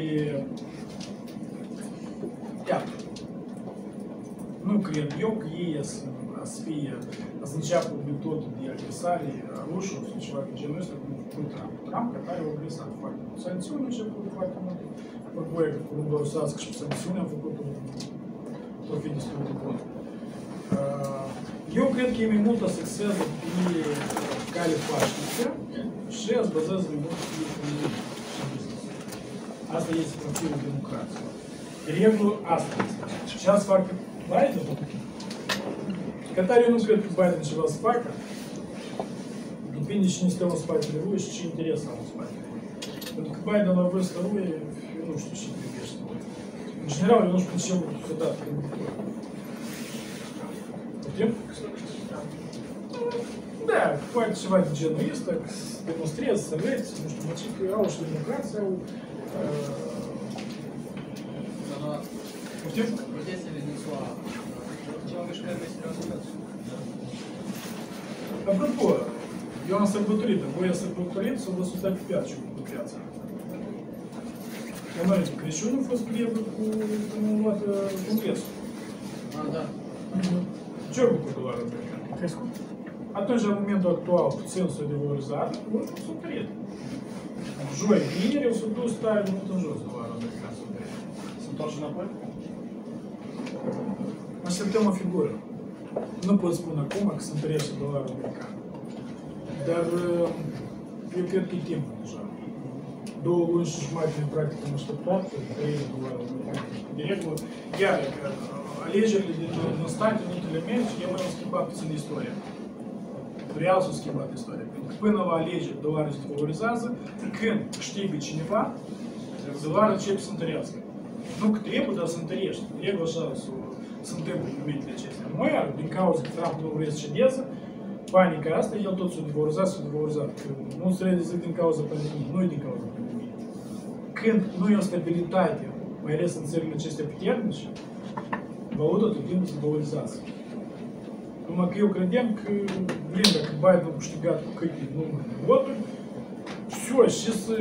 teatru. Nu cred eu că ei să fie, să înceapă metodul de agresare a rușilor sau ceva de genul ăsta, cum a făcut Trump. Trump, care a agresat foarte mult. Sancțiuni a început foarte mult. Apoi, cu rândul rusească și cu sancțiuni am făcut un profit destul de bun. Eu cred că e mai mult asexează pe cale pașnică și se bazează mai mult pe economie și business. Asta este profilul democrației. Regulă asta este. Și asta fac Biden. Că tare eu nu cred că Biden ceva să facă. Depinde cine stă în spatele lui și ce interes au în spatele lui. Pentru că Biden la vârsta lui, eu nu știu ce privește lui. În general, eu nu știu ce el s-a dat în viitor. Putem? Da, poate ceva de genul ăsta, să demonstreze, să vezi, nu știu, mă ce că au și democrație, au... Putem? Протестele din S U A. Ce au mișcări mai serioase? Apropo, eu am sărbătorit, voi ați sărbătorit sau vă sustați pe piață cu piața? Că noi, Crăciunul a fost perioadă cu când am luat congresul. A, da. Ce au făcut dolarul american? Crescut. Atunci, la momentul actual, puțin s-a devalorizat, urmă s-a tărit. Joi, vineri, s-a dus tare mult în jos dolarul american s-a tărit. Se întoarce înapoi? Așteptăm o figură. Nu pot spune acum că se întărește dolarul american. Dar eu cred că e timpul deja. Două luni și jumătate în practică am așteptat că trăie dolarul american. De regulă, iar alegerile din, din Statele Unite ale Americii, ele au schimbat puțin istoria. Real s-a schimbat istoria. Pentru că până la alegeri dolarul se valorizează, când câștigă cineva, dolarul începe să întărească. Nu că trebuie, dar să întărește. Regulă așa se întâmplă în momentele acestea. Mai iar, din cauza că Trump nu vrea să cedeze, panica asta, el tot s-a devalorizat, s-a devalorizat. Nu se realizează din cauza pandemiei, nu e din cauza pandemiei. Când nu e o stabilitate, mai ales în țările acestea puternice, valuta tot timpul se valorizează. Numai că eu credeam că, blin, dacă Biden a câștigat cu câte număr de voturi, все, și să...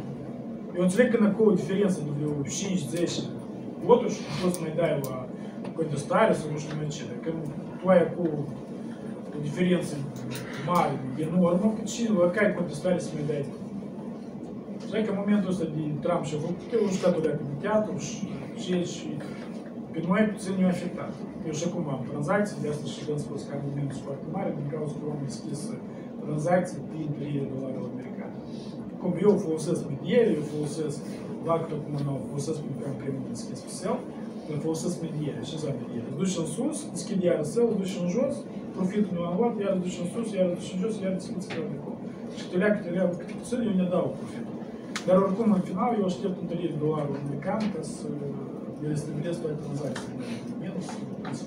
Eu înțeleg că acolo diferența de cinci zece voturi și poți să mai dai la contestare sau nu știu mai ce. Dacă tu ai cu o diferență mare, enormă, că și la care contestare să mai dai? Așa că în momentul ăsta din Trump și-a făcut, eu știu că de teatru și și pe noi puțin ne-a afectat. Eu și acum am tranzacții, de asta și v-am spus că am un minus foarte mare, din cauza că am deschis tranzacții prin trei dolari americani. Cum eu folosesc mediere, eu folosesc, dacă acum nu folosesc pentru că am primit deschis pe sell, eu folosesc mediere. Ce înseamnă mediere? Îți duci în sus, deschid iar sell, îți duci în jos, profitul meu am luat, iar îți duci în sus, iar îți duci în jos, iar îți deschizi pe acolo. Și te leagă, te leagă câte puțin, eu ne dau profitul. Dar oricum, în final, eu aștept întărire dolarul american ca să le stabilesc toate tranzacțiile minus, să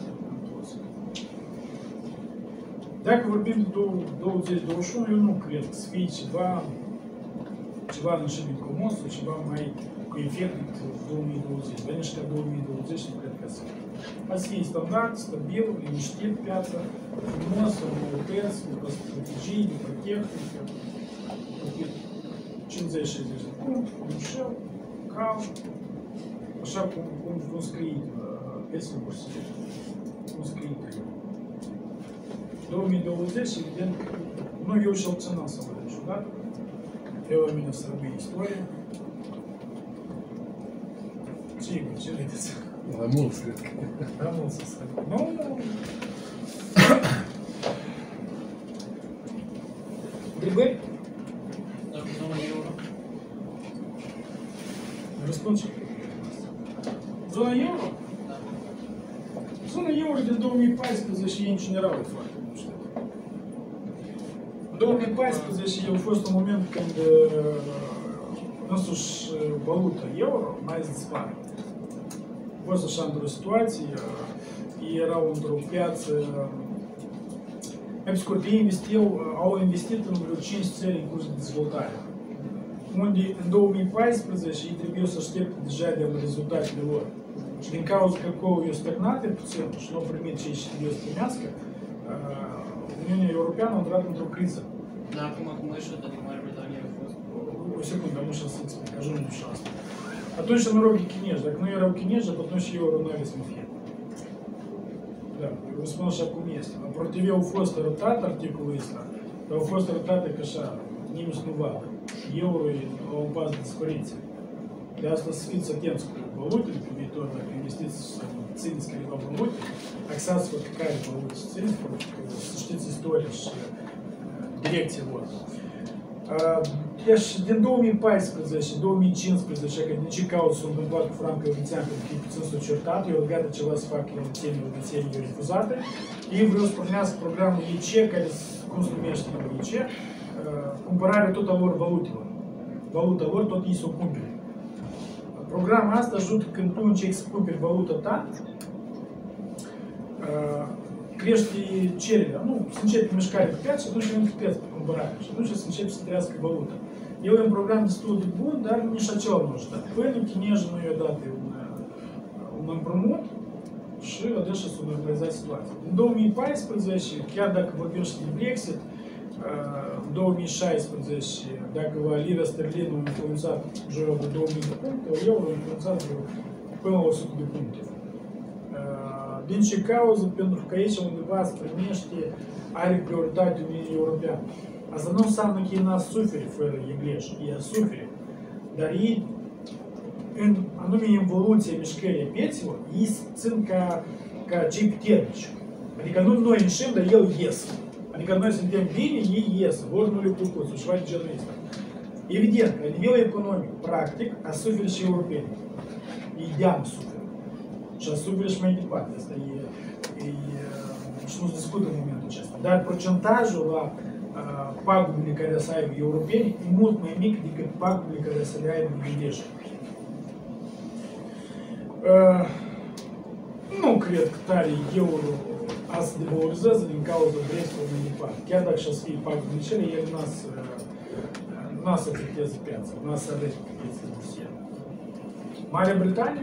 Dacă vorbim de douăzeci douăzeci și unu, eu nu cred că să fie ceva, ceva înșit comos sau ceva mai cu efect decât două mii douăzeci. Dar nici ca două mii douăzeci nu cred că să fie. A să fie standard, stabil, liniștit piața, frumos, cu noutăți, cu strategii, cu tehnică, cincizeci șaizeci de puncte, cu ușel, calm, așa cum, cum, cum scrie piesul bursier, cum scrie el. două mii douăzeci, evident, nu eu și-l ținam să văd niciodată. Eu la mine să rămâi istorie. Ce e, ce vedeți? La mulți, cred că. La mulți să scrie. Nu, nu. Întrebări? Dacă zona euro. Răspund și. Zona euro? Da. Zona euro din două mii paisprezece ei în general e foarte mult știu. În două mii paisprezece a fost un moment când însuși valuta euro mai dispare. A fost așa într-o situație, ei erau într-o piață, mai scurt, ei investiau, au investit în vreo cinci țări în curs de dezvoltare. Unde în două mii paisprezece ei trebuie să aștepte deja de rezultatele lor. Și din cauza că acolo e stagnat puțin și nu au primit ce și trebuie să primească, Uniunea Europeană a intrat într-o criză. Da, acum cum ieșit, adică Marea Britanie a fost. O secundă, nu știu să explic, ajungem și asta. Atunci nu erau chinezi, dacă nu erau chinezi, atunci și euro nu avea să fie. Da, eu spun așa cum este. Aprotiv au fost arătat articolul ăsta, dar au fost arătate că așa, nimeni nu vadă. Euro e o bază de dispariție. De asta să fiți atenți cu valutele pe viitor, dacă investiți să țineți careva valute, axați-vă pe care valute să țineți, pentru că să știți istoria și direcția lor. Deci, din două mii paisprezece două mii cincisprezece, că de ce cauză s-a întâmplat cu francă elvețian, pentru că ei puțin s-au certat, eu gata ceva să fac elvețienii, elvețienii refuzate, ei vreau să pornească programul I C, care, cum se numește I C, cumpărarea tot a lor valutelor. Valuta lor, tot ei s-o cumpere. Programul asta ajută când tu încerci să cumperi valuta ta, crește cererea. Nu, se începe mișcare pe piață și atunci nu preț pe cumpărare. Și atunci se începe să trăiască valuta. Eu e un program destul de bun, dar nici acela nu ajută. Până chinezii nu i-au dat un, un împrumut și adesea s-a normalizat situația. În două mii paisprezece, chiar dacă vorbim și de Brexit, în două mii șaisprezece, dacă va lira sterlină a influențat jurul de două mii de puncte, euro a influențat până la o sută de puncte. Din ce cauză? Pentru că aici undeva se primește, are prioritate Uniunea Europeană. Asta nu înseamnă că ei n-a suferi fără engleză, ei suferi. Dar ei, în anume evoluția mișcării pieților, ei țin ca, ca cei puternici. Adică nu noi ieșim, dar el ies. Adică noi suntem bine, ei ies, vor nu le plăcut, sau ceva de genul ăsta. Evident, la nivel economic, practic, a suferi și europeni. Ei de-am suferi. Și a suferi și mai departe. Asta e, e, și nu se discută în momentul acesta. Dar procentajul la uh, pagubile care să aibă europeni e mult mai mic decât pagubile care să le aibă englezii. Uh, nu cred că tare euro a se devalorizează din cauza Brexit-ului mai departe. Chiar dacă și-a să fie pagubile cele, el n-a să, n-a să afecteze piața, n-a să arăte pe piața bursiere. Marea Britanie,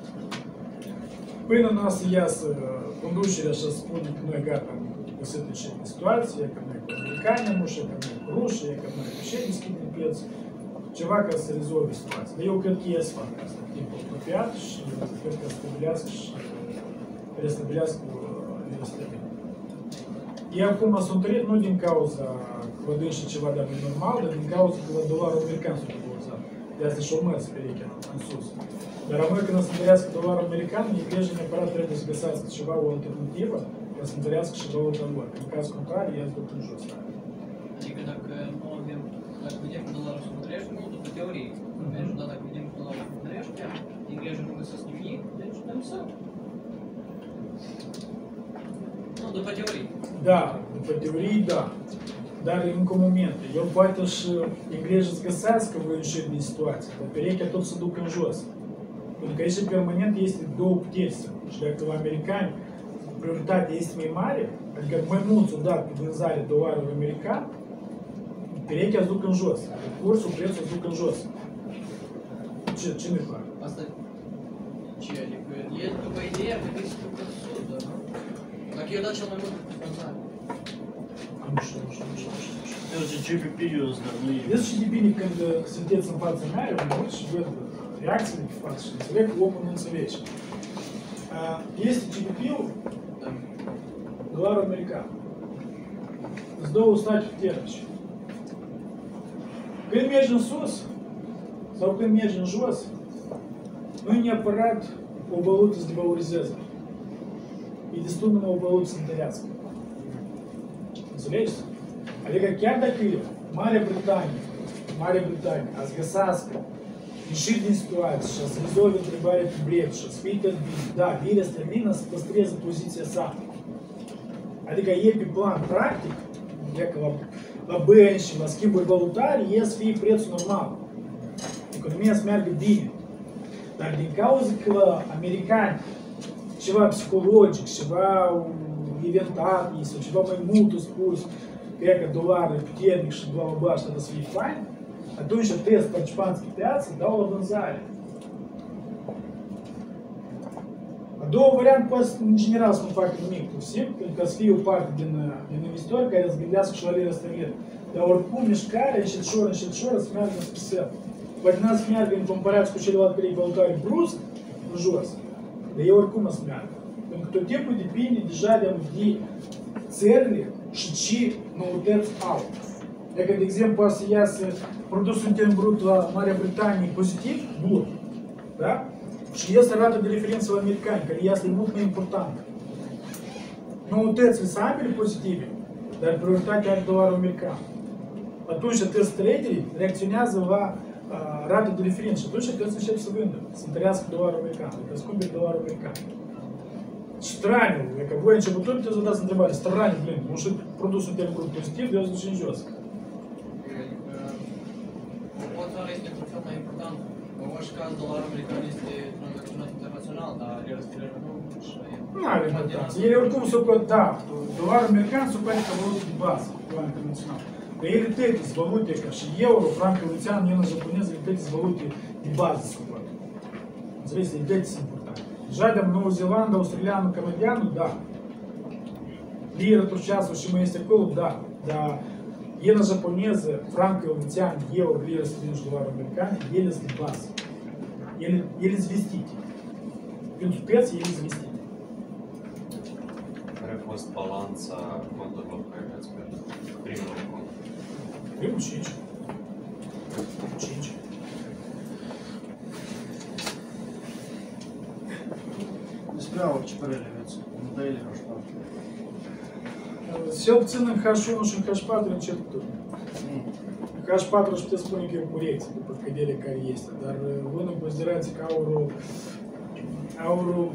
până n-a să iasă conducerea și să spune că noi gata am găsit și în situație, că noi cu americani am ușă, că noi cu rușii, că noi cu și deschidem piețe, ceva ca să rezolve situația. Dar eu cred că ei să facă asta în timpul apropiat și cred că stabilească și restabilească lira sterlină. Ei acum s-au întărit nu din cauza că vă dă și ceva de normal, dar din cauza că la dolarul american s-a depozat. De asta și-o mers perechea în sus. Dar rămâne când o să întărească dolarul american, iglesia neapărat trebuie să găsească ceva, o alternativă, ca să întărească și valuta lor. În caz contrar, ea se duc în jos. Adică dacă nu avem, dacă vedem că dolarul se întărește, nu după teorie. Deci, da, dacă vedem că dolarul se întărește, iglesia nu găsesc nimic, deci dăm să. Nu, după teorie. Da, după teorie, da. Dar încă un moment. El poate și iglesia să găsească voi ieșiri din situație, dar perechea tot se duc în jos. Pentru că aici permanent este două puteri. Și dacă la americani prioritatea este mai mare, adică mai mulți au dat pe vânzare dolarului american, perechea se duc în jos. Adică cursul, prețul se duc în jos. Ce, ce ne fac? Asta ce? Adică e după ideea că trebuie să duc în sus, da? Dacă eu dat cel mai mult pe vânzare. Nu știu, nu știu, nu știu, nu știu. Deci G P P-ul ăsta nu e... Vezi și depinde când sunteți în fața mea, eu mă uit și văd reacțiile pe față și înțeleg că omul nu înțelege. Este G P P-ul, dolarul american. Sunt două state puternice. Când mergi în sus sau când mergi în jos, nu e neapărat o valută să devalorizează. E destul numai o valută să întărească. Înțelegeți? Adică chiar dacă Marea Britanie, Marea Britanie, a să găsească ieșiri din situație și a să rezolve întrebarea cu Brexit și a să fie tot bine, da, lira sterlină să păstreze poziția sa. Adică e pe plan practic, dacă la, la bănci și la schimburi valutare, e să fie prețul normal. Economia să meargă bine. Dar din cauza că la americani ceva psihologic, ceva inventat, sau ceva mai mult spus, că e că dolarul e puternic și bla bla bla și trebuie să fie fain, atunci test participanți pe piață dau la vânzare. A doua variantă poate în general să nu facă nimic, pur și simplu, pentru că să fie o parte din, din investitori care să gândească și la lira sterlină. Dar oricum mișcarea, încet-șor, încet-șor, să meargă în spusel. Poate n-a să meargă în comparație cu celelalte perechi valutare brusc, în jos. Dar e oricum să meargă. Pentru că tot timpul depinde deja de, de țările și ce noutăți au. Dacă, de exemplu, poate să iasă produsul intern brut la Marea Britanie pozitiv, bun, da? Și iasă rata de referință la americani, care iasă e mult mai importantă. Noutățile sunt ambele pozitive, dar prioritatea are dolarul american. Atunci atâți traderii reacționează la uh, rata de referință și atunci trebuie să încep să vândă, să întărească dolarul american, adică să cumpere dolarul american. Straniu, e că voi începători puteți să dați întrebare, straniu, blin, nu știu produsul intern brut pozitiv, de o să duce în jos. Proporțional este un fel mai important. În orice caz, dolarul american este tranzacționat internațional, dar el este nu și... Nu are importanță. Ele oricum se pot, da, dolarul american se poate ca valută de bază, plan internațional. Dar ele toate sunt valute ca și euro, franc elvețian, iena japoneză, ele toate sunt valute de bază se poate. Înțelegeți, ele toate sunt importante. Deja de Noua Zeelandă, australianul, canadianul, da. Lira turcească și mai este acolo, da. Dar iena japoneză, franc elvețian, euro, lira sterlină și dolarul american, ele sunt de bază. Ele, ele sunt vestite. Pentru preț, ele sunt vestite. Care a fost balanța conturilor care le-ați pierdut? Primul cont. Primul cinci. cinci. Despre aur, ce părere aveți? În dăile H patru. Cel puțin în H unu și în H patru încet tot. H patru aș putea spune că e o corecție după căderea care este, dar luând în considerație că aurul, aurul,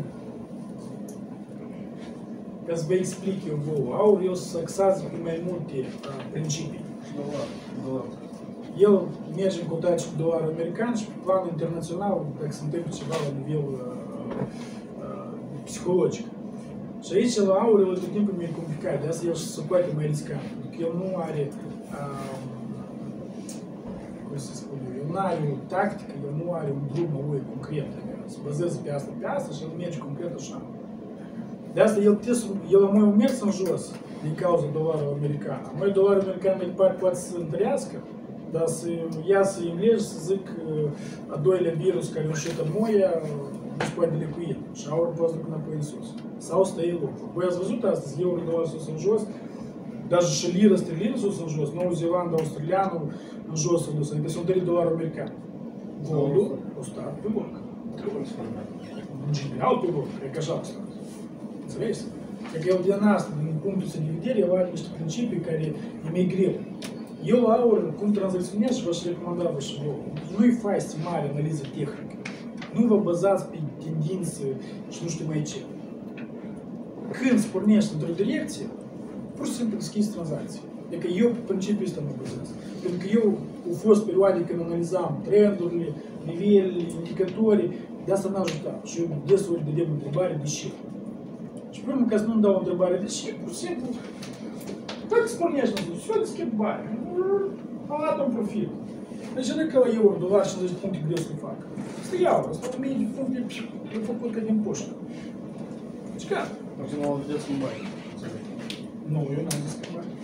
ca să vă explic eu vouă, aurul el se axează pe mai multe uh, principii. Dolar, dolar. El merge în contact cu dolarul american și pe plan internațional, dacă se întâmplă ceva la nivel uh, uh, psihologic. Și aici la aur el tot timpul mai complicat, de asta el se poate mai riscant, pentru că el nu are, uh, cum să spun eu, el nu are o tactică, el nu are un drum lui concret, se bazează pe asta, pe asta și el merge concret așa. De asta el, el a mai mers în jos din cauza dolarului american. Mai dolarul american mai departe poate să întărească, dar să iasă englezi să zic a doilea virus care nu șută moia, nu se poate lecuit și aur poate să duc înapoi în sus. Sau stă e locul. Voi ați văzut astăzi, euro dolar sus în jos, даже și lira sterlină sus în jos, Noua Zeelandă, australianul în jos s-a dus, adică s-a întărit dolarul american. Goldul a stat pe loc. În general pe loc, cred că așa a stat. Înțelegi? Cred că el din asta, din punctul de vedere, el are niște principii care e mai greu. Eu la aur, cum tranzacționez și v-aș recomanda vă și vouă, nu-i faceți mare analiză tehnică. Nu vă bazați pe tendințe și nu știu mai ce. Când se pornești într-o direcție, pur și simplu deschizi tranzacții. Adică eu pe principiul ăsta mă bazez. Pentru că eu au fost perioade când analizam trendurile, nivelele, indicatorii, de asta n-a ajutat. Și eu desori dădeam întrebare de ce. Și pe urmă, ca să nu-mi dau o întrebare de ce, pur și simplu, dacă se pornești în sus, eu deschid bani. Am luat un profil. Deci nu că la euro, dolar, cincizeci puncte greu să le fac. Asta iau, asta o mie de puncte, le făcut ca din poștă. Deci ca? Maximal vedeți în bani. Nu, eu n-am zis că bani.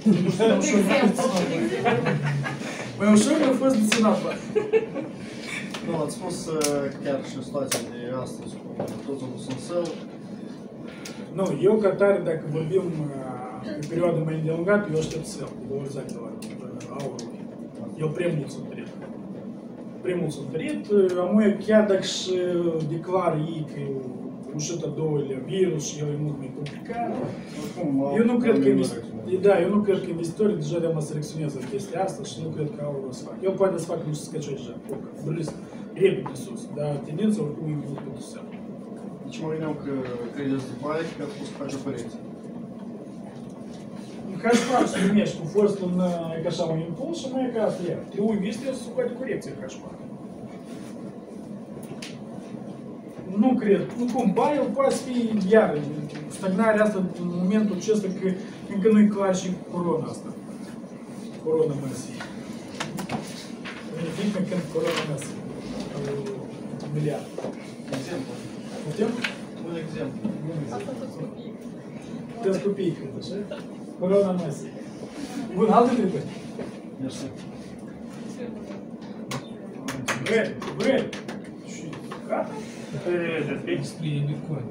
Mai ușor mi-a fost deținat bani. Nu, ați spus chiar și situația de astăzi cu totul cu Sunsel. Nu, eu ca tare, dacă vorbim pe perioadă mai îndelungată, eu aștept sell, de valorizare de la aurului. Eu prea mult s-a întărit. Prea mult s-a întărit, amoi chiar dacă și declară ei că e ușit a doilea virus și el e mult mai complicat. Eu nu cred că investitorii, da, eu nu cred că investitorii deja de-am selecționează chestia asta și nu cred că aurul o să facă. El poate să facă niște scăcioi deja, brâs, repede sus, dar tendința oricum e mult pentru sell. Deci mă gândeam că credeți de bai, că ați spus că face o corecție. Ca și fac să numești, cu fost un, e ca așa, un impuls și mai e ca asta iar. Trebuie investiții să scoate corecție ca și fac. Nu cred, nu cum, baiul poate să fie iar stagnarea asta în momentul acesta că încă nu-i clar și corona asta. Corona măsii. Benefic când corona măsii. Miliard. Exemplu. Putem? Un exemplu. Asta tot copii. Toți copiii, cred, așa? Corona măsii. Bun, alte întrebări? Mersi. Băi, băi. Și gata? Despre Bitcoin.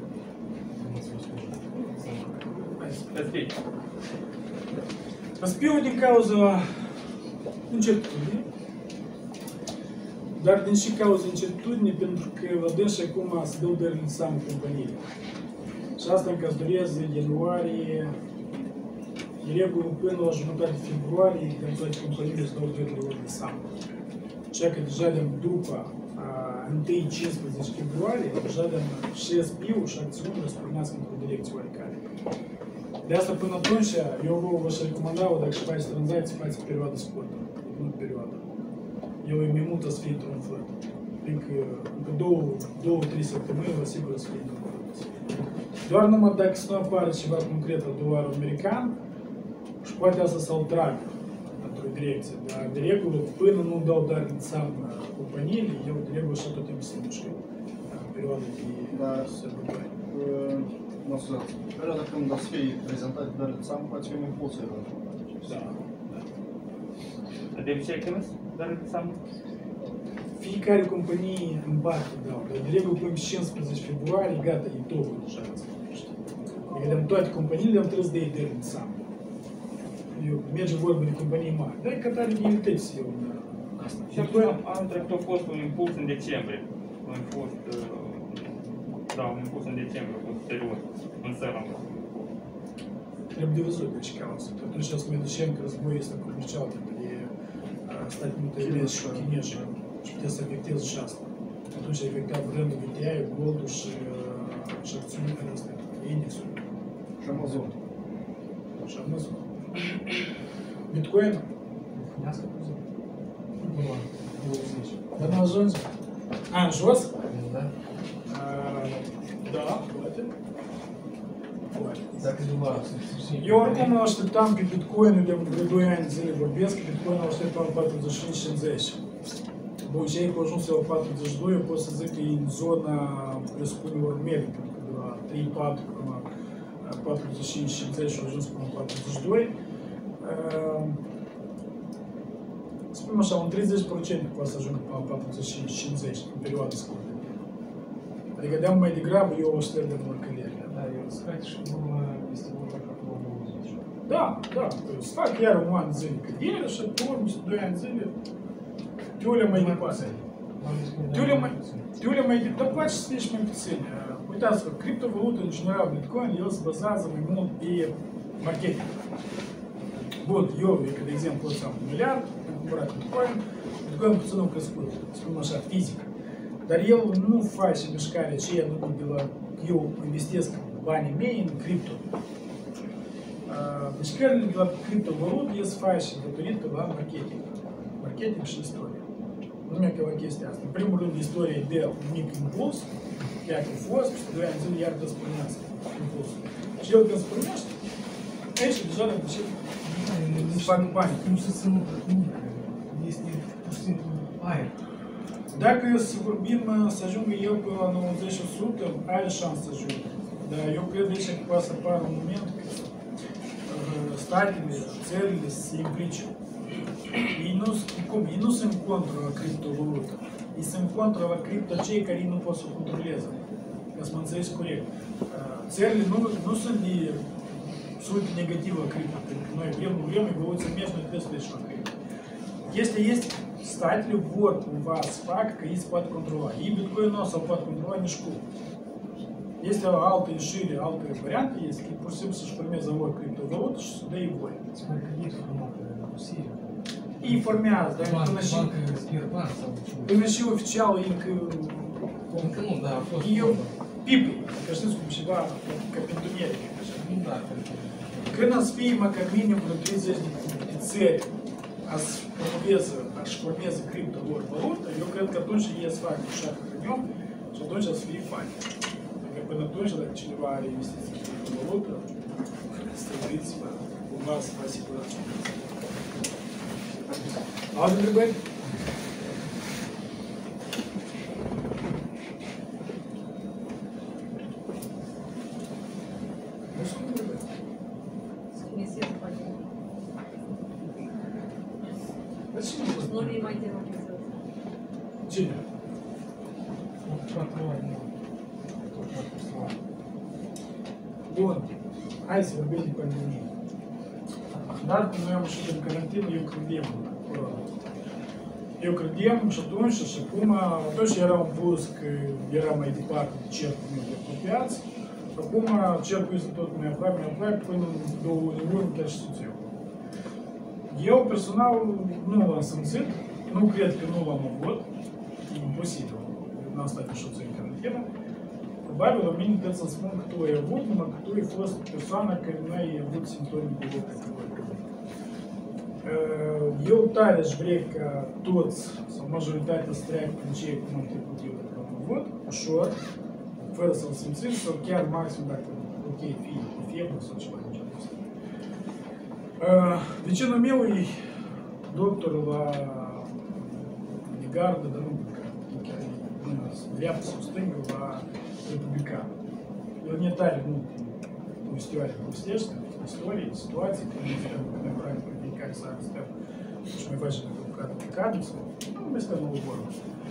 Respect. Răspiu din cauza incertitudinii, dar din și cauza incertitudinii, pentru că la dânsi acum se dă dările în seamă companiile. Și asta încăzdurează ianuarie, de regulă până la jumătate de februarie, când toate companiile se dau dările ori de seamă. Așa că deja de după întâi cincisprezece februarie, deja de și S P-ul și acțiunile să pornească într-o direcție oarecare. De asta până atunci, eu v-aș recomanda, dacă și faci tranzacții, faci perioadă scurtă, nu perioadă. Eu e mai mult să fie trumfat. Adică încă două, două, trei săptămâni, vă sigur să fie trumfat. Doar numai dacă să nu apară ceva concret la dolarul american, și poate asta să-l tragă într-o direcție. Dar de regulă, până nu dau dar în seamă companiile, eu de regulă și tot timpul să mișcă în perioada de sărbători. Mă scuzați, perioada când o să fie prezentat doar de seamă, poate fi un impuls. Da, da. De obicei când dar de seamă? Fiecare companie în parte dau, dar de regulă până cincisprezece februarie, gata, e totul deja. Adică de toate companiile le-am trebuie să dea de în seamă. Eu merge vorba de companii mari, dar e ca tare de irități eu în asta. Și apoi anul trecut a fost un impuls în decembrie. Un fost, da, un impuls în decembrie, a fost serios, în seara. Trebuie de văzut de ce cauză. Atunci să ne ducem că războiul este comercial între Statele Unite și chinezi și putea să afecteze și asta. Atunci a afectat brandul V T I, Gold-ul și, și acțiunile astea, indexul. Și Amazon. Și Amazon. Bitcoin? Nească cu zi. Dar nu ajunge. A, în jos? Da. Da, poate. Poate. Dacă dolarul să știi. Eu oricum îl așteptam pe Bitcoin, de doi ani zile vorbesc, că Bitcoin îl așteptam patruzeci și cinci cincizeci. Bun, și aici a ajuns la patruzeci și doi, eu pot să zic că e în zona presupunirilor mele, pentru că de la trei patru până patruzeci și cinci cincizeci și a ajuns până la patruzeci și doi. spunem așa, un treizeci la sută poate să ajungă pe patruzeci și cincizeci în perioada scurtă. Adică de-am mai degrabă eu o șterg de la călierile. Da, eu îți fac și urmă este vorba ca pe nouăzeci. Da, da, îți fac iar un an de zile căliere și pe urmă și doi ani de zile tiulea mai departe. Tiulea mai, tiulea mai departe, dar poate să fie și mai puțin. Uitați-vă, criptovalută, în general, Bitcoin, el se bazează mai mult pe marketing. Bun, eu, că de exemplu, pot să am un miliard, am cumpărat Bitcoin, Bitcoin puțin au crescut, spun așa, fizic. Dar el nu face mișcarea aceea numai de la eu investesc banii mei în cripto. Mișcările de la criptovalută el se face datorită la marketing. Marketing și istorie. Nu numai că la chestia asta. În primul rând, istoria de un mic impuls, chiar că a fost, și doi ani zile iar despărnească impulsul. Și el când spărnește, aici deja ne duce să facă bani. Nu se țină nimic. Este pur și simplu aer. Dacă să vorbim să ajungă el pe la nouăzeci la sută, are șansă să ajungă. Dar eu cred aici că poate să apară un moment când statele, țările se implice. Ei nu, cum, ei nu sunt contra la criptovalută. Ei sunt contra la cripto cei care ei nu pot să o controleze. Ca să mă înțelegi corect. Țările nu, nu sunt de sult negativă la cripto, pentru că noi vrem, nu vrem, evoluția merge, noi trebuie să treci la cripto. Chestia este, statele vor cumva să facă că ei se poate controla. Ei Bitcoin nu o să poate controla nici cum. Este o altă ieșire, altă variantă, este că pur și simplu să-și formeze o criptovalută și să dea voie. Spune că e formată în Rusia. Ei formează, dar până și, până și oficial e încă... Încă nu, da, a fost... Eu, pipi, că știți cum ceva, ca pentru America, așa. Da, când ați fie măcar minim vreo treizeci de țări ați promoveze, ați formeze cripto lor valută, eu cred că atunci ei să facă așa ca cănion și atunci ați fie fain. Adică până atunci, dacă cineva are investiții în criptovalută, stăpâniți-vă, cumva să vă asigurați. Alte întrebări? Nu sunt întrebări. Nu ne mai demonizează. Cine? Bun. Hai să vorbim de pandemie. Dar când noi am ieșit din carantină, eu credem în corona. Eu credem și atunci și acum, atunci era un plus că era mai departe de cercul meu de apropiați. Acum cercul este tot mai aproape, mai aproape, până în două ori, chiar și soț eu. Eu personal nu l-am simțit, nu cred că nu l-am avut, e imposibil, n-am stat în șoță în carantină. Probabil la mine trebuie să spun că tu ai avut, numai că tu ai fost persoana care nu ai avut simptome de lucru. Eu tare aș vrea ca toți, sau majoritatea să treacă prin cei cum am trecut eu, dacă am avut, ușor, fără să-l simțim, sau chiar maxim dacă, ok, fie febră sau ceva de genul ăsta. Vecinul meu e doctor la de gardă, dar nu chiar e dreaptă sau stângă, la Republican. El ne tare mult cu istoria povestește, istorie, situații, când ne stăm, când ne vrem pe fiecare seară stăm și mai facem publicare sau nu mai stăm la vorbă.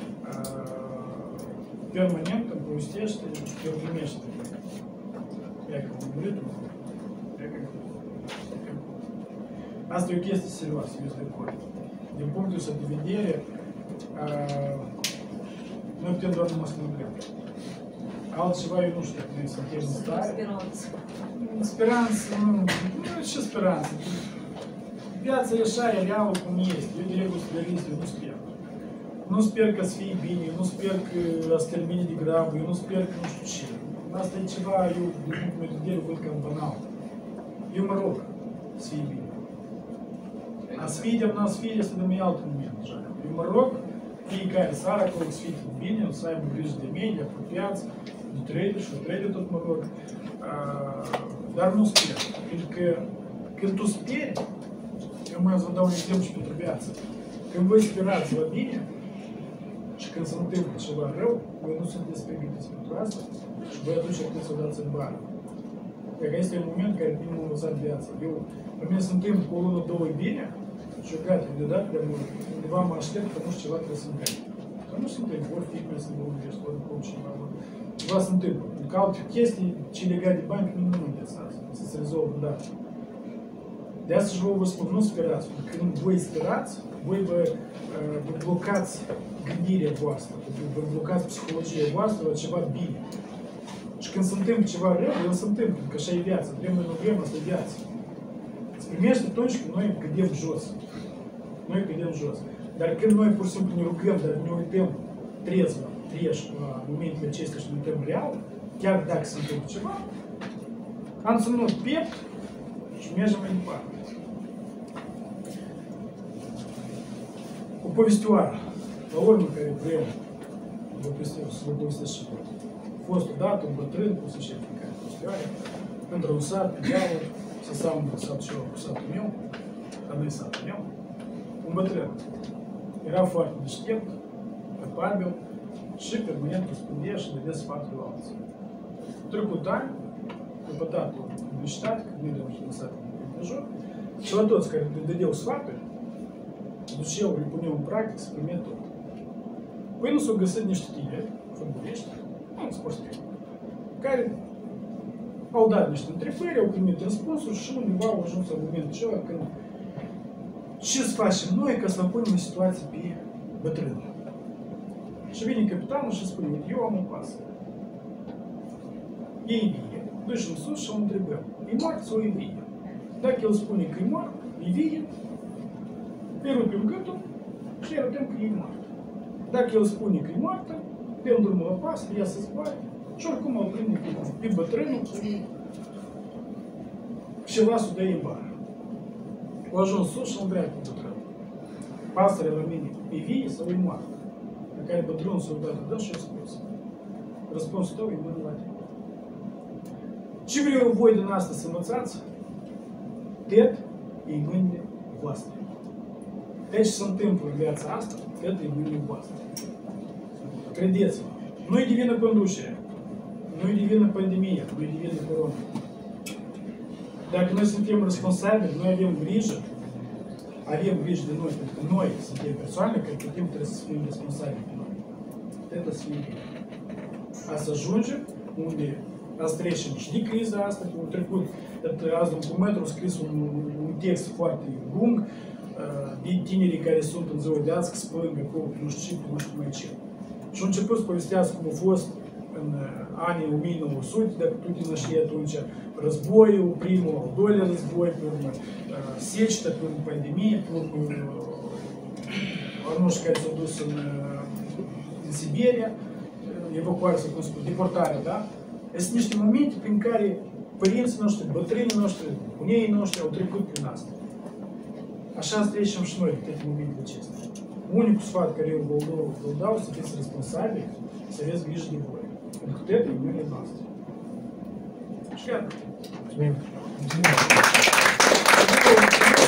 Permanent îmi povestește și el primește. Pleacă în murit, pleacă în asta e o chestie serioasă, eu sunt de acord. Din punctul ăsta de vedere, noi putem doar numai să ne vrem. Altceva eu nu știu, noi suntem în stare. Speranță. Speranță, nu, nu, ce speranță? Viața e așa, e reală cum este. Eu de regulă realist, eu nu sper. Nu sper că să fie bine, eu nu sper că să termine de grav, eu nu sper că nu știu ce. Asta e ceva, eu, din punctul meu de vedere, văd cam banal. Eu mă rog să fie bine. A să fie de a să fie, este de mai alt moment deja. Eu mă rog, fiecare seară, acolo să fie bine, să aibă grijă de mine, de apropiați, de trader și de trader tot mă rog. Dar nu sper. Pentru că când tu speri, eu mai să vă dau un exemplu și pentru viață. Când voi sperați la mine și când se întâmplă ceva rău, voi nu sunteți pregătiți pentru asta și voi atunci puteți să dați în bară. Că este un moment care bine m-a învățat viața. Eu, la mine se întâmplă cu o lună, două bine, Și gata, deodată de undeva mă aștept că nu știu ceva trebuie să întâmple. Că nu se întâmplă, ori fiecare să vă undești, ori cum cineva, ceva se întâmplă. Că alte chestii ce legat de bani, pe mine nu mă interesează, să se rezolvă dată. De asta și vă vă spun, nu sperați, pentru că când voi sperați, voi vă, uh, vă blocați gândirea voastră, vă blocați psihologia voastră la ceva bine. Și când se întâmplă ceva rău, el se întâmplă, că așa e viața, vrem nu vrem, asta e viața. Se primește atunci când noi cădem jos. Noi cădem jos. Dar când noi pur și simplu ne rugăm, dar ne uităm trezvă, trești la momentele acestea și ne uităm real, chiar dacă se întâmplă ceva, am ținut piept și mergem mai departe. O povestioară, la urmă care vrem să vă povestesc și voi. A fost odată un bătrân, cum se știe fiecare povestioare, într-un sat, pe dealuri, se seamănă satul și cu satul meu, dar nu-i satul meu, un bătrân. Era foarte deștept, capabil și permanent răspundea și dădea sfaturi la alții. Trecut ani, căpătat o publicitate, că nu i-am lăsat în jur, și la toți care dădeau sfaturi, duceau, le puneau în practic să primeau tot. Până s-au găsit niște tineri, fotbaliști, nu sportivi, care au dat niște întrebări, au primit răspunsuri și undeva au ajuns la momentul acela când ce să facem noi ca să ne punem în situație pe bătrân. Și vine capitanul și spune, eu am un pas. E vie. Ducem sus și îl întrebăm, e moart sau e vie? Dacă el spune că e moart, e vie, îi rupim gâtul și îi arătăm că e moart. Dacă el spune că e moartă, dăm drumul la pas, ea să zboare și oricum îl prinde pe bătrânul și vasul dă-i în bară. O ajuns sus și îl întreabă pe bătrânul. Pasărea la mine e vie sau e moartă? Pe care bătrânul s-a uitat dă și a spus. Răspunsul tău e mână la tine. Ce vreau voi din asta să învățați? Tet e mâinile voastre. Deci se întâmplă în viața asta, tet e mâinile voastre. Credeți-mă, nu-i divină conducere, nu-i divină pandemia, nu-i divină corona. Dacă noi suntem responsabili, noi avem grijă, avem grijă de noi, pentru că noi suntem persoane care putem trebuie să fim responsabili de noi. Trebuie să fim bine. A să ajungem unde azi trecem și de criza asta, cu trecut, azi un cometru a scris un, un text foarte lung de tinerii care sunt în ziua de azi, că spălângă cu nu știu ce, nu știu mai ce. Și a început să povestească cum a fost în anii o mie nouă sute, dacă tu te năști atunci, războiul, primul, al doilea război, pe urmă seceta, pe urmă pandemie, pe urmă arnuși care s-au dus în, în Siberia, evacuare, sau cum spun, deportarea, da? Sunt niște momente prin care părinții noștri, bătrânii noștri, buneii noștri au trecut prin asta. Așa să trecem și noi pe toate momentele acestea. Unicul sfat care eu vă dau, să fiți responsabili, să aveți grijă de voi. Pentru că toate e mâinile noastre. Și gata. Mulțumim.